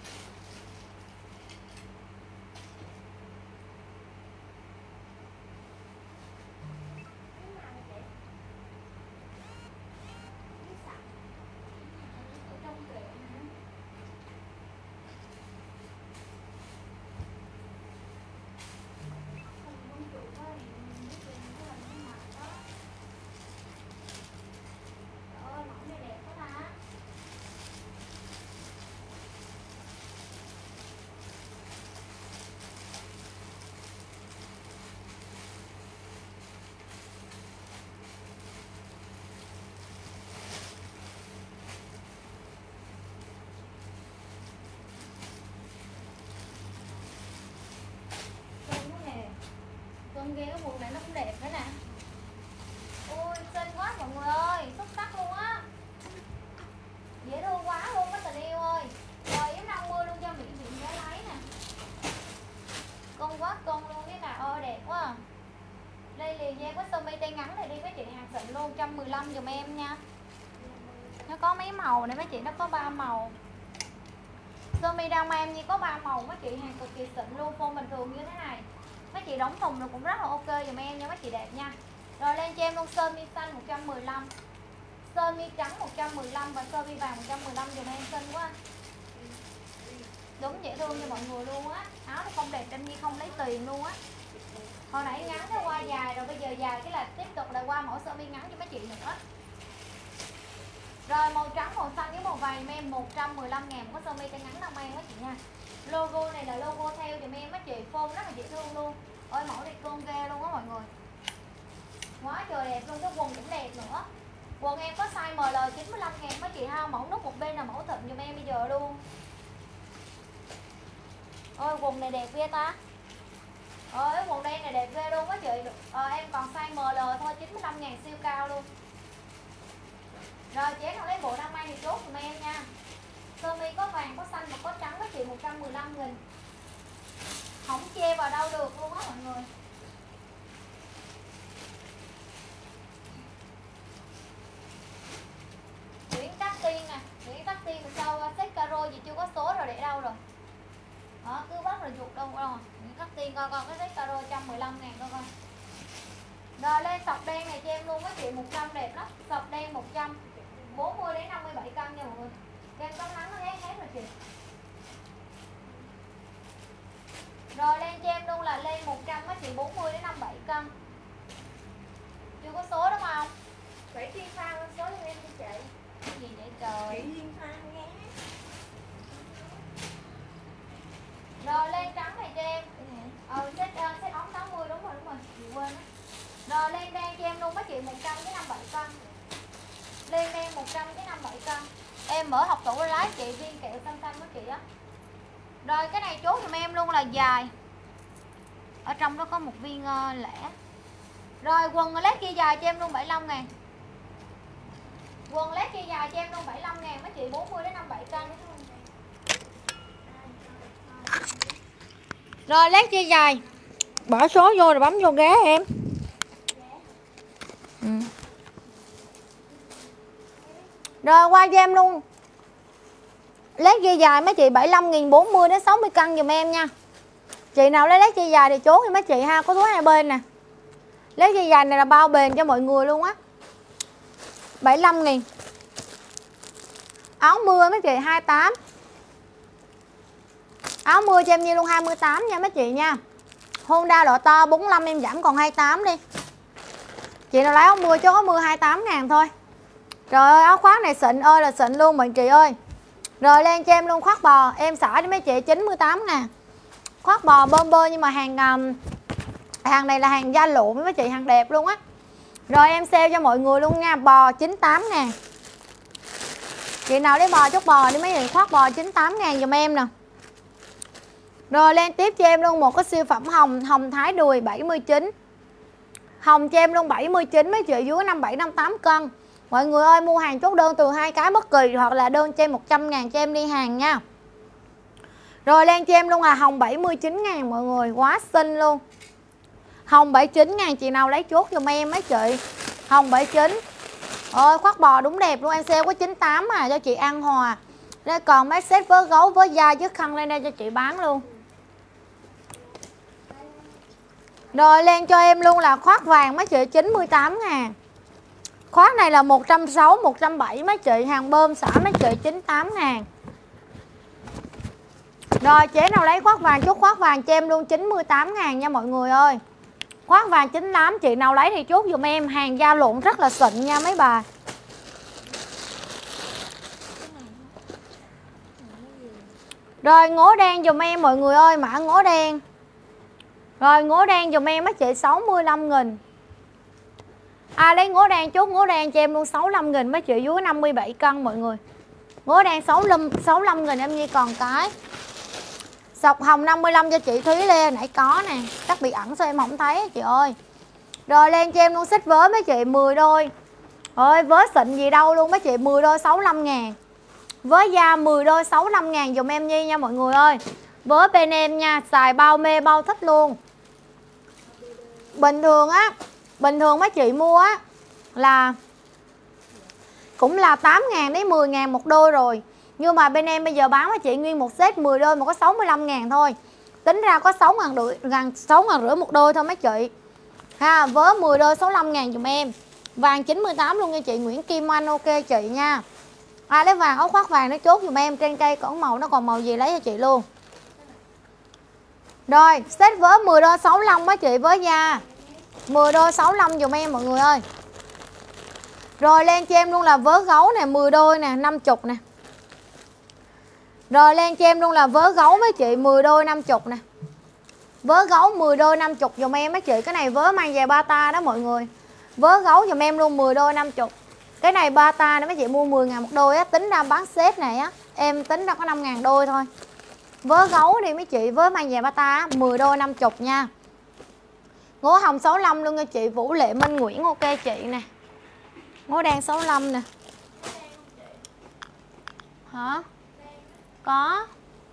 Con ghế quần này nó cũng đẹp nữa nè. Ôi xinh quá mọi người ơi, xuất sắc luôn á. Dễ thương quá luôn á tình yêu ơi. Rồi yếm năm mươi luôn cho Mỹ Viện ghé lấy nè. Con quá con luôn cái nào ơi đẹp quá à. Đây liền cho em cái sơ mi tay ngắn này đi mấy chị, hàng xịn luôn, một trăm mười lăm giùm em nha. Nó có mấy màu này mấy chị, nó có ba màu. Sơ mi đang em như có ba màu mấy chị, hàng cực kỳ xịn luôn, phô bình thường như thế này. Mấy chị đóng thùng nó cũng rất là ok dùm em nha mấy chị, đẹp nha. Rồi lên cho em luôn sơ mi xanh một trăm mười lăm, sơ mi trắng một trăm mười lăm và sơ mi vàng một trăm mười lăm dùm em, xinh quá. Đúng dễ thương cho mọi người luôn á. Áo nó không đẹp trên Nhi không lấy tiền luôn á. Hồi nãy ngắn nó qua dài rồi bây giờ dài cái là tiếp tục là qua mẫu sơ mi ngắn cho mấy chị nữa. Rồi màu trắng, màu xanh với màu vàng dùm em một trăm mười lăm ngàn có sơ mi tay ngắn đang mang mấy chị nha. Logo này là logo theo dùm em mấy chị, phông rất là dễ thương luôn. Ôi mẫu này côn ghê luôn á mọi người. Quá trời đẹp luôn, cái quần cũng đẹp nữa. Quần em có size em lờ chín mươi lăm ngàn mấy chị ha, mẫu nút một bên là mẫu thịnh dùm em bây giờ luôn. Ôi quần này đẹp ghê ta. Ôi quần đen này đẹp ghê luôn mấy chị. Ờ, em còn size em lờ thôi, chín mươi lăm ngàn siêu cao luôn. Rồi chế nào lấy bộ đang may thì chốt dùm em nha. Sơ mi có vàng, có xanh và có trắng mấy chị, một trăm mười lăm nghìn. Không che vào đâu được luôn á mọi người. Nguyễn Tắc Tiên nè, Nguyễn Tắc Tiên sao set caro gì chưa có số rồi, để đâu rồi? Đó, cứ bắt rồi chuột đâu đâu. Nguyễn Tắc Tiên coi coi cái set caro một trăm mười lăm ngàn coi coi. Rồi lên sọc đen này cho em luôn mấy chị, một trăm đẹp lắm. Sọc đen một trăm, bốn mươi đến năm mươi bảy cân nha mọi người. Kem có nắng nó hết hết rồi chị. Rồi lên cho em luôn là lên một trăm mấy chị, bốn mươi đến năm mươi bảy cân. Chưa có số đúng không? Vậy Thiên Phan lên số cho em đi chị. Cái gì vậy trời? Chị Duyên Phan nghe. Rồi len trắng này cho em. Ờ set uh, set ống tám mươi đúng rồi đúng rồi. Chị quên á. Rồi len đen cho em luôn mấy chị một trăm cái năm bảy cân. Len đen một trăm cái năm bảy cân. Em mở học tủ lái chị viên kẹo xanh xanh của chị á. Rồi cái này chốt giùm em luôn là dài. Ở trong đó có một viên uh, lẻ. Rồi quần led kia dài cho em luôn bảy mươi lăm ngàn. Quần led kia dài cho em luôn bảy mươi lăm ngàn mấy chị bốn mươi đến năm mươi bảy cân. Rồi led chia dài. Bỏ số vô rồi bấm vô ghé em. Ừ. Rồi qua cho em luôn. Led chia dài mấy chị bảy mươi lăm nghìn bốn mươi đến sáu mươi cân giùm em nha. Chị nào lấy led chia dài thì chốt thì mấy chị ha, có túi hai bên nè. Led chia dài này là bao bền cho mọi người luôn á. bảy mươi lăm nghìn. Áo mưa mấy chị hai mươi tám. Áo mưa cho em như luôn hai mươi tám nha mấy chị nha. Honda loại to bốn mươi lăm em giảm còn hai mươi tám đi. Chị nào lấy áo mưa cho có mưa hai mươi tám ngàn thôi. Trời ơi áo khoác này xịn ơi là xịn luôn mọi chị ơi. Rồi lên cho em luôn khoác bò. Em xả cho mấy chị chín mươi tám ngàn. Khoác bò bơm bơ nhưng mà hàng um, hàng này là hàng da lụa với mấy chị, hàng đẹp luôn á. Rồi em sale cho mọi người luôn nha. Bò chín mươi tám ngàn. Chị nào lấy bò chốt bò đi mấy chị, khoác bò chín mươi tám ngàn giùm em nè. Rồi lên tiếp cho em luôn một cái siêu phẩm hồng, hồng thái đùi bảy mươi chín. Hồng cho em luôn bảy mươi chín mấy chị, dưới năm mươi bảy năm mươi tám cân. Mọi người ơi mua hàng chốt đơn từ hai cái bất kỳ hoặc là đơn cho em một trăm ngàn cho em đi hàng nha. Rồi lên cho em luôn là hồng bảy mươi chín ngàn mọi người, quá xinh luôn. Hồng bảy mươi chín ngàn chị nào lấy chốt giùm em mấy chị. Hồng bảy mươi chín. Ôi khoác bò đúng đẹp luôn, em sale có chín mươi tám mà cho chị ăn hòa. Đây còn mấy set vớ gấu vớ da chứ khăn lên đây cho chị bán luôn. Rồi lên cho em luôn là khoác vàng mấy chị chín mươi tám ngàn. Khoác này là một trăm sáu mươi, một trăm bảy mươi mấy chị, hàng bơm xả mấy chị chín mươi tám ngàn. Rồi chế nào lấy khoác vàng chốt khoác vàng cho em luôn chín mươi tám ngàn nha mọi người ơi. Khoác vàng chín mươi tám, chị nào lấy thì chốt giùm em, hàng da lộn rất là xịn nha mấy bà. Rồi ngố đen giùm em mọi người ơi, mã ngố đen. Rồi ngố đen giùm em mấy chị sáu mươi lăm nghìn. À lấy ngố đen chốt ngố đen cho em luôn sáu mươi lăm nghìn mấy chị, dưới năm mươi bảy cân mọi người. Ngố đen sáu mươi lăm nghìn em Nhi còn cái. Sọc hồng năm mươi lăm cho chị Thúy Lê, nãy có nè, chắc bị ẩn sao em không thấy chị ơi. Rồi lên cho em luôn xích vớ mấy chị mười đôi. Ơi vớ xịn gì đâu luôn mấy chị, mười đôi sáu mươi lăm ngàn. Vớ da mười đôi sáu mươi lăm ngàn dùm em Nhi nha mọi người ơi. Vớ bên em nha, xài bao mê bao thích luôn. Bình thường á, bình thường mấy chị mua á là cũng là tám ngàn đến mười ngàn một đôi rồi. Nhưng mà bên em bây giờ bán với chị nguyên một set mười đôi mà có sáu mươi lăm ngàn thôi. Tính ra có sáu ngàn rưỡi, sáu ngàn rưỡi một đôi thôi mấy chị. Ha, vớ mười đôi sáu mươi lăm ngàn dùm em. Vàng chín mươi tám luôn nha chị Nguyễn Kim Anh, ok chị nha. Ai lấy vàng áo khoác vàng nó chốt dùm em, trên cây còn màu nó còn màu gì lấy cho chị luôn. Rồi, set vớ mười đôi sáu mươi lăm mấy chị, vớ da mười đôi sáu mươi lăm dùm em mọi người ơi. Rồi lên cho em luôn là vớ gấu nè, mười đôi nè, năm mươi nè. Rồi lên cho em luôn là vớ gấu mấy chị, mười đôi năm mươi nè. Vớ gấu mười đôi năm mươi dùm em mấy chị. Cái này vớ mang về Bata đó mọi người. Vớ gấu dùm em luôn mười đôi năm mươi. Cái này Bata đó mấy chị mua mười ngàn một đôi á. Tính ra bán set này á, em tính ra có năm ngàn đôi thôi. Vớ gấu đi mấy chị, vớ mang về Bata á, mười đôi năm mươi nha. Ngố hồng sáu mươi lăm luôn nha chị. Vũ Lệ Minh Nguyễn, ok chị nè. Ngố đen sáu mươi lăm nè. Hả? Có.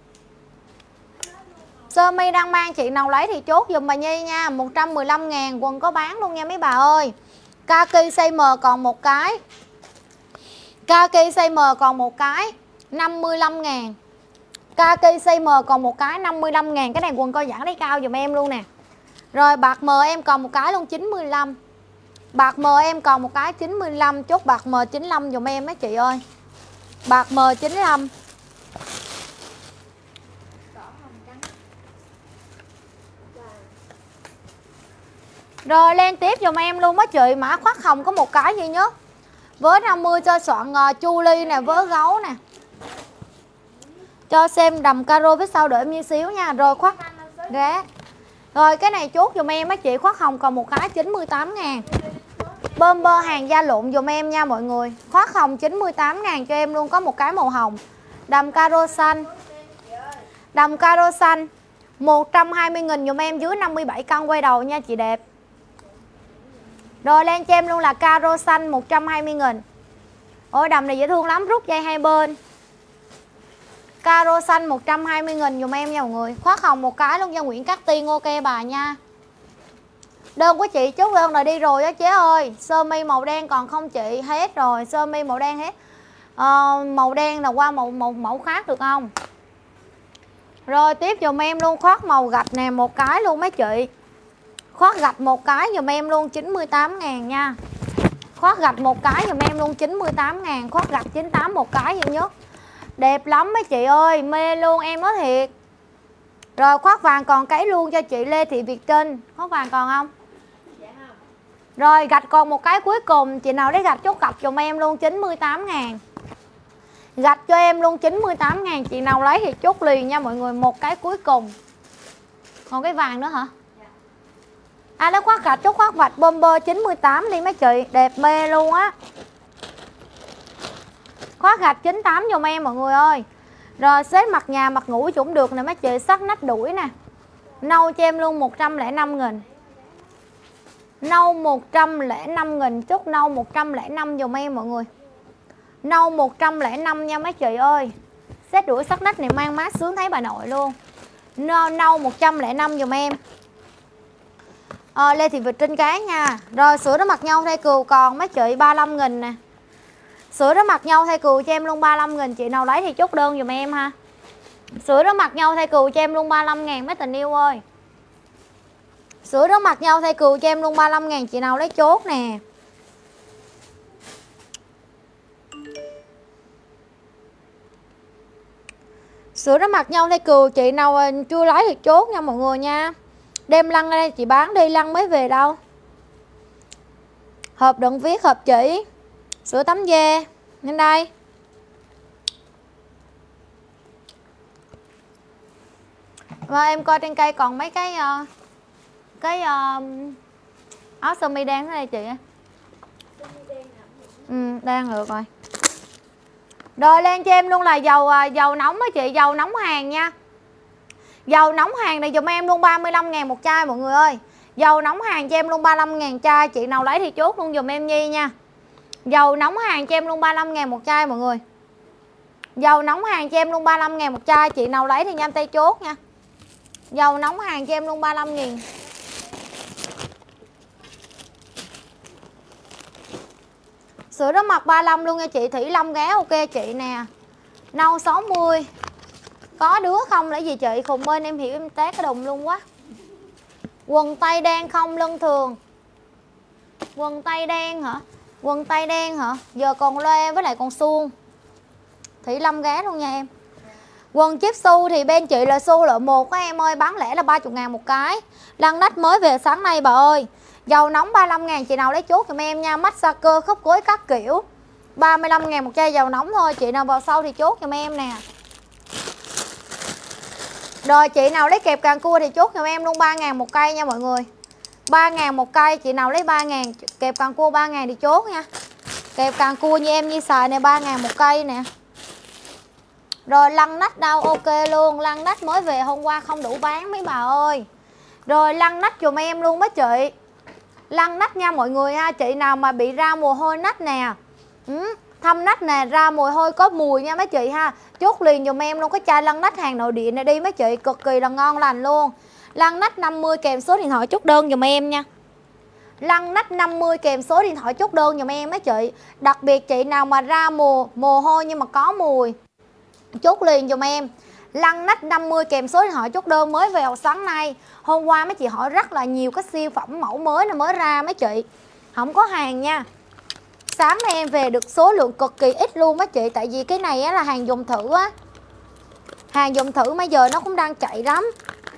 Sơ mi đang mang, chị nào lấy thì chốt dùm bà Nhi nha. Một trăm mười lăm ngàn, quần có bán luôn nha mấy bà ơi. Kaki size M còn một cái. Kaki size M còn một cái năm mươi lăm ngàn. Kaki size M còn một cái năm mươi lăm ngàn. Cái này quần co giãn đáy cao dùm em luôn nè. Rồi bạc M em còn một cái luôn chín mươi lăm. Bạc M em còn một cái chín mươi lăm. Chốt bạc M chín mươi lăm dùm em mấy chị ơi. Bạc M chín mươi lăm. Rồi lên tiếp dùm em luôn mấy chị. Mã khoác hồng có một cái duy nhất. Với năm mươi cho soạn uh, chu ly nè, vớ gấu nè. Cho xem đầm caro phía sau đợi em như xíu nha. Rồi khoác ghé. Rồi cái này chốt dùm em á chị, khoác hồng còn một cái chín mươi tám ngàn. Bơm bơ hàng da lộn dùm em nha mọi người. Khoác hồng chín mươi tám ngàn cho em luôn, có một cái màu hồng. Đầm caro xanh. Đầm caro xanh một trăm hai mươi nghìn dùm em, dưới năm mươi bảy cân quay đầu nha chị đẹp. Rồi lên cho em luôn là caro xanh một trăm hai mươi nghìn. Ôi đầm này dễ thương lắm, rút dây hai bên. Caro xanh một trăm hai mươi nghìn dùm em nha mọi người. Khoác hồng một cái luôn cho Nguyễn Cát Tiên, ok bà nha. Đơn của chị chốt đơn là đi rồi đó chế ơi. Sơ mi màu đen còn không chị? Hết rồi, sơ mi màu đen hết. Ờ, màu đen là qua màu, màu mẫu khác được không? Rồi tiếp dùm em luôn khoác màu gạch nè, một cái luôn mấy chị. Khoác gạch một cái dùm em luôn chín mươi tám ngàn nha. Khoác gạch một cái dùm em luôn chín mươi tám ngàn. Khoác gạch chín mươi tám một cái duy nhất. Đẹp lắm mấy chị ơi, mê luôn em nói thiệt. Rồi khoác vàng còn cái luôn cho chị Lê Thị Việt Trinh. Khoác vàng còn không? Rồi gạch còn một cái cuối cùng. Chị nào lấy gạch chốt gạch dùm em luôn chín mươi tám ngàn. Gạch cho em luôn chín mươi tám ngàn. Chị nào lấy thì chốt liền nha mọi người. Một cái cuối cùng. Còn cái vàng nữa hả? À nó khoác gạch chốt khoác vạch bomber chín mươi tám đi mấy chị. Đẹp mê luôn á. Khoác gạch chín mươi tám dùm em mọi người ơi. Rồi xếp mặt nhà mặt ngủ cũng được nè mấy chị. Sắc nách đuổi nè. Nâu cho em luôn một trăm lẻ năm nghìn. Nâu một trăm lẻ năm nghìn. Chốt nâu một trăm lẻ năm dùm em mọi người. Nâu một trăm lẻ năm nha mấy chị ơi. Set đuổi sắc nách này mang mát sướng thấy bà nội luôn. Nâu, nâu một trăm lẻ năm dùm em. à, Lê Thị Việt Trinh cái nha. Rồi sữa đó mặc nhau thay cừu còn mấy chị ba mươi lăm nghìn nè. Sữa đó mặc nhau thay cừu cho em luôn ba mươi lăm nghìn. Chị nào lấy thì chốt đơn dùm em ha. Sữa đó mặc nhau thay cừu cho em luôn ba mươi lăm ngàn mấy tình yêu ơi. Sữa đó mặc nhau thay cừu cho em luôn ba mươi lăm ngàn. Chị nào lấy chốt nè. Sữa đó mặc nhau thay cừu. Chị nào chưa lấy thì chốt nha mọi người nha. Đem lăng đây chị bán đi, lăng mới về đâu. Hộp đựng viết, hộp chỉ. Sữa tắm dê. Lên đây. Và em coi trên cây còn mấy cái uh, Cái uh, áo sơ mi đen ở đây chị. Ừ, đang được rồi. Rồi lên cho em luôn là dầu uh, dầu nóng á chị, dầu nóng hàng nha. Dầu nóng hàng này dùm em luôn ba mươi lăm ngàn một chai mọi người ơi. Dầu nóng hàng cho em luôn ba mươi lăm ngàn chai. Chị nào lấy thì chốt luôn dùm em Nhi nha. Dầu nóng hàng cho em luôn ba mươi lăm ngàn một chai mọi người. Dầu nóng hàng cho em luôn ba mươi lăm ngàn một chai. Chị nào lấy thì nhanh tay chốt nha. Dầu nóng hàng cho em luôn ba mươi lăm ngàn. Sữa đó mặc ba mươi lăm luôn nha chị. Thủy Long ghé ok chị nè. Nâu sáu mươi. Có đứa không là gì chị? Khùng bên em hiểu em té cái đùng luôn quá. Quần tây đen không lưng thường. Quần tây đen hả? Quần tây đen hả? Giờ còn loe với lại còn suông. Thủy Lâm ghé luôn nha em. Quần chip su thì bên chị là su loại một á em ơi. Bán lẻ là ba mươi ngàn một cái. Lăn nách mới về sáng nay bà ơi. Dầu nóng ba mươi lăm ngàn. Chị nào lấy chốt giùm em nha. Massage cơ khớp gối các kiểu ba mươi lăm ngàn một chai dầu nóng thôi. Chị nào vào sau thì chốt giùm em nè. Rồi chị nào lấy kẹp càng cua thì chốt giùm em luôn ba ngàn một cây nha mọi người. ba ngàn một cây. Chị nào lấy ba ngàn kẹp càng cua ba ngàn thì chốt nha. Kẹp càng cua như em như xài này ba ngàn một cây nè. Rồi lăn nách đâu ok luôn. Lăn nách mới về hôm qua không đủ bán mấy bà ơi. Rồi lăn nách dùm em luôn mấy chị. Lăn nách nha mọi người ha. Chị nào mà bị ra mồ hôi nách nè, ừ, thâm nách nè, ra mồ hôi có mùi nha mấy chị ha. Chốt liền dùm em luôn cái chai lăn nách hàng nội địa này đi mấy chị. Cực kỳ là ngon lành luôn. Lăn nách năm mươi kèm số điện thoại chốt đơn dùm em nha. Lăn nách năm mươi kèm số điện thoại chốt đơn dùm em mấy chị. Đặc biệt chị nào mà ra mồ, mồ hôi nhưng mà có mùi, chốt liền dùm em. Lăn nách năm mươi kèm số điện thoại chốt đơn mới về sáng nay. Hôm qua mấy chị hỏi rất là nhiều cái siêu phẩm mẫu mới nó mới ra mấy chị. Không có hàng nha. Sáng nay em về được số lượng cực kỳ ít luôn mấy chị. Tại vì cái này á là hàng dùng thử á. Hàng dùng thử bây giờ nó cũng đang chạy lắm.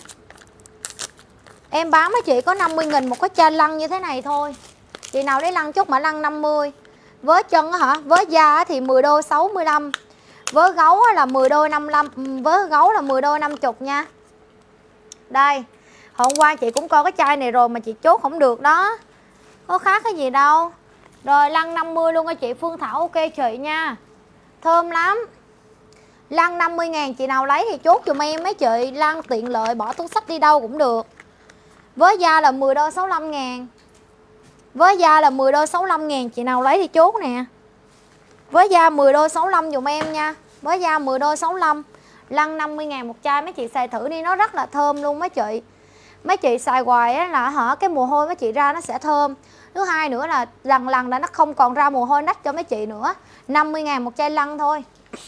Em bán mấy chị có năm mươi nghìn một cái chai lăn như thế này thôi. Chị nào lấy lăn chốt mã lăn năm mươi. Vớ chân hả? Vớ da thì mười đôi sáu mươi lăm. Vớ gấu là mười đôi năm mươi lăm, vớ gấu là mười đôi năm mươi nha. Đây, hôm qua chị cũng coi cái chai này rồi mà chị chốt không được đó. Có khác cái gì đâu. Rồi lăn năm mươi luôn cho chị Phương Thảo, ok chị nha. Thơm lắm. Lăn năm mươi ngàn, chị nào lấy thì chốt giùm em mấy chị. Lăn tiện lợi, bỏ túi sách đi đâu cũng được. Với da là mười đôi sáu mươi lăm ngàn. Với da là mười đôi sáu mươi lăm ngàn, chị nào lấy thì chốt nè. Với da mười đôi sáu mươi lăm dùm em nha. Với da mười đôi sáu mươi lăm. Lăn năm mươi ngàn một chai, mấy chị xài thử đi, nó rất là thơm luôn mấy chị. Mấy chị xài hoài á là hả, cái mồ hôi mấy chị ra nó sẽ thơm. Thứ hai nữa là lần lần là nó không còn ra mồ hôi nách cho mấy chị nữa. Năm mươi ngàn một chai lăn thôi.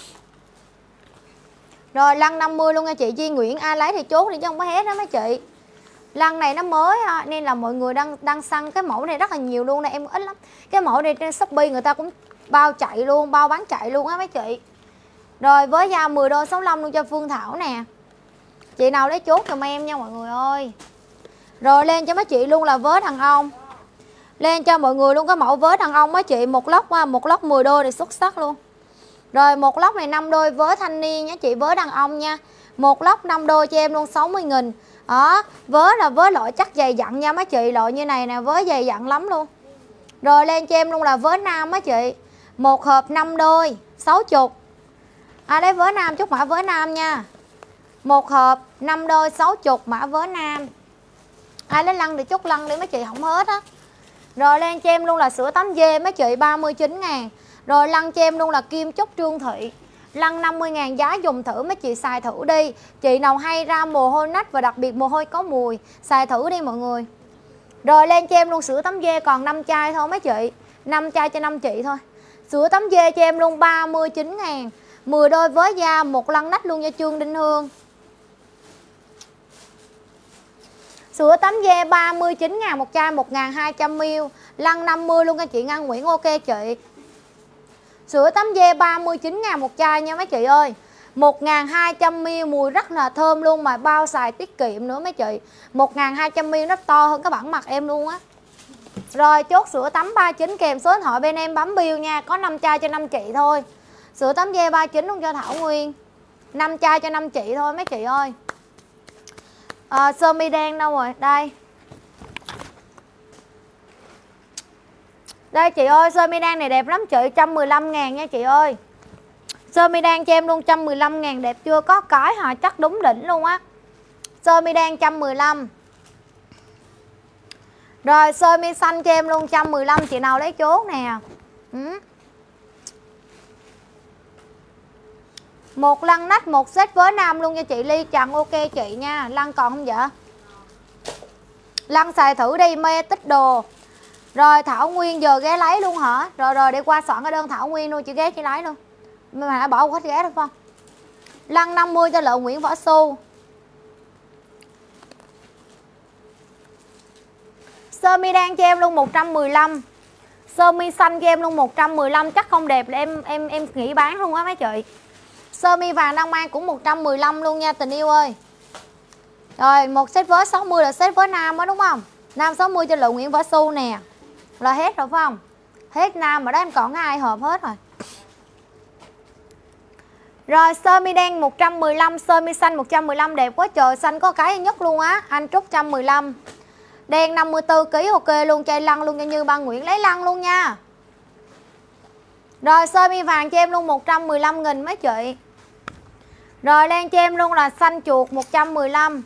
Rồi lăn năm mươi luôn nha chị Duy Nguyễn, ai lấy thì chốt đi chứ không có hết đó mấy chị. Lăn này nó mới ha, nên là mọi người đang đang săn cái mẫu này rất là nhiều luôn nè, em ít lắm. Cái mẫu này trên Shopee người ta cũng bao chạy luôn, bao bán chạy luôn á mấy chị. Rồi với da mười đôi sáu mươi lăm luôn cho Phương Thảo nè. Chị nào lấy chốt giùm em nha mọi người ơi. Rồi lên cho mấy chị luôn là vớ đàn ông. Lên cho mọi người luôn cái mẫu vớ đàn ông mấy chị, một lốc một lốc mười đôi thì xuất sắc luôn. Rồi một lốc này năm đôi vớ thanh niên nha chị, vớ đàn ông nha. Một lốc năm đôi cho em luôn sáu mươi nghìn. Đó, vớ là vớ loại chắc dày dặn nha mấy chị, loại như này nè, vớ dày dặn lắm luôn. Rồi lên cho em luôn là vớ nam mấy chị. Một hộp năm đôi, sáu mươi. À đây vớ nam, chút mã vớ nam nha. Một hộp năm đôi sáu mươi, mã vớ nam. Ai lấy lăn thì chút lăn đi mấy chị, không hết á. Rồi lên cho em luôn là sữa tắm dê mấy chị, ba mươi chín ngàn. Rồi lăn cho em luôn là kim chốt Trương Thị, lăn năm mươi ngàn, giá dùng thử mấy chị xài thử đi. Chị nào hay ra mồ hôi nách và đặc biệt mồ hôi có mùi, xài thử đi mọi người. Rồi lên cho em luôn sữa tắm dê còn năm chai thôi mấy chị, năm chai cho năm chị thôi. Sữa tắm dê cho em luôn ba mươi chín ngàn, mười đôi với da, một lăn nách luôn cho Trương Đinh Hương. Sữa tắm dê ba mươi chín ngàn một chai, một nghìn hai trăm mi li lít, lăn năm mươi luôn cho chị Ngân Nguyễn, ok chị. Sữa tắm dê ba mươi chín ngàn một chai nha mấy chị ơi. Một nghìn hai trăm mi li lít, mùi rất là thơm luôn mà bao xài tiết kiệm nữa mấy chị. Một nghìn hai trăm mi li lít, nó to hơn cái bản mặt em luôn á. Rồi chốt sữa tắm ba mươi chín kèm số điện thoại bên em bấm bill nha, có năm chai cho năm chị thôi. Sữa tắm dê ba mươi chín luôn cho Thảo Nguyên, năm chai cho năm chị thôi mấy chị ơi. À, sơ mi đen đâu rồi? Đây. Đây chị ơi, sơ mi đen này đẹp lắm chị, một trăm mười lăm ngàn nha chị ơi. Sơ mi đen cho em luôn một trăm mười lăm ngàn, đẹp chưa? Có cái hả, chắc đúng đỉnh luôn á. Sơ mi đen một trăm mười lăm. Rồi sơ mi xanh cho em luôn một trăm mười lăm, chị nào lấy chốt nè. Ừ. Một lăn nách, một set với nam luôn cho chị Ly Trần, ok chị nha. Lăn còn không vậy? Lăn xài thử đi, mê tích đồ. Rồi Thảo Nguyên giờ ghé lấy luôn hả? Rồi rồi để qua soạn cái đơn Thảo Nguyên luôn, chị ghé chị lấy luôn. Mà đã bỏ hết ghé được không? Lăn năm mươi cho Lợi Nguyễn Võ Xu. Sơ mi đen cho em luôn một trăm mười lăm. Sơ mi xanh cho em luôn một trăm mười lăm, chắc không đẹp là em em em nghỉ bán luôn á mấy chị. Sơ mi vàng đang mang cũng một trăm mười lăm luôn nha tình yêu ơi. Rồi một set vớ sáu mươi là set vớ nam đó đúng không? Nam sáu mươi cho Lợi Nguyễn Võ Xu nè. Là hết rồi phải không? Hết nam, ở đó em còn hai hộp hết rồi. Rồi sơ mi đen một trăm mười lăm, sơ mi xanh một trăm mười lăm đẹp quá trời, xanh có cái nhất luôn á, anh Trúc một trăm mười lăm. Đen năm mươi tư ký ok luôn, chai lăn luôn cho Như Ban Nguyễn, lấy lăn luôn nha. Rồi sơ mi vàng cho em luôn một trăm mười lăm nghìn mấy chị. Rồi lên cho em luôn là xanh chuột một trăm mười lăm.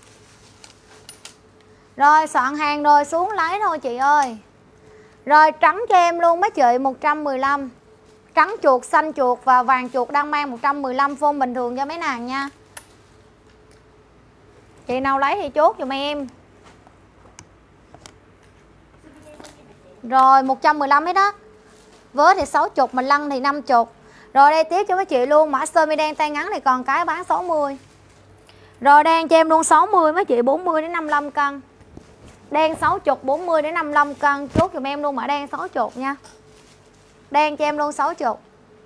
Rồi soạn hàng rồi xuống lấy thôi chị ơi. Rồi trắng cho em luôn mấy chị một trăm mười lăm. Trắng chuột, xanh chuột và vàng chuột đang mang một trăm mười lăm, phone bình thường cho mấy nàng nha. Chị nào lấy thì chốt giùm em. Rồi một trăm mười lăm hết đó. Vớ thì sáu mươi, mà lăn thì năm mươi. Rồi đây tiếp cho mấy chị luôn, mã sơ mi đen tay ngắn này còn cái bán sáu mươi. Rồi đen cho em luôn sáu mươi mấy chị, bốn mươi đến năm mươi lăm cân. Đen sáu mươi, bốn mươi đến năm mươi lăm cân, chốt giùm em luôn mã đen sáu mươi nha. Đen cho em luôn sáu mươi.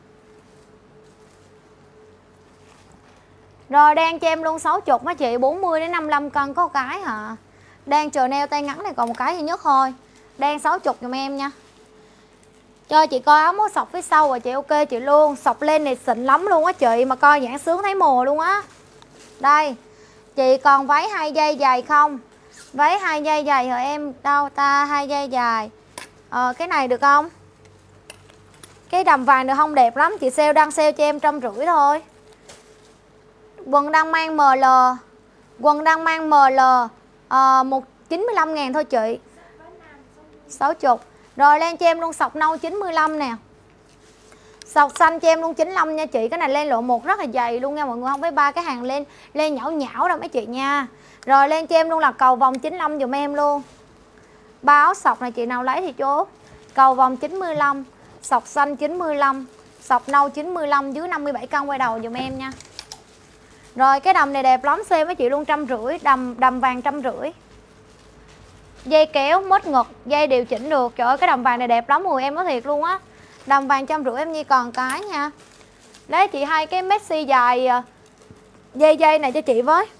Rồi đen cho em luôn sáu mươi mấy chị, bốn mươi đến năm mươi lăm cân có cái hả. Đen Chanel tay ngắn này còn một cái duy nhất thôi. Đen sáu mươi giùm em nha. Cho chị coi áo mốt sọc phía sau rồi chị, ok chị luôn. Sọc lên này xịn lắm luôn á chị, mà coi giãn sướng thấy mùa luôn á. Đây, chị còn váy hai dây dài không? Váy hai dây dài rồi em, đâu ta, hai dây dài. Ờ, cái này được không? Cái đầm vàng được không? Đẹp lắm, chị sale đang sale cho em trăm rưỡi thôi. Quần đang mang em lờ, quần đang mang em lờ uh, một chín mươi lăm ngàn thôi chị. sáu mươi. Rồi lên cho em luôn sọc nâu chín mươi lăm nè. Sọc xanh cho em luôn chín mươi lăm nha chị. Cái này lên lộ một rất là dày luôn nha mọi người, không phải ba cái hàng lên lên nhão nhão đâu mấy chị nha. Rồi lên cho em luôn là cầu vòng chín mươi lăm dùm em luôn. Ba áo sọc này chị nào lấy thì chốt. Cầu vòng chín mươi lăm, sọc xanh chín mươi lăm, sọc nâu chín mươi lăm, dưới năm mươi bảy cân quay đầu dùm em nha. Rồi cái đầm này đẹp lắm, xem với chị luôn trăm rưỡi, đầm đầm vàng trăm rưỡi. Dây kéo mết ngực, dây điều chỉnh được. Trời ơi cái đầm vàng này đẹp lắm mọi em, nói thiệt luôn á. Đầm vàng trăm rưỡi em Nhi còn cái nha. Lấy chị hai cái maxi dài dây dây này cho chị với.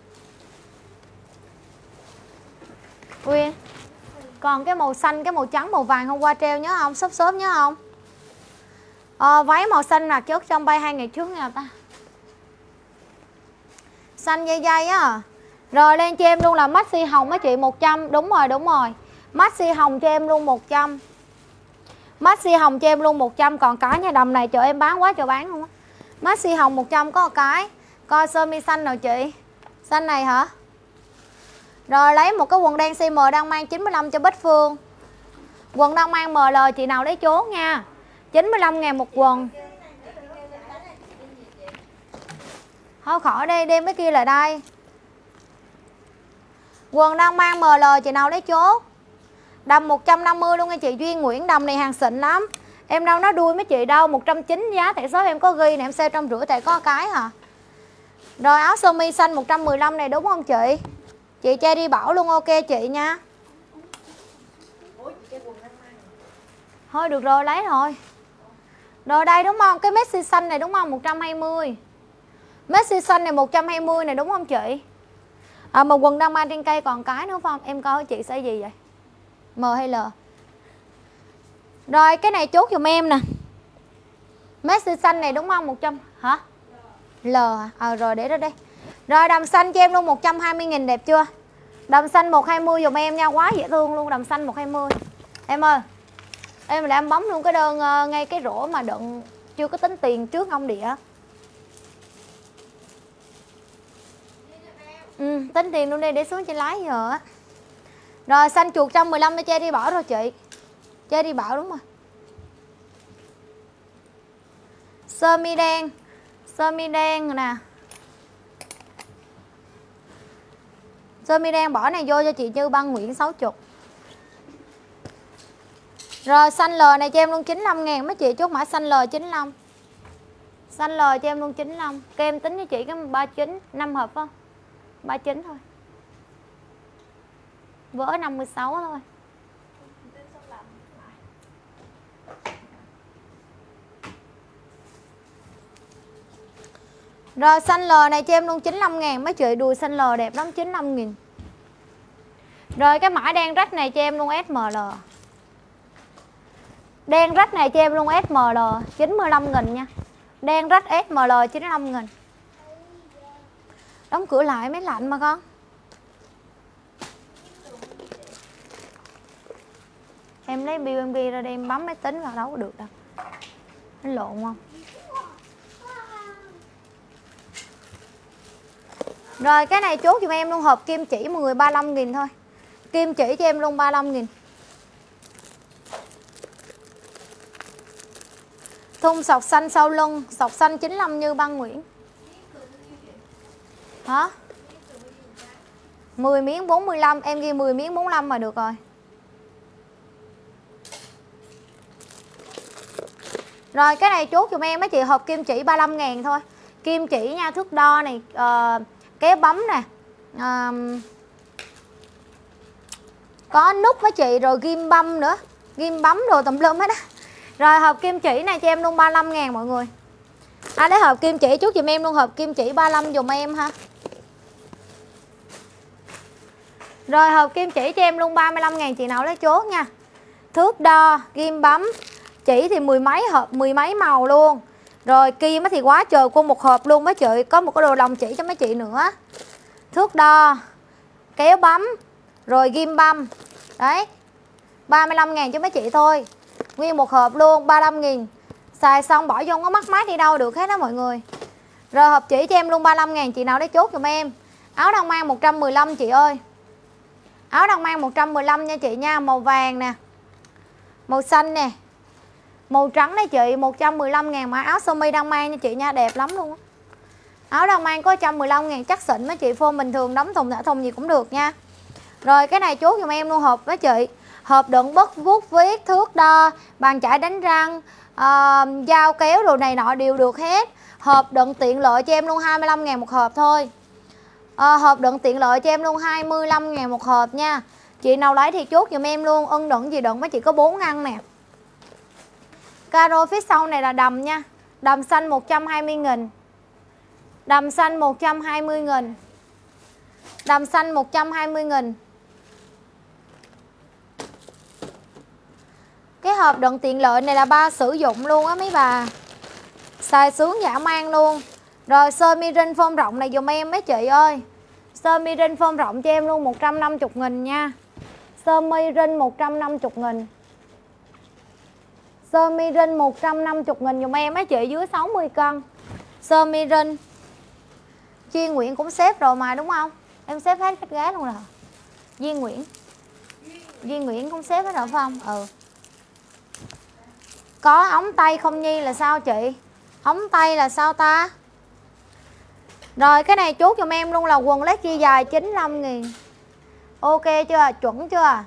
Quyên, còn cái màu xanh, cái màu trắng, màu vàng hôm qua treo nhớ không? Xốp xốp nhớ không? Ờ, váy màu xanh mặc trước trong bay hai ngày trước nha ta. Xanh dây dây á. Rồi lên cho em luôn là maxi hồng á chị một trăm. Đúng rồi, đúng rồi. Maxi hồng cho em luôn một trăm. Maxi hồng cho em luôn một trăm. Còn cái nha, đầm này chờ em bán quá trời bán không á. Maxi hồng một trăm có một cái. Coi sơ mi xanh nào chị. Xanh này hả? Rồi lấy một cái quần đen size M đang mang chín mươi lăm cho Bích Phương. Quần đang mang em lờ chị nào lấy chốt nha. chín mươi lăm ngàn một quần. Thôi khỏi đây, đem cái kia lại đây. Quần đang mang em lờ chị nào lấy chốt. Đầm một trăm năm mươi luôn nha chị Duyên Nguyễn. Đầm này hàng xịn lắm. Em đâu nói đuôi mấy chị đâu. Một trăm chín mươi giá tại số em có ghi nè. Em sale trăm rưỡi tại có cái hả. Rồi áo sơ mi xanh một trăm mười lăm này đúng không chị? Chị che đi bảo luôn, ok chị nha. Thôi được rồi lấy rồi. Rồi đây đúng không? Cái maxi xanh này đúng không? một trăm hai mươi. Maxi xanh này một trăm hai mươi này đúng không chị? À, mà quần đang mang trên cây còn cái nữa phải không? Em coi chị size gì vậy? M hay L? Rồi cái này chốt giùm em nè. Maxi xanh này đúng không? một trăm hả? L à? À rồi để đó đây. Rồi đầm xanh cho em luôn một trăm hai mươi nghìn đẹp chưa? Đầm xanh một trăm hai mươi dùm em nha, quá dễ thương luôn, đầm xanh một trăm hai mươi. Em ơi. Em là em bấm luôn cái đơn uh, ngay cái rổ mà đựng chưa có tính tiền trước ông địa. Ừ, tính tiền luôn đi để xuống trên lái giờ á. Rồi xanh chuột một trăm mười lăm để che đi bảo rồi chị. Che đi bảo đúng rồi. Sơ mi đen. Sơ mi đen nè. Sơ mi đen bỏ này vô cho chị Như Băng Nguyễn sáu mươi. Rồi xanh L này cho em luôn chín mươi lăm ngàn mấy chị, chốt mã xanh L chín mươi lăm. Xanh L cho em luôn chín mươi lăm. Các em tính với chị cái ba mươi chín, năm hộp không? ba mươi chín thôi. Vỡ năm mươi sáu thôi. Rồi xanh L này cho em luôn chín mươi lăm ngàn mấy chị, đùi xanh L đẹp lắm, chín mươi lăm nghìn. Rồi cái mã đen rách này cho em luôn S M L. Đen rách này cho em luôn S M L chín mươi lăm nghìn nha. Đen rách S M L chín mươi lăm nghìn. Đóng cửa lại mới lạnh mà con. Em lấy bê en bê ra đây em bấm máy tính vào đâu có được đâu. Nó lộn không? Rồi cái này chốt giùm em luôn hộp kim chỉ mọi người ba mươi lăm nghìn thôi. Kim chỉ cho em luôn ba mươi lăm nghìn. Thun sọc xanh sau lưng, sọc xanh chín mươi lăm Như Băng Nguyễn. Hả? mười miếng bốn mươi lăm, em ghi mười miếng bốn mươi lăm mà được rồi. Rồi cái này chốt giùm em mấy chị, hộp kim chỉ ba mươi lăm ngàn thôi. Kim chỉ nha, thước đo này, uh, kéo bấm nè, uh, có nút với chị, rồi ghim bấm nữa, ghim bấm đồ tùm lum hết á. Rồi hộp kim chỉ này cho em luôn ba mươi lăm ngàn mọi người. À lấy hộp kim chỉ chút giùm em luôn, hộp kim chỉ ba mươi lăm dùm em ha. Rồi hộp kim chỉ cho em luôn ba mươi lăm ngàn chị nào lấy chốt nha. Thước đo, ghim bấm, chỉ thì mười mấy hộp, mười mấy màu luôn. Rồi kim thì quá trời, con một hộp luôn mấy chị. Có một cái đồ lòng chỉ cho mấy chị nữa. Thước đo, kéo bấm, rồi ghim băm. Đấy, ba mươi lăm ngàn cho mấy chị thôi. Nguyên một hộp luôn, ba mươi lăm nghìn. Xài xong bỏ vô không có mắc mát đi đâu được hết đó mọi người. Rồi hộp chỉ cho em luôn ba mươi lăm ngàn, chị nào đấy chốt giùm em. Áo đang mang một trăm mười lăm chị ơi. Áo đang mang một trăm mười lăm nha chị nha. Màu vàng nè, màu xanh nè, màu trắng đấy chị, một trăm mười lăm ngàn. Mà áo sơ mi đang mang nha chị nha, đẹp lắm luôn. Áo đang mang có một trăm mười lăm ngàn, chắc xịn mấy chị, phô bình thường đóng thùng thả thùng gì cũng được nha. Rồi cái này chốt giùm em luôn hộp với chị. Hộp đựng bút, vuốt viết, thước đo, bàn chải đánh răng, uh, dao kéo đồ này nọ đều được hết. Hộp đựng tiện lợi cho em luôn hai mươi lăm ngàn một hộp thôi. À, hộp đựng tiện lợi cho em luôn hai mươi lăm ngàn một hộp nha. Chị nào lấy thì chốt giùm em luôn. Ưng đựng gì đựng mấy chị có bốn ngăn nè. Caro phía sau này là đầm nha. Đầm xanh một trăm hai mươi nghìn. Đầm xanh một trăm hai mươi nghìn. Đầm xanh một trăm hai mươi nghìn. Cái hộp đựng tiện lợi này là ba sử dụng luôn á mấy bà. Xài sướng dã man luôn. Rồi sơ mi rin phông rộng này dùm em mấy chị ơi. Sơ mi rin phông rộng cho em luôn một trăm năm mươi nghìn nha. Sơ mi rin một trăm năm mươi nghìn. Sơ mi rin một trăm năm mươi nghìn dùm em mấy chị dưới sáu mươi cân. Sơ mi rin. Chuyên Nguyễn cũng xếp rồi mà đúng không? Em xếp hết khách gái luôn rồi. Duyên Nguyễn. Duyên Nguyễn cũng xếp hết rồi phải không? Ừ. Có ống tay không Nhi là sao chị? Ống tay là sao ta? Rồi cái này chốt giùm em luôn là quần led chia dài chín mươi lăm nghìn. Ok chưa? Chuẩn chưa?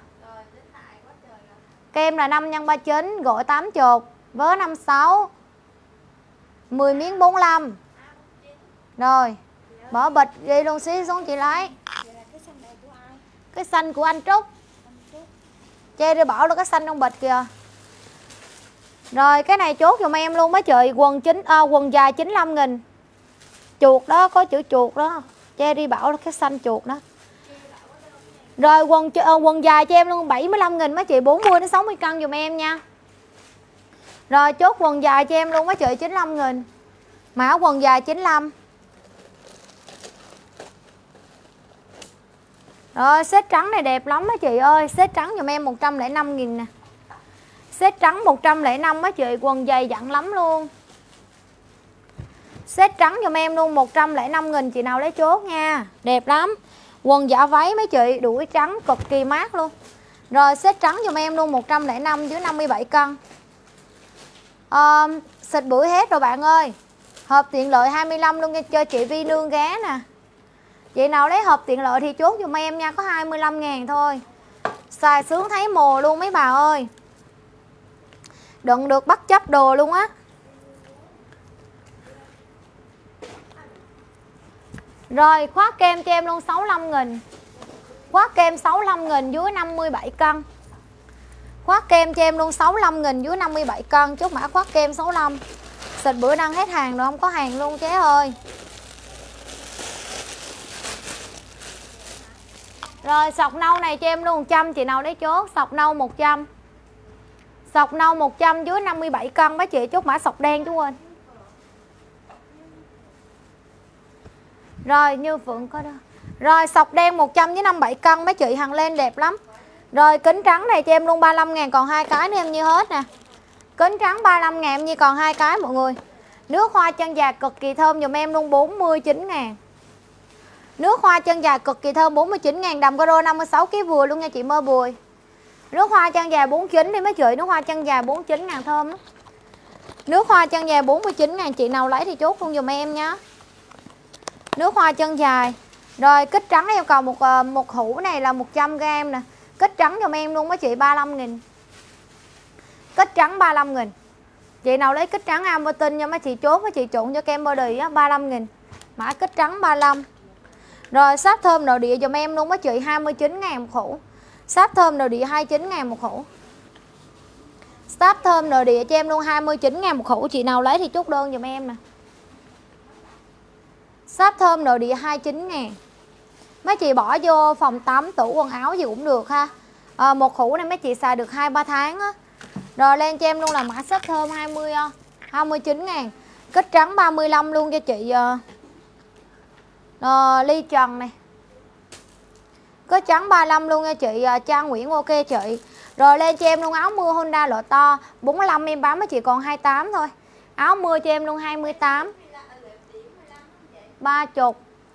Kem là năm nhân ba mươi chín, gội tám chục, vớ năm mươi sáu, mười miếng bốn mươi lăm. Rồi, bỏ bịch ghi luôn xí xuống chị lấy. Cái xanh của anh Trúc. Chê đi bảo là cái xanh trong bịch kìa. Rồi cái này chốt giùm em luôn mấy chị. Quần chín à, quần dài chín mươi lăm nghìn. Chuột đó, có chữ chuột đó. Cherry bảo là cái xanh chuột đó. Rồi quần uh, quần dài cho em luôn bảy mươi lăm nghìn mấy chị, bốn mươi đến sáu mươi cân dùm em nha. Rồi chốt quần dài cho em luôn mấy chị chín mươi lăm nghìn. Mã quần dài chín mươi lăm. Rồi set trắng này đẹp lắm mấy chị ơi. Set trắng dùm em một trăm lẻ năm nghìn nè. Set trắng một trăm lẻ năm mấy chị, quần dày dặn lắm luôn. Set trắng dùm em luôn một trăm lẻ năm nghìn, chị nào lấy chốt nha. Đẹp lắm. Quần dạ váy mấy chị, đuổi trắng cực kỳ mát luôn. Rồi set trắng dùm em luôn một trăm lẻ năm dưới năm mươi bảy cân. à, Xịt bưởi hết rồi bạn ơi. Hộp tiện lợi hai mươi lăm luôn cho chị Vi Nương ghé nè. Chị nào lấy hộp tiện lợi thì chốt dùm em nha, có hai mươi lăm ngàn thôi. Xài sướng thấy mồ luôn mấy bà ơi. Đựng được bắt chấp đồ luôn á. Rồi khóa kem cho em luôn sáu mươi lăm nghìn. Khóa kem sáu mươi lăm nghìn dưới năm mươi bảy cân. Khóa kem cho em luôn sáu mươi lăm nghìn dưới năm mươi bảy cân. Chốt mã khóa kem sáu mươi lăm. Xịt bữa đang hết hàng rồi, không có hàng luôn chế ơi. Rồi sọc nâu này cho em luôn một trăm, chị nào lấy chốt. Sọc nâu một trăm. Sọc nâu một trăm dưới năm mươi bảy cân mấy chị, chốt mã sọc đen chú quên. Rồi Như Phượng có đâu. Rồi sọc đen một trăm với năm mươi bảy cân mấy chị, hàng lên đẹp lắm. Rồi kính trắng này cho em luôn ba mươi lăm ngàn, còn hai cái nữa em Như hết nè. Kính trắng ba mươi lăm ngàn em Như còn hai cái mọi người. Nước hoa chân dài cực kỳ thơm dùm em luôn bốn mươi chín ngàn. Nước hoa chân dài cực kỳ thơm bốn mươi chín ngàn, đầm Caro năm mươi sáu ký vừa luôn nha chị Mơ Bùi. Nước hoa chân dài bốn mươi chín đi mấy chị, nước hoa chân dài bốn mươi chín ngàn thơm lắm. Nước hoa chân dài bốn mươi chín ngàn, chị nào lấy thì chốt luôn dùm em nhá. Nước hoa chân dài. Rồi kích trắng em còn một một hũ này là một trăm gam nè. Kích trắng dùm em luôn mấy chị ba mươi lăm nghìn. Kích trắng ba mươi lăm nghìn. Chị nào lấy kích trắng Ambertin nha mấy chị chốt, mấy chị trộn cho kem body á, ba mươi lăm nghìn. Mã kích trắng ba mươi lăm. Rồi sáp thơm nội địa dùm em luôn mấy chị hai mươi chín ngàn một hũ. Sáp thơm nội địa hai mươi chín ngàn một hũ. Sáp thơm nội địa cho em luôn hai mươi chín ngàn một hũ, chị nào lấy thì chốt đơn dùm em nè. Sáp thơm nội địa hai mươi chín ngàn. Mấy chị bỏ vô phòng tắm, tủ quần áo gì cũng được ha. À, một hũ này mấy chị xài được hai ba tháng á. Rồi lên cho em luôn là mã shop thơm hai mươi hai mươi chín ngàn. Kích trắng ba mươi lăm luôn cho chị uh, uh, Ly Trần này. Kích trắng ba mươi lăm luôn nha chị uh, Trang Nguyễn, ok chị. Rồi lên cho em luôn áo mưa Honda loại to bốn mươi lăm em bán với chị còn hai mươi tám thôi. Áo mưa cho em luôn hai mươi tám. ba mươi.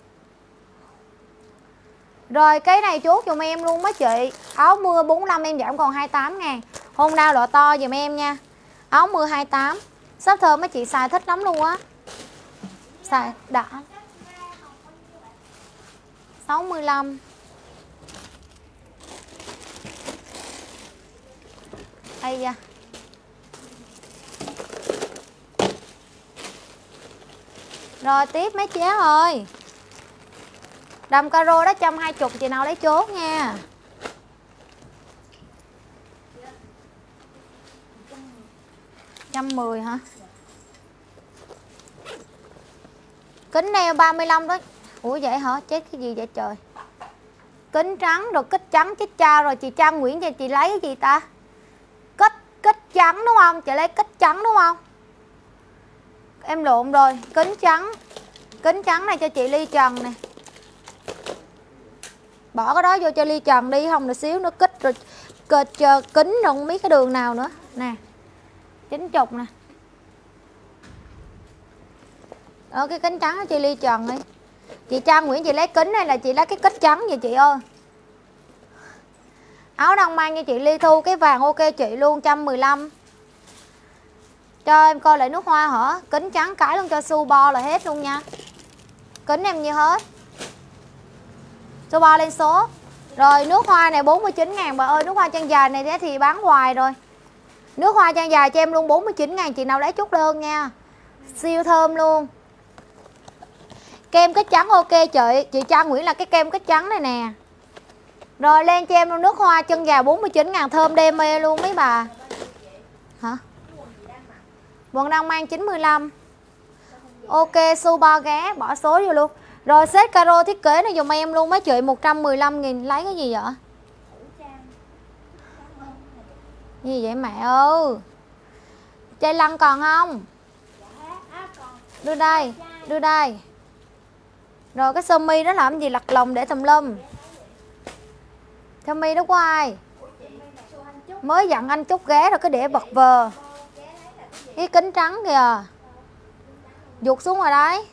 Rồi cái này chốt dùm em luôn mấy chị. Áo mưa bốn mươi lăm em giảm còn hai mươi tám ngàn. Honda loại to dùm em nha. Áo mưa hai mươi tám. Shop thơm mấy chị xài thích lắm luôn á. Xài đã. sáu mươi lăm. Đây da. Rồi tiếp mấy chế ơi. Đầm caro đó một trăm hai mươi, chị nào lấy chốt nha. một trăm mười hả? Kính neo ba mươi lăm đó. Ủa vậy hả? Chết cái gì vậy trời? Kính trắng rồi kích trắng chích cha rồi chị Trang Nguyễn cho chị lấy cái gì ta? Kích kích trắng đúng không? Chị lấy kích trắng đúng không? Em lộn rồi, kính trắng. Kính trắng này cho chị Ly Trần nè. Bỏ cái đó vô cho Ly Trần đi, không là xíu nữa kích rồi kịch kính rồi không biết cái đường nào nữa. Nè. chín mươi nè. Đó cái kính trắng cho chị Ly Trần đi. Chị Trang Nguyễn chị lấy kính hay là chị lấy cái kích trắng vậy chị ơi? Áo đang mang cho chị Ly Thu cái vàng ok chị luôn một trăm mười lăm. Cho em coi lại nước hoa hả? Kính trắng cái luôn cho su bo là hết luôn nha. Kính em như hết. Su bo lên số. Rồi nước hoa này bốn mươi chín ngàn bà ơi. Nước hoa chân dài này thì bán hoài rồi. Nước hoa chân dài cho em luôn bốn mươi chín ngàn. Chị nào lấy chút đơn nha. Siêu thơm luôn. Kem kích trắng ok chị. Chị Trang Nguyễn là cái kem kích trắng này nè. Rồi lên cho em luôn nước hoa chân dài bốn mươi chín ngàn. Thơm đê mê luôn mấy bà. Hả? Quần đang mang chín mươi lăm. Ok su ba ghé. Bỏ số vô luôn. Rồi set caro thiết kế này dùm em luôn mấy chị. Một trăm mười lăm nghìn. Lấy cái gì vậy? Gì vậy mẹ ơi? Chai lăn còn không? Đưa đây. Đưa đây. Rồi cái sơ mi đó làm gì lặt lòng để tùm lum. Sơ mi đó của ai? Mới dặn anh chút ghé rồi cái để bật vờ. Cái kính trắng kìa. Vụt xuống rồi đấy.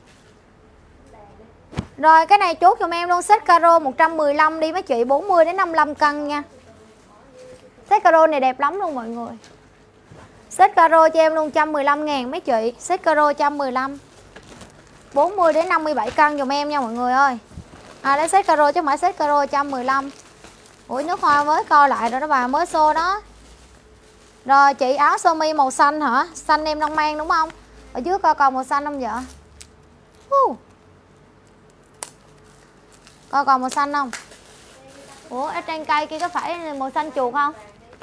Rồi cái này chốt giùm em luôn. Set caro một trăm mười lăm đi mấy chị. bốn mươi đến năm mươi lăm cân nha. Set caro này đẹp lắm luôn mọi người. Set caro cho em luôn một trăm mười lăm ngàn mấy chị. Set caro một trăm mười lăm. bốn mươi đến năm mươi bảy cân dùm em nha mọi người ơi. À lấy set caro chứ không phải set caro một trăm mười lăm. Ủa nước hoa mới coi lại rồi đó bà, mới xô đó. Rồi chị áo sơ mi màu xanh hả? Xanh em đang mang đúng không? Ở dưới coi còn màu xanh không vậy? Uh. Coi còn màu xanh không? Ủa ở trên cây kia có phải màu xanh chuột không?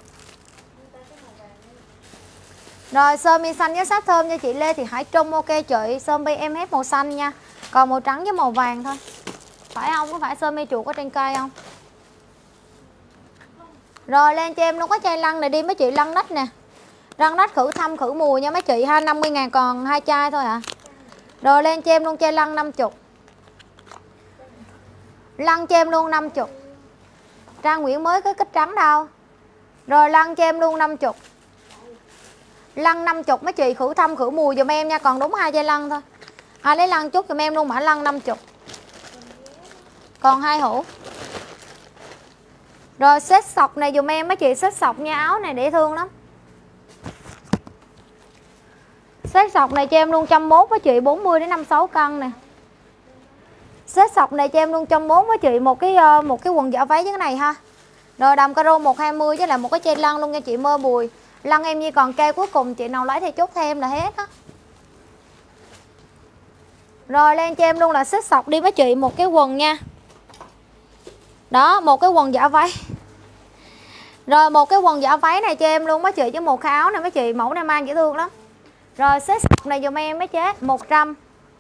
Rồi sơ mi xanh với sát thơm cho chị Lê Thị Hải Trung ok chị. Sơ mi em hết màu xanh nha. Còn màu trắng với màu vàng thôi. Phải không? Có phải sơ mi chuột ở trên cây không? Rồi lên cho em nó có chai lăn này đi mấy chị, lăn nách nè. Lăn nách khử thâm khử mùi nha mấy chị. hai trăm năm mươi ngàn còn hai chai thôi ạ. À. Rồi lên cho em luôn chai lăn năm mươi. Lăn cho em luôn năm mươi. Trang Nguyễn mới cái kích trắng đâu. Rồi lăn cho em luôn năm mươi. Lăn năm mươi mấy chị, khử thâm khử mùi giùm em nha. Còn đúng hai chai lăn thôi. Ai lấy lăn chút giùm em luôn mã lăn năm mươi. Còn hai hũ. Rồi set sọc này dùm em mấy chị, set sọc nha, áo này dễ thương lắm. Set sọc này cho em luôn một trăm mốt với chị, bốn mươi đến năm mươi sáu cân nè. Set sọc này cho em luôn một trăm mốt với chị, một cái một cái quần vỏ váy như thế này ha. Rồi đầm caro một hai mươi với lại một cái chai lăn luôn nha chị Mơ Bùi. Lăn em như còn kê cuối cùng, chị nào lấy thì chốt thêm là hết á. Rồi lên cho em luôn là set sọc đi với chị, một cái quần nha. Đó, một cái quần vỏ váy. Rồi một cái quần vỏ váy này cho em luôn mấy chị, với một cái áo này mấy chị, mẫu này mang dễ thương lắm. Rồi set sọc này dùm em mấy chế, một trăm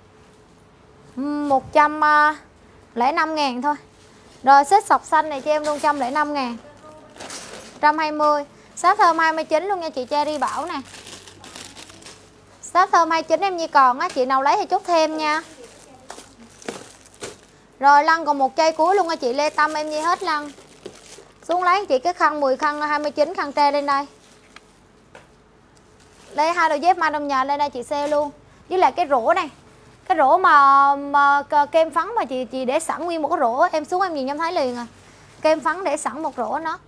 một trăm lẻ năm ngàn thôi. Rồi set sọc xanh này cho em luôn một trăm lẻ năm ngàn. một trăm hai mươi. Shop thơm hai mươi chín luôn nha chị Cherry Bảo nè. Shop thơm hai mươi chín em Nhi còn á, chị nào lấy thì chốt thêm nha. Rồi lăn còn một chai cuối luôn nha chị Lê Tâm, em Nhi hết lăn. Xuống lấy chị cái khăn mười khăn hai mươi chín khăn tre lên đây. Lấy hai đôi dép mai trong nhà lên đây chị sale luôn. Với lại cái rổ này. Cái rổ mà, mà kem phấn mà chị chị để sẵn nguyên một cái rổ, em xuống em nhìn em thấy liền à. Kem phấn để sẵn một rổ nó.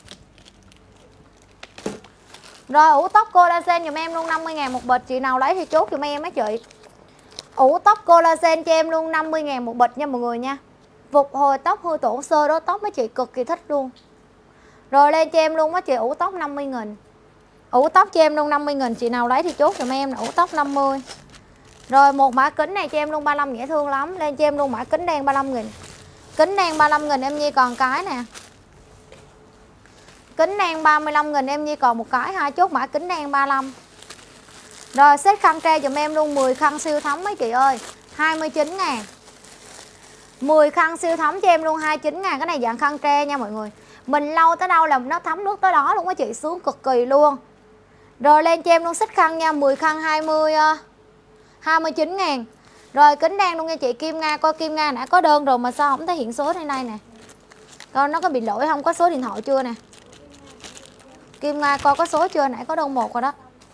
Rồi ủ tóc collagen giùm em luôn năm mươi ngàn một bịch, chị nào lấy thì chốt giùm em á chị. Ủ tóc collagen cho em luôn năm mươi ngàn một bịch nha mọi người nha. Phục hồi tóc hư tổn sơ đó tóc mấy chị cực kỳ thích luôn. Rồi lên cho em luôn á chị, ủ tóc năm mươi nghìn. Ủ tóc cho em luôn năm mươi nghìn, chị nào lấy thì chốt giùm em, ủ tóc năm mươi. Rồi một mã kính này cho em luôn ba mươi lăm, dễ thương lắm. Lên cho em luôn mã kính đen ba mươi lăm nghìn. Kính đen ba mươi lăm nghìn em Nhi còn cái nè. Kính đen ba mươi lăm nghìn em Nhi còn một cái, hai chốt mã kính đen ba mươi lăm. Rồi set khăn tre giùm em luôn mười khăn siêu thấm mấy chị ơi, hai mươi chín ngàn. mười khăn siêu thấm cho em luôn hai mươi chín ngàn, cái này dạng khăn tre nha mọi người. Mình lau tới đâu là nó thấm nước tới đó luôn á chị, xuống cực kỳ luôn. Rồi lên cho em luôn set khăn nha, mười khăn hai mươi hai mươi chín ngàn. Rồi kính đen luôn nha chị Kim Nga, coi Kim Nga đã có đơn rồi mà sao không thấy hiện số trên đây nè. Coi nó có bị lỗi không, có số điện thoại chưa nè. Kim Nga coi có số chưa, nãy có đơn một rồi đó.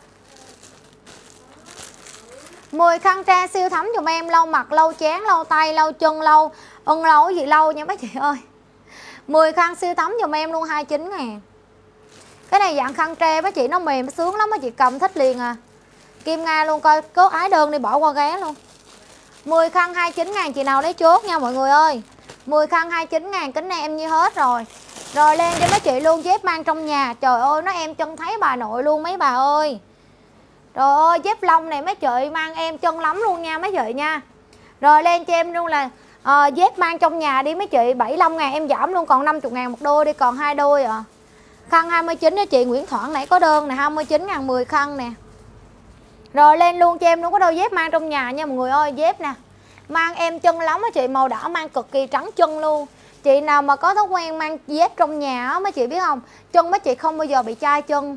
mười khăn tre siêu thấm dùm em, lau mặt, lau chén, lau tay, lau chân, lau ưng lau cái gì lau nha mấy chị ơi. mười khăn siêu thấm dùm em luôn hai mươi chín ngàn. Cái này dạng khăn tre mấy chị, nó mềm sướng lắm mấy chị, cầm thích liền à. Kim Nga luôn, coi cố ái đơn đi bỏ qua ghé luôn. mười khăn hai mươi chín ngàn, chị nào lấy chốt nha mọi người ơi. mười khăn hai mươi chín ngàn, kính này em như hết rồi. Rồi lên cho mấy chị luôn dép mang trong nhà. Trời ơi nó em chân thấy bà nội luôn mấy bà ơi. Trời ơi dép lông này mấy chị mang em chân lắm luôn nha mấy chị nha. Rồi lên cho em luôn là à, dép mang trong nhà đi mấy chị, bảy mươi lăm ngàn em giảm luôn còn năm mươi ngàn một đôi đi, còn hai đôi à. Khăn hai mươi chín đó chị Nguyễn Thoảng nãy có đơn nè, hai mươi chín ngàn mười khăn nè. Rồi lên luôn cho em luôn có đôi dép mang trong nhà nha mọi người ơi, dép nè. Mang em chân lắm á chị, màu đỏ mang cực kỳ trắng chân luôn. Chị nào mà có thói quen mang dép trong nhà á mấy chị biết không, chân mấy chị không bao giờ bị chai chân.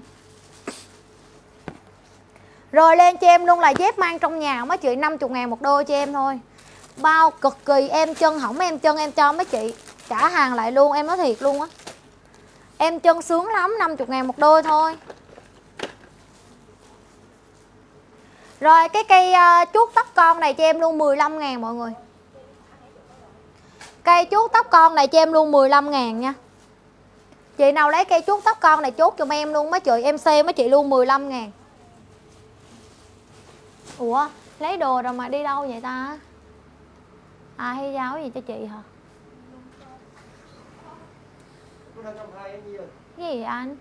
Rồi lên cho em luôn là dép mang trong nhà mấy chị, năm mươi ngàn một đôi cho em thôi. Bao cực kỳ em chân, hỏng em chân em cho mấy chị trả hàng lại luôn, em nói thiệt luôn á. Em chân sướng lắm, năm mươi ngàn một đôi thôi. Rồi cái cây uh, chuốt tóc con này cho em luôn mười lăm ngàn mọi người. Cây chuốt tóc con này cho em luôn mười lăm ngàn nha. Chị nào lấy cây chuốt tóc con này chốt cho em luôn mấy chị, em xe mấy chị luôn mười lăm ngàn. Ủa lấy đồ rồi mà đi đâu vậy ta? À hay giáo gì cho chị hả? Cái gì anh?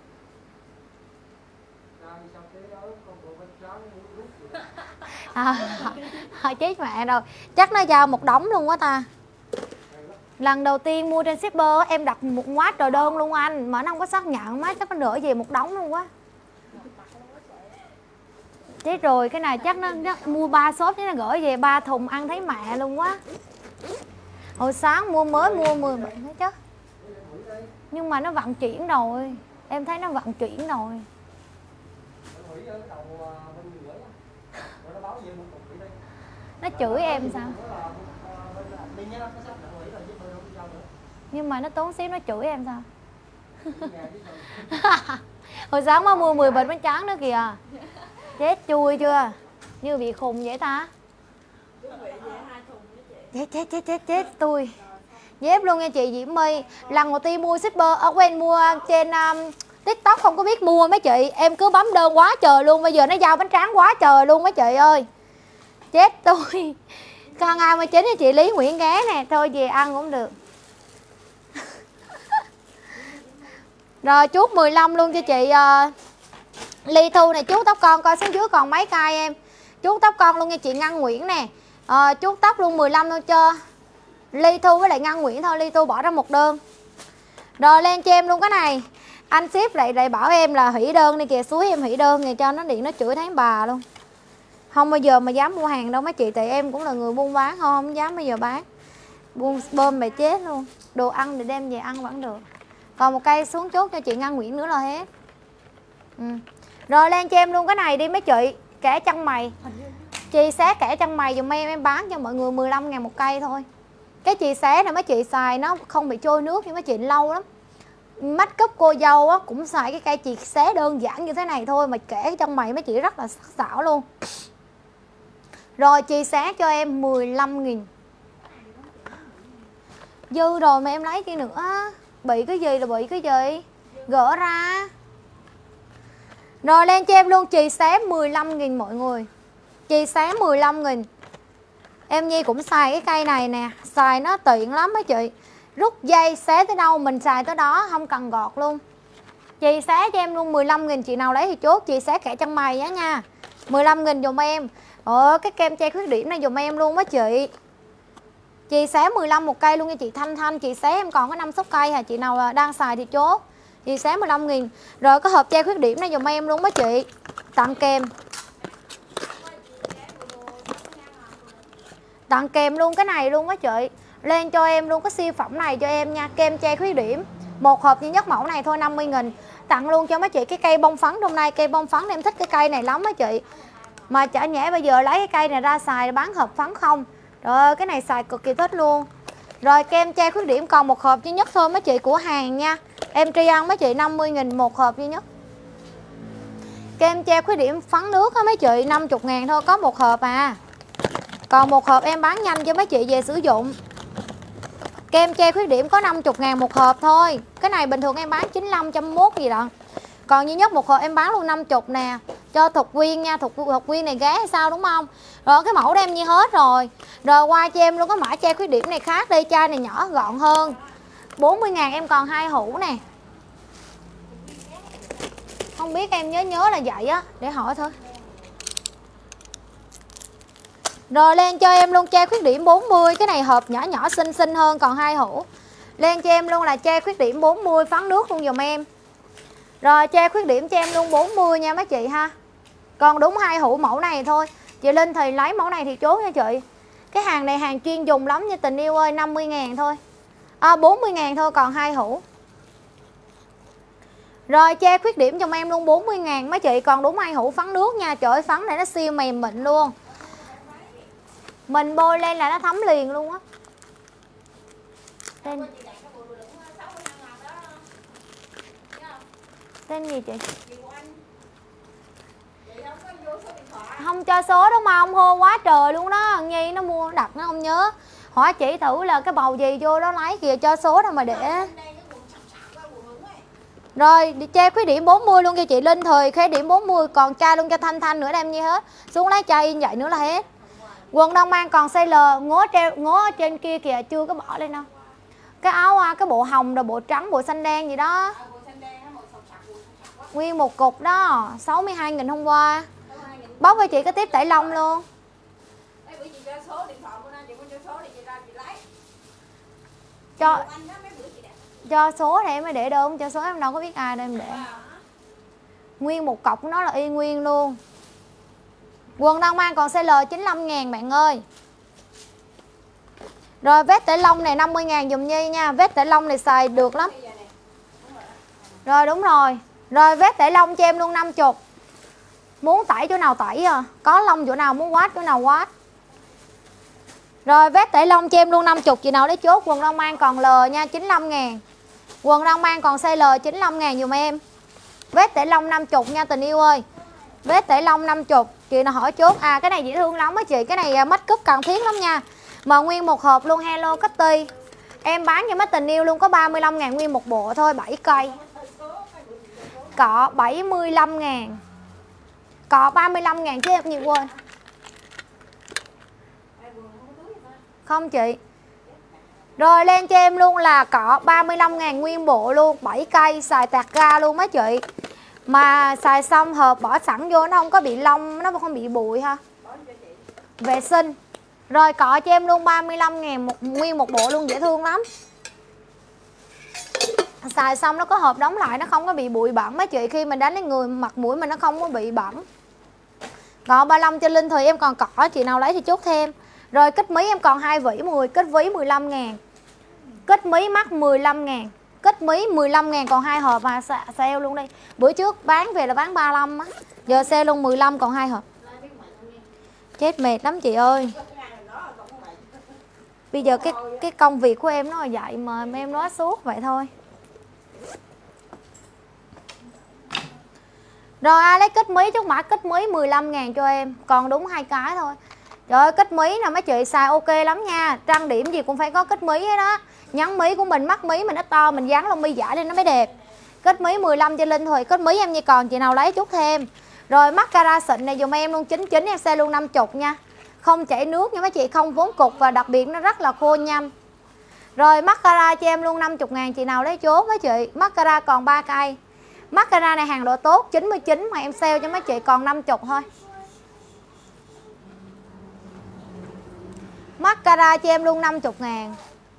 À, à, chết mẹ rồi. Chắc nó giao một đống luôn quá ta. Lần đầu tiên mua trên shipper em đặt một quá trời đơn luôn anh, mà nó không có xác nhận má, chắc nó đỡ về một đống luôn quá. Chết rồi, cái này chắc nó, nó mua ba shop chứ nó gửi về ba thùng ăn thấy mẹ luôn quá. Hồi sáng mua mới mua mười bảy hết chứ. Nhưng mà nó vận chuyển rồi. Em thấy nó vận chuyển rồi. Nó chửi em sao? Nhưng mà nó tốn xíu nó chửi em sao? Hồi sáng mới mua mười bịch bánh tráng nữa kìa. Chết chui chưa? Như bị khùng vậy ta. Chết chết chết chết chết tôi. Dép luôn nha chị Diễm My. Lần đầu tiên mua shipper ở quen mua trên um, TikTok không có biết mua mấy chị, em cứ bấm đơn quá trời luôn, bây giờ nó giao bánh tráng quá trời luôn mấy chị ơi. Chết tôi. Con hai mươi chín cho chị Lý Nguyễn ghé nè, thôi về ăn cũng được. Rồi chút mười lăm luôn cho chị uh, Ly Thu này, chú tóc con coi xuống dưới còn mấy cây em. Chú tóc con luôn nha chị Ngân Nguyễn nè. À, chú tóc luôn mười lăm luôn cho Ly Thu với lại Ngân Nguyễn thôi, Ly Thu bỏ ra một đơn. Rồi lên cho em luôn cái này. Anh ship lại lại bảo em là hủy đơn đi kìa, suối em hủy đơn thì cho nó điện nó chửi thấy bà luôn. Không bao giờ mà dám mua hàng đâu mấy chị, tại em cũng là người buôn bán, không, không dám bao giờ bán. Buôn bơm mày chết luôn. Đồ ăn thì đem về ăn vẫn được. Còn một cây xuống chốt cho chị Ngân Nguyễn nữa là hết. Ừ. Rồi lên cho em luôn cái này đi mấy chị. Kẻ chân mày. Chị xé kẻ chân mày dùm em, em bán cho mọi người mười lăm ngàn một cây thôi. Cái chị xé này mấy chị xài nó không bị trôi nước nhưng mấy chị lâu lắm. Make up cô dâu á cũng xài cái cây chị xé đơn giản như thế này thôi mà kẻ chân mày mấy chị rất là sắc sảo luôn. Rồi chị xé cho em mười lăm nghìn. Dư rồi mà em lấy kia nữa. Bị cái gì là bị cái gì? Gỡ ra. Rồi lên cho em luôn chị xé mười lăm nghìn mọi người. Chị xé mười lăm nghìn. Em Nhi cũng xài cái cây này nè. Xài nó tiện lắm mấy chị. Rút dây xé tới đâu mình xài tới đó, không cần gọt luôn. Chị xé cho em luôn mười lăm nghìn. Chị nào lấy thì chốt. Chị xé kẻ chân mày á nha. mười lăm nghìn dùm em. Ờ, cái kem che khuyết điểm này dùm em luôn á chị. Chị xé mười lăm một cây luôn nha chị Thanh Thanh. Chị xé em còn có năm sáu cây hả. Chị nào đang xài thì chốt. Chị xé mười lăm nghìn. Rồi có hộp che khuyết điểm này dùm em luôn á chị. Tặng kèm. Tặng kèm luôn cái này luôn á chị. Lên cho em luôn cái siêu phẩm này cho em nha. Kem che khuyết điểm. Một hộp duy nhất mẫu này thôi năm mươi nghìn. Tặng luôn cho mấy chị cái cây bông phấn hôm nay. Cây bông phấn em thích cái cây này lắm á chị. Mà chả nhẽ bây giờ lấy cái cây này ra xài bán hộp phấn không. Rồi cái này xài cực kỳ thích luôn. Rồi kem che khuyết điểm còn một hộp duy nhất thôi mấy chị của hàng nha. Em tri ăn mấy chị năm mươi nghìn một hộp duy nhất. Kem che khuyết điểm phấn nước á mấy chị năm mươi ngàn thôi có một hộp à. Còn một hộp em bán nhanh cho mấy chị về sử dụng. Kem che khuyết điểm có năm mươi ngàn một hộp thôi. Cái này bình thường em bán chín mươi lăm, một trăm mốt gì đó. Còn duy nhất một hộp em bán luôn năm mươi nè. Cho Thục Quyên nha. Thục, Thục Quyên này ghé hay sao đúng không? Rồi cái mẫu đem như hết rồi. Rồi qua cho em luôn cái mã che khuyết điểm này khác đi. Chai này nhỏ gọn hơn. bốn mươi ngàn em còn hai hũ nè. Không biết em nhớ nhớ là vậy á. Để hỏi thôi. Rồi lên cho em luôn che khuyết điểm bốn mươi. Cái này hộp nhỏ nhỏ xinh xinh hơn còn hai hũ. Lên cho em luôn là che khuyết điểm bốn mươi. Phấn nước luôn dùm em. Rồi che khuyết điểm cho em luôn bốn mươi nha mấy chị ha. Còn đúng hai hũ mẫu này thôi. Chị Linh thì lấy mẫu này thì chốt nha chị. Cái hàng này hàng chuyên dùng lắm nha tình yêu ơi. năm mươi ngàn thôi à, bốn mươi ngàn thôi còn hai hũ. Rồi che khuyết điểm cho em luôn bốn mươi ngàn mấy chị. Còn đúng hai hũ phấn nước nha. Trời ơi phấn này nó siêu mềm mịn luôn. Mình bôi lên là nó thấm liền luôn á. Tên Tên gì chị? Không cho số đúng không? Hô quá trời luôn đó. Nhi nó mua đặt nó không nhớ. Hỏi chị thử là cái bầu gì vô đó lấy kìa. Cho số đâu mà để. Rồi đi che khuyết điểm bốn mươi luôn cho chị Linh. Thời khuyết điểm bốn mươi. Còn chai luôn cho Thanh Thanh nữa đem như hết. Xuống lấy chai in vậy nữa là hết. Quần Đông An còn size L. Ngố, treo, ngố ở trên kia kìa. Chưa có bỏ lên đâu. Cái áo cái bộ hồng rồi bộ trắng bộ xanh đen gì đó. Nguyên một cục đó sáu mươi hai nghìn hôm qua. Bóc cho chị cái tiếp tẩy lông luôn. Cho cho số này em mới để đâu. Cho số em đâu có biết ai đâu em để. Nguyên một cọc của nó là y nguyên luôn. Quần Đông An còn size L chín mươi lăm ngàn bạn ơi. Rồi vết tẩy lông này năm mươi ngàn dùm Nhi nha. Vết tẩy lông này xài được lắm. Rồi đúng rồi. Rồi vết tẩy lông cho em luôn năm mươi. Muốn tẩy chỗ nào tẩy à. Có lông chỗ nào muốn quát chỗ nào quát. Rồi vết tẩy lông cho em luôn năm mươi. Chị nào lấy chốt. Quần Đông An còn L nha chín mươi lăm ngàn. Quần Đông An còn size L chín mươi lăm ngàn dùm em. Vết tẩy lông năm mươi nha tình yêu ơi. Vết tẩy lông năm mươi. Chị nào hỏi chốt. À cái này dễ thương lắm á chị. Cái này make up cần thiết lắm nha. Mà nguyên một hộp luôn. Hello Kitty. Em bán cho mấy tình yêu luôn có ba mươi lăm ngàn nguyên một bộ thôi. bảy cây. Cọ bảy mươi lăm ngàn. Cọ ba mươi lăm ngàn chứ em nhiều quên. Không chị. Rồi lên cho em luôn là cọ ba mươi lăm ngàn nguyên bộ luôn. bảy cây xài tạt ga luôn mấy chị. Mà xài xong hộp bỏ sẵn vô nó không có bị lông. Nó không bị bụi ha. Vệ sinh. Rồi cọ cho em luôn ba mươi lăm ngàn một, nguyên một bộ luôn dễ thương lắm. Xài xong nó có hộp đóng lại. Nó không có bị bụi bẩn mấy chị. Khi mình đánh lên người mặt mũi mình nó không có bị bẩn. Cọ ba mươi lăm cho Linh thì em còn cọ. Chị nào lấy thì chốt thêm. Rồi kích mí em còn hai vỉ mười. Kích ví mười lăm ngàn. Kích mí mắt mười lăm ngàn. Kết mí mười lăm ngàn còn hai hộp mà sale luôn đi. Bữa trước bán về là bán ba mươi lăm á. Giờ sale luôn mười lăm còn hai hộp. Chết mệt lắm chị ơi. Bây giờ cái cái công việc của em nó là vậy mà em nói suốt vậy thôi. Rồi ai lấy kết mí chút mã kết mí mười lăm ngàn cho em. Còn đúng hai cái thôi. Trời ơi kết mí nè mấy chị xài ok lắm nha. Trang điểm gì cũng phải có kết mí hết đó. Nhắn mí của mình mắt mí mình nó to, mình dán lông mi giả lên nó mới đẹp. Kết mí mười lăm cho Linh thôi. Kết mí em như còn chị nào lấy chút thêm. Rồi mascara xịn này dùm em luôn chín mươi chín, em sale luôn năm mươi nha. Không chảy nước nha mấy chị, không vốn cục và đặc biệt nó rất là khô nhanh. Rồi mascara cho em luôn năm mươi ngàn, chị nào lấy chốt mấy chị. Mascara còn ba cây. Mascara này hàng độ tốt chín mươi chín mà em sale cho mấy chị còn năm mươi thôi. Mascara cho em luôn năm mươi ngàn.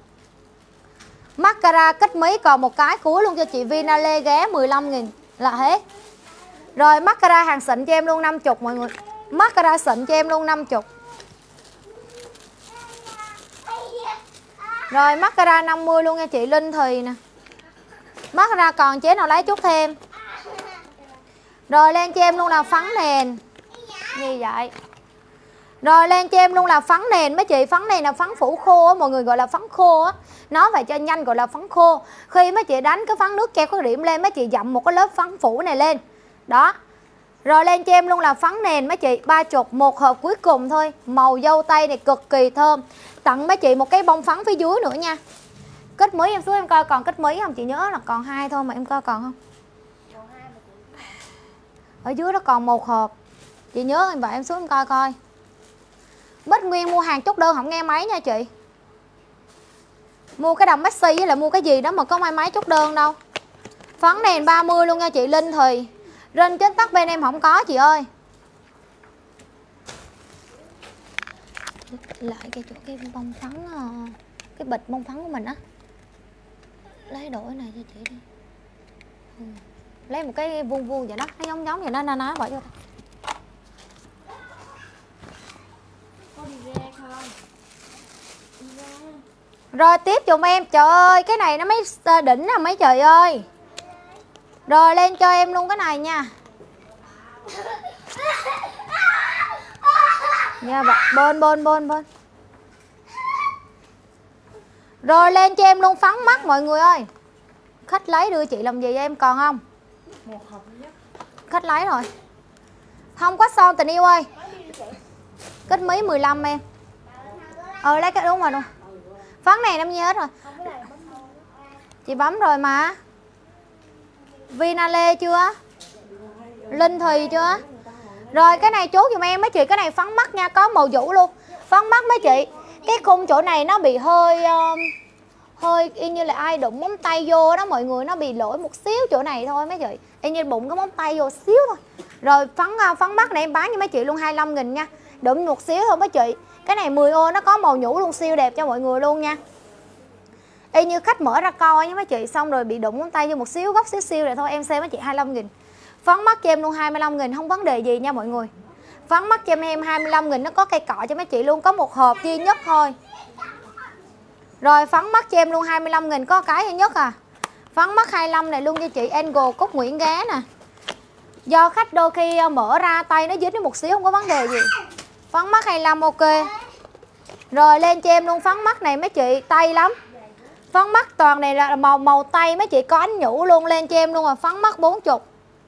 Mascara kết mí còn một cái cuối luôn cho chị Vinale ghé mười lăm nghìn là hết. Rồi mascara hàng xịn cho em luôn năm mươi mọi người. Mascara xịn cho em luôn năm mươi. Rồi mascara năm mươi luôn nha chị Linh Thùy nè. Mascara còn chế nào lấy chút thêm. Rồi lên cho em luôn là phấn nền. Như vậy. Rồi lên cho em luôn là phấn nền mấy chị. Phấn này là phấn phủ khô á, mọi người gọi là phấn khô á. Nó phải cho nhanh gọi là phấn khô. Khi mấy chị đánh cái phấn nước keo có điểm lên, mấy chị dặm một cái lớp phấn phủ này lên. Đó. Rồi lên cho em luôn là phấn nền mấy chị, ba mươi, một hộp cuối cùng thôi. Màu dâu tây này cực kỳ thơm. Tặng mấy chị một cái bông phấn phía dưới nữa nha. Kết mí em xuống em coi còn kết mí không? Chị nhớ là còn hai thôi mà em coi còn không? Ở dưới đó còn một hộp. Chị nhớ em vậy em xuống em coi coi. Bích Nguyên mua hàng chốt đơn không nghe máy nha chị. Mua cái đầm Maxi với lại mua cái gì đó mà có mai máy chốt đơn đâu. Phấn nền ba mươi luôn nha chị Linh Thùy. Rên chết tắt bên em không có chị ơi. Lại cái chỗ cái bông phấn, cái bịch bông phấn của mình á. Lấy đổi này cho chị đi. Ừ. Lấy một cái vuông vuông vậy đó, nó giống giống vậy đó, nó nó bỏ vô đây. Rồi tiếp dùm em. Trời ơi cái này nó mới đỉnh à mấy trời ơi. Rồi lên cho em luôn cái này nha. Nha bạn, bên bên bên bên. Rồi lên cho em luôn phấn mắt mọi người ơi. Khách lấy đưa chị làm gì em còn không? Một hộp nhất. Khách lấy rồi. Không có son tình yêu ơi. Kết mí mười lăm em. Ờ lấy cái đúng rồi đúng. Phấn này năm nhớ rồi. Chị bấm rồi mà. Vinale chưa? Linh Thùy chưa? Rồi cái này chốt giùm em mấy chị. Cái này phấn mắt nha, có màu vũ luôn. Phấn mắt mấy chị. Cái khung chỗ này nó bị hơi um, hơi y như là ai đụng móng tay vô đó mọi người. Nó bị lỗi một xíu chỗ này thôi mấy chị. Y như bụng cái móng tay vô xíu thôi. Rồi phấn phấn mắt này em bán cho mấy chị luôn hai mươi lăm nghìn nha. Đụng một xíu thôi mấy chị. Cái này mười ô nó có màu nhũ luôn, siêu đẹp cho mọi người luôn nha. Y như khách mở ra coi nha mấy chị. Xong rồi bị đụng móng tay vô một xíu, góc xíu xíu này thôi. Em xem mấy chị hai mươi lăm nghìn. Phấn mắt cho em luôn hai mươi lăm nghìn, không vấn đề gì nha mọi người. Phấn mắt cho em hai mươi lăm nghìn, nó có cây cọ cho mấy chị luôn. Có một hộp duy nhất thôi. Rồi phấn mắt cho em luôn hai mươi lăm nghìn, có cái duy nhất à. Phấn mắt hai mươi lăm này luôn cho chị Angle Cúc Nguyễn Gá nè. Do khách đôi khi mở ra tay nó dính một xíu không có vấn đề gì. Phấn mắt hai mươi lăm ok. Rồi lên cho em luôn phấn mắt này mấy chị, tay lắm. Phấn mắt toàn này là màu màu tay mấy chị, có ánh nhũ luôn. Lên cho em luôn rồi, phấn mắt bốn mươi.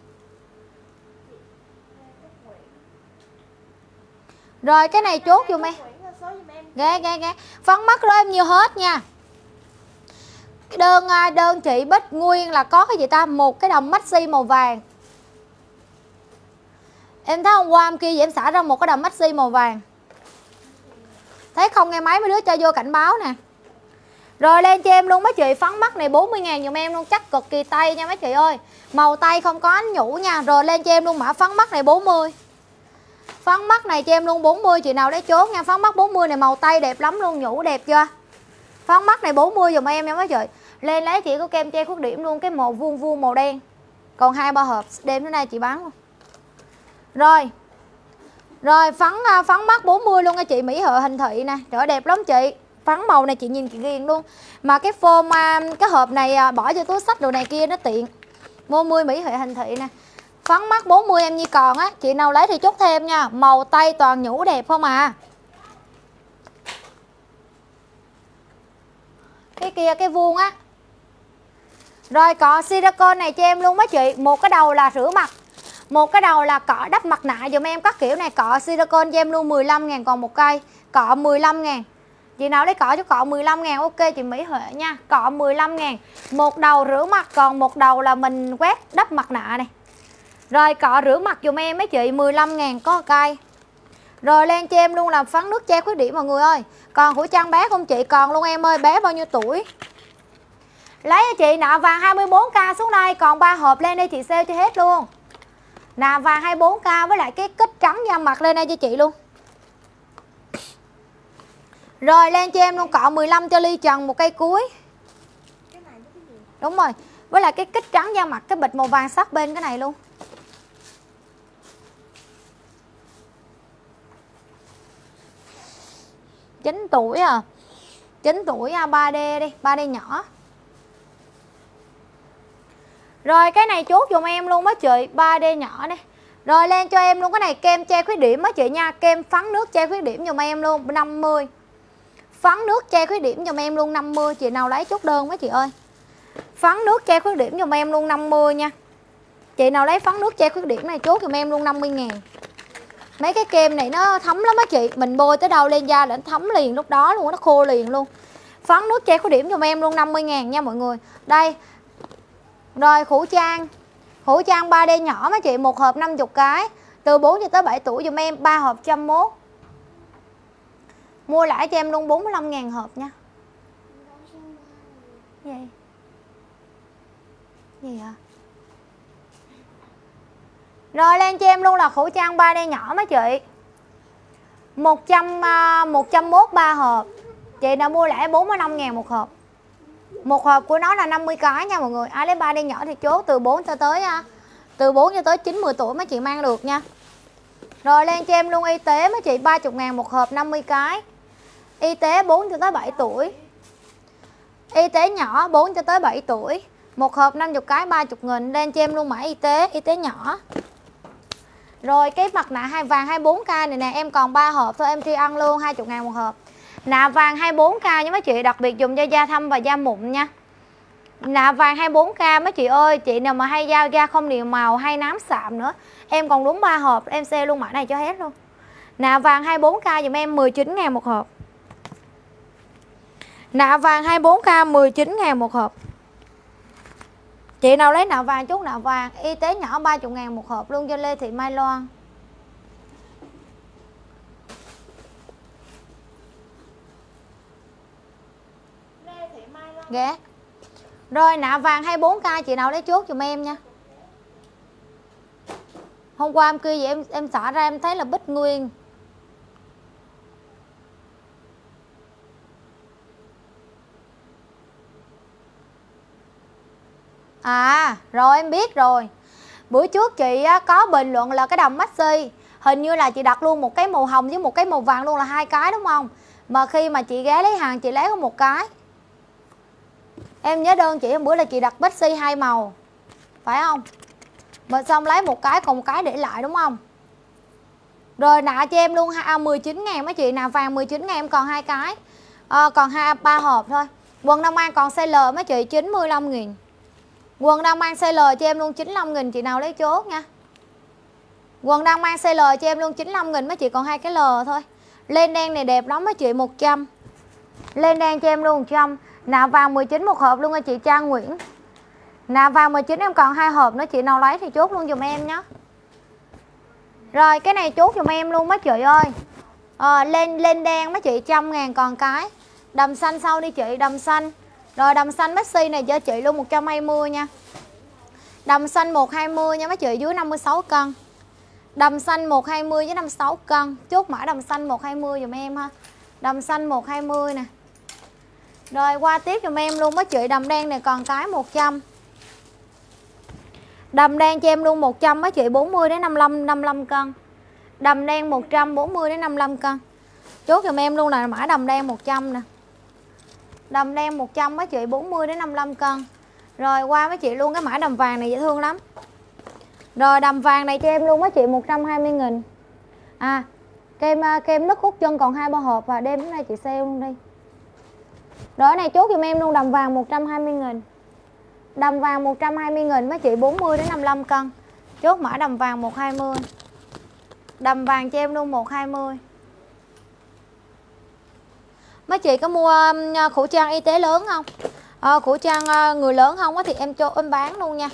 Rồi cái này chốt giùm em. Ghê ghê ghê. Phấn mắt đó em nhiều hết nha. Đơn đơn chị Bích Nguyên là có cái gì ta, một cái đầm maxi màu vàng. Em thấy hôm qua em kia vậy em xả ra một cái đầm maxi màu vàng. Thấy không nghe máy mấy đứa cho vô cảnh báo nè. Rồi lên cho em luôn mấy chị, phấn mắt này bốn mươi ngàn dùm em luôn, chắc cực kỳ tay nha mấy chị ơi. Màu tay không có ánh nhũ nha. Rồi lên cho em luôn mã phấn mắt này bốn mươi. Phấn mắt này cho em luôn bốn mươi, chị nào lấy chốt nha. Phấn mắt bốn mươi này màu tay đẹp lắm luôn, nhũ đẹp chưa. Phấn mắt này bốn mươi dùm em nha mấy chị. Lên lấy chị có kem che khuyết điểm luôn, cái màu vuông vuông màu đen. Còn hai ba hộp đem đến đây chị bán luôn. Rồi. Rồi phấn phấn mắt bốn mươi luôn nha chị, Mỹ Hợi Hình Thị nè. Trời ơi, đẹp lắm chị. phấn màu này chị nhìn chị ghiền luôn. Mà cái form cái hộp này bỏ cho túi xách đồ này kia nó tiện. bốn mươi Mỹ Huệ Hình Thị nè. Phấn mắt bốn mươi em Nhi còn á, chị nào lấy thì chốt thêm nha. Màu tây toàn nhũ đẹp không à. Cái kia cái vuông á. Rồi cọ silicone này cho em luôn mấy chị. Một cái đầu là rửa mặt, một cái đầu là cọ đắp mặt nạ dùm em các kiểu này. Cọ silicone cho em luôn mười lăm ngàn còn một cây. Cọ mười lăm ngàn. Chị nào lấy cọ cho cọ mười lăm ngàn. Ok chị Mỹ Huệ nha. Cọ mười lăm ngàn. Một đầu rửa mặt, còn một đầu là mình quét đắp mặt nạ này. Rồi cọ rửa mặt dùm em mấy chị mười lăm ngàn có một cây. Rồi lên cho em luôn làm phấn nước che khuyết điểm mọi người ơi. Còn khẩu trang bé không chị? Còn luôn em ơi. Bé bao nhiêu tuổi? Lấy cho chị nạ vàng hai mươi bốn K xuống đây. Còn ba hộp lên đây chị sale cho hết luôn. Nạ vàng hai mươi bốn K với lại cái kích trắng da mặt lên đây cho chị luôn. Rồi lên cho em luôn cọ mười lăm cho Ly Trần một cây cuối. Đúng rồi. Với lại cái kích trắng da mặt, cái bịch màu vàng sắc bên cái này luôn. chín tuổi à. chín tuổi à, ba D đi, ba D nhỏ. Rồi cái này chốt dùm em luôn mấy chị, ba D nhỏ đi. Rồi lên cho em luôn cái này kem che khuyết điểm mấy chị nha. Kem phấn nước che khuyết điểm dùm em luôn năm mươi. Phấn nước che khuyết điểm dùm em luôn năm mươi. Chị nào lấy chốt đơn mấy chị ơi. Phấn nước che khuyết điểm dùm em luôn năm mươi nha. Chị nào lấy phấn nước che khuyết điểm này chốt dùm em luôn năm mươi ngàn. Mấy cái kem này nó thấm lắm á chị. Mình bôi tới đâu lên da là nó thấm liền lúc đó luôn. Nó khô liền luôn. Phấn nước che khuyết điểm dùm em luôn năm mươi ngàn nha mọi người. Đây. Rồi khẩu trang. Khẩu trang ba D nhỏ mấy chị. Một hộp năm mươi cái. Từ bốn cho tới bảy tuổi dùm em. Ba hộp một trăm mốt. Mua lại cho em luôn bốn mươi lăm ngàn hộp nha. Gì? Gì hả? Rồi lên cho em luôn là khẩu trang ba D nhỏ mấy chị. một trăm, một trăm mốt ba hộp. Chị nào mua lại bốn mươi lăm ngàn một hộp. Một hộp của nó là năm mươi cái nha mọi người. Ai lấy ba D nhỏ thì chốt từ bốn cho tới từ bốn cho tới chín mươi tuổi mấy chị mang được nha. Rồi lên cho em luôn y tế mấy chị ba mươi ngàn một hộp năm mươi cái. Y tế bốn cho tới bảy tuổi. Y tế nhỏ bốn cho tới bảy tuổi. Một hộp năm mươi cái ba mươi nghìn. Lên cho em luôn mã y tế, y tế nhỏ. Rồi cái mặt nạ hai vàng hai mươi bốn K này nè. Em còn ba hộp thôi em tri ăn luôn hai mươi ngàn một hộp. Nạ vàng hai mươi bốn K nha mấy chị. Đặc biệt dùng cho da thâm và da mụn nha. Nạ vàng hai mươi bốn K mấy chị ơi. Chị nào mà hay da da không đều màu hay nám sạm nữa. Em còn đúng ba hộp. Em sale luôn mã này cho hết luôn. Nạ vàng hai mươi bốn K dùm em mười chín ngàn một hộp. Nạ vàng hai mươi bốn K mười chín ngàn một hộp. Chị nào lấy nạ vàng chút nạ vàng. Y tế nhỏ ba mươi ngàn một hộp luôn cho Lê Thị Mai Loan. Lê Thị Mai Loan. Ghé. Rồi nạ vàng hai mươi bốn K chị nào lấy chốt giùm em nha. Hôm qua em kia vậy em em xả ra em thấy là Bích Nguyên. À rồi em biết rồi. Bữa trước chị có bình luận là cái đầm maxi. Hình như là chị đặt luôn một cái màu hồng với một cái màu vàng luôn là hai cái đúng không? Mà khi mà chị ghé lấy hàng chị lấy có một cái. Em nhớ đơn chị hôm bữa là chị đặt maxi hai màu. Phải không? Mà xong lấy một cái còn một cái để lại đúng không? Rồi nạ cho em luôn à, mười chín ngàn mấy chị. Nạ vàng mười chín ngàn em còn hai cái à, còn hai ba hộp thôi. Quần Đông An còn size L mấy chị chín mươi lăm nghìn. Quần đang mang size L cho em luôn chín mươi lăm nghìn. Chị nào lấy chốt nha. Quần đang mang size L cho em luôn chín mươi lăm nghìn. Mấy chị còn hai cái L thôi. Lên đen này đẹp lắm mấy chị một trăm. Lên đen cho em luôn một trăm. Nạ vàng mười chín một hộp luôn nha chị Trang Nguyễn. Nạ vàng mười chín em còn hai hộp nữa. Chị nào lấy thì chốt luôn dùm em nhé. Rồi cái này chốt dùm em luôn mấy chị ơi. à, Lên lên đen mấy chị một trăm ngàn còn cái. Đầm xanh sau đi chị. Đầm xanh. Rồi đầm xanh maxi này cho chị luôn một trăm hai mươi nha. Đầm xanh một trăm hai mươi nha mấy chị dưới năm mươi sáu cân. Đầm xanh một trăm hai mươi với năm mươi sáu cân. Chốt mã đầm xanh một trăm hai mươi dùm em ha. Đầm xanh một trăm hai mươi nè. Rồi qua tiếp dùm em luôn mấy chị. Đầm đen này còn cái một trăm. Đầm đen cho em luôn một trăm mấy chị bốn mươi đến năm mươi lăm, năm mươi lăm cân. Đầm đen một trăm bốn mươi đến năm mươi lăm cân. Chốt dùm em luôn là mã đầm đen một trăm nè. Đầm đen một trăm mấy chị, bốn mươi đến năm mươi lăm cân. Rồi qua mấy chị luôn cái mã đầm vàng này dễ thương lắm. Rồi đầm vàng này cho em luôn mấy chị một trăm hai mươi nghìn. À, kem kem nước hút chân còn hai bao hộp và đem đến đây chị sale luôn đi. Rồi này chốt giùm em luôn đầm vàng một trăm hai mươi nghìn. Đầm vàng một trăm hai mươi nghìn mấy chị, bốn mươi đến năm mươi lăm cân. Chốt mã đầm vàng một trăm hai mươi. Đầm vàng cho em luôn một trăm hai mươi. Mấy chị có mua khẩu trang y tế lớn không? À, khẩu trang người lớn không á thì em cho em bán luôn nha.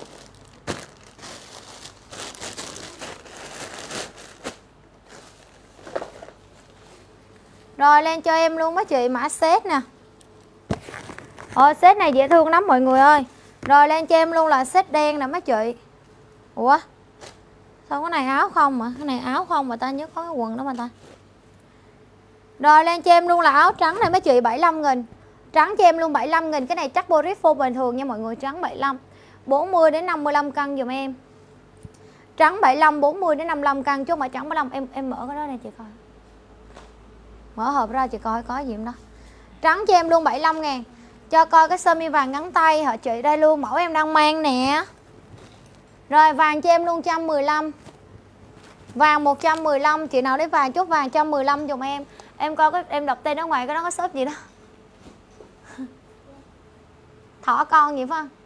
Rồi lên cho em luôn mấy chị mã set nè. Ờ set này dễ thương lắm mọi người ơi. Rồi lên cho em luôn là set đen nè mấy chị. Ủa? Sao cái này áo không mà? Cái này áo không mà ta nhớ có cái quần đó mà ta. Rồi lên cho em luôn là áo trắng này mấy chị, bảy mươi lăm nghìn. Trắng cho em luôn bảy mươi lăm nghìn. Cái này chắc boris phô bình thường nha mọi người. Trắng bảy mươi lăm, bốn mươi đến năm mươi lăm cân dùm em. Trắng bảy mươi lăm, bốn mươi đến năm mươi lăm cân. Chứ không phải trắng bảy mươi lăm. Em em mở cái đó này chị coi. Mở hộp ra chị coi có gì không đó. Trắng cho em luôn bảy mươi lăm ngàn. Cho coi cái sơ mi vàng ngắn tay hả chị, đây luôn mẫu em đang mang nè. Rồi vàng cho em luôn một trăm mười lăm. Vàng một trăm mười lăm, chị nào lấy vàng chốt vàng một trăm mười lăm dùm em. Em coi cái em đọc tên ở ngoài cái đó có shop gì đó. Thỏ con gì phải không?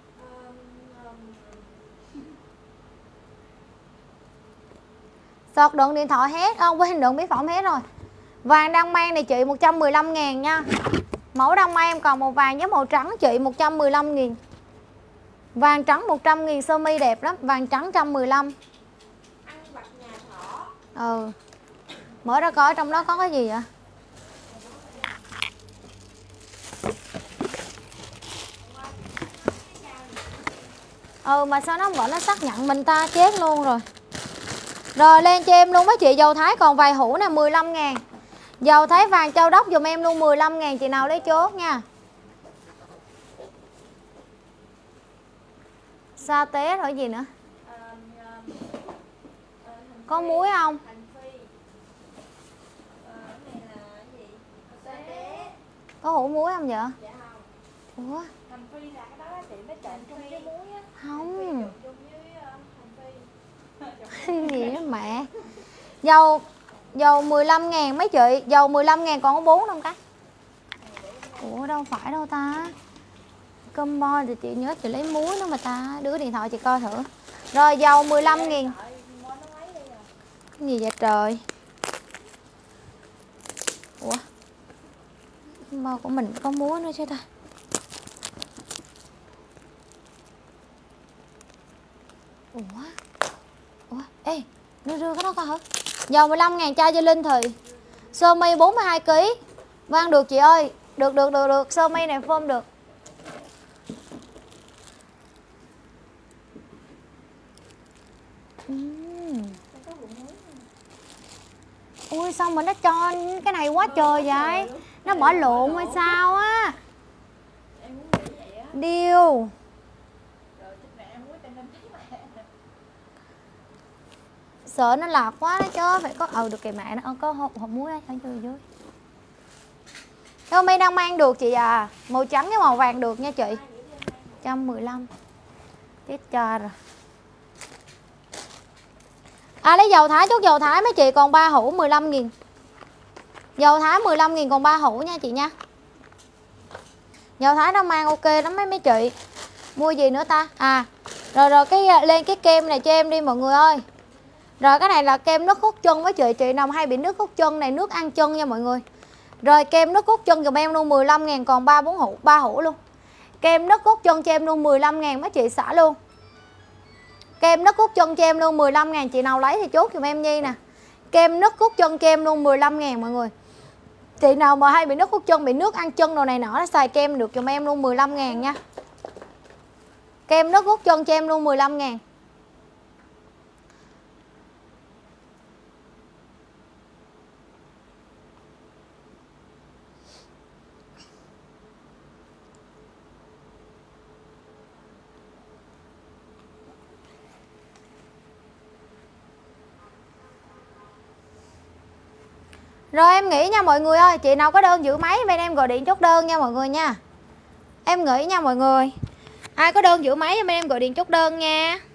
Sọt đựng điện thoại hết, không quên đựng mỹ phẩm hết rồi. Vàng đang mang này chị một trăm mười lăm ngàn nha. Mẫu đang mang em còn màu vàng với màu trắng chị một trăm mười lăm nghìn. Vàng trắng một trăm nghìn, sơ mi đẹp lắm. Vàng trắng một trăm mười lăm. Ăn vặt nhà thỏ. Ừ. Mở ra coi trong đó có cái gì vậy? Ừ mà sao nó gọi nó xác nhận mình ta chết luôn rồi. Rồi lên cho em luôn mấy chị dầu thái còn vài hũ nè, mười lăm ngàn. Dầu thái vàng châu đốc dùm em luôn mười lăm ngàn, chị nào lấy chốt nha. Sa tế rồi gì nữa? Có muối không? Có hũ muối không vậy? Ủa? Không. Gì đó mẹ. Dầu dầu mười lăm ngàn mấy chị, dầu mười lăm ngàn còn có bốn không cái. Ủa đâu phải đâu ta. Combo thì chị nhớ chị lấy muối nữa mà ta. Đưa điện thoại chị coi thử. Rồi dầu mười lăm ngàn. Cái gì vậy trời. Ủa combo của mình có muối nữa chứ ta. Ủa Ủa ê đưa đưa cái đó coi hả. Dầu mười lăm ngàn chai cho Linh thì. Sơ mi bốn mươi hai ki lô gam. Vâng được chị ơi. Được được được được. Sơ mi này phơm được. uhm. Ui sao mà nó cho cái này quá trời vậy. Nó bỏ lộn hay sao á. Điêu. Sợ nó lọt quá đó chứ phải có ờ được kìa mẹ nó có hộp, hộp muối ở dưới dưới. Sơ mi đang mang được chị à. Màu trắng với màu vàng được nha chị. một trăm mười lăm. Tiếp cho rồi. À lấy dầu thái, chốt dầu thái mấy chị còn ba hũ mười lăm nghìn. Dầu thái mười lăm nghìn còn ba hũ nha chị nha. Dầu thái đang mang ok lắm mấy mấy chị. Mua gì nữa ta? À rồi rồi cái lên cái kem này cho em đi mọi người ơi. Rồi cái này là kem nước hút chân với chị. Chị nào hay bị nước hút chân này, nước ăn chân nha mọi người. Rồi kem nước hút chân dùm em luôn mười lăm ngàn còn ba bốn hũ, ba hũ luôn. Kem nước hút chân cho em luôn mười lăm ngàn mấy chị xả luôn. Kem nước hút chân cho em luôn mười lăm ngàn, chị nào lấy thì chốt dùm em Nhi nè. Kem nước hút chân cho em luôn mười lăm ngàn mọi người. Chị nào mà hay bị nước hút chân, bị nước ăn chân đồ này nọ, xài kem được dùm em luôn mười lăm ngàn nha. Kem nước hút chân cho em luôn mười lăm ngàn. Rồi em nghĩ nha mọi người ơi, chị nào có đơn giữ máy bên em gọi điện chốt đơn nha mọi người nha. Em nghĩ nha mọi người, ai có đơn giữ máy bên em gọi điện chốt đơn nha.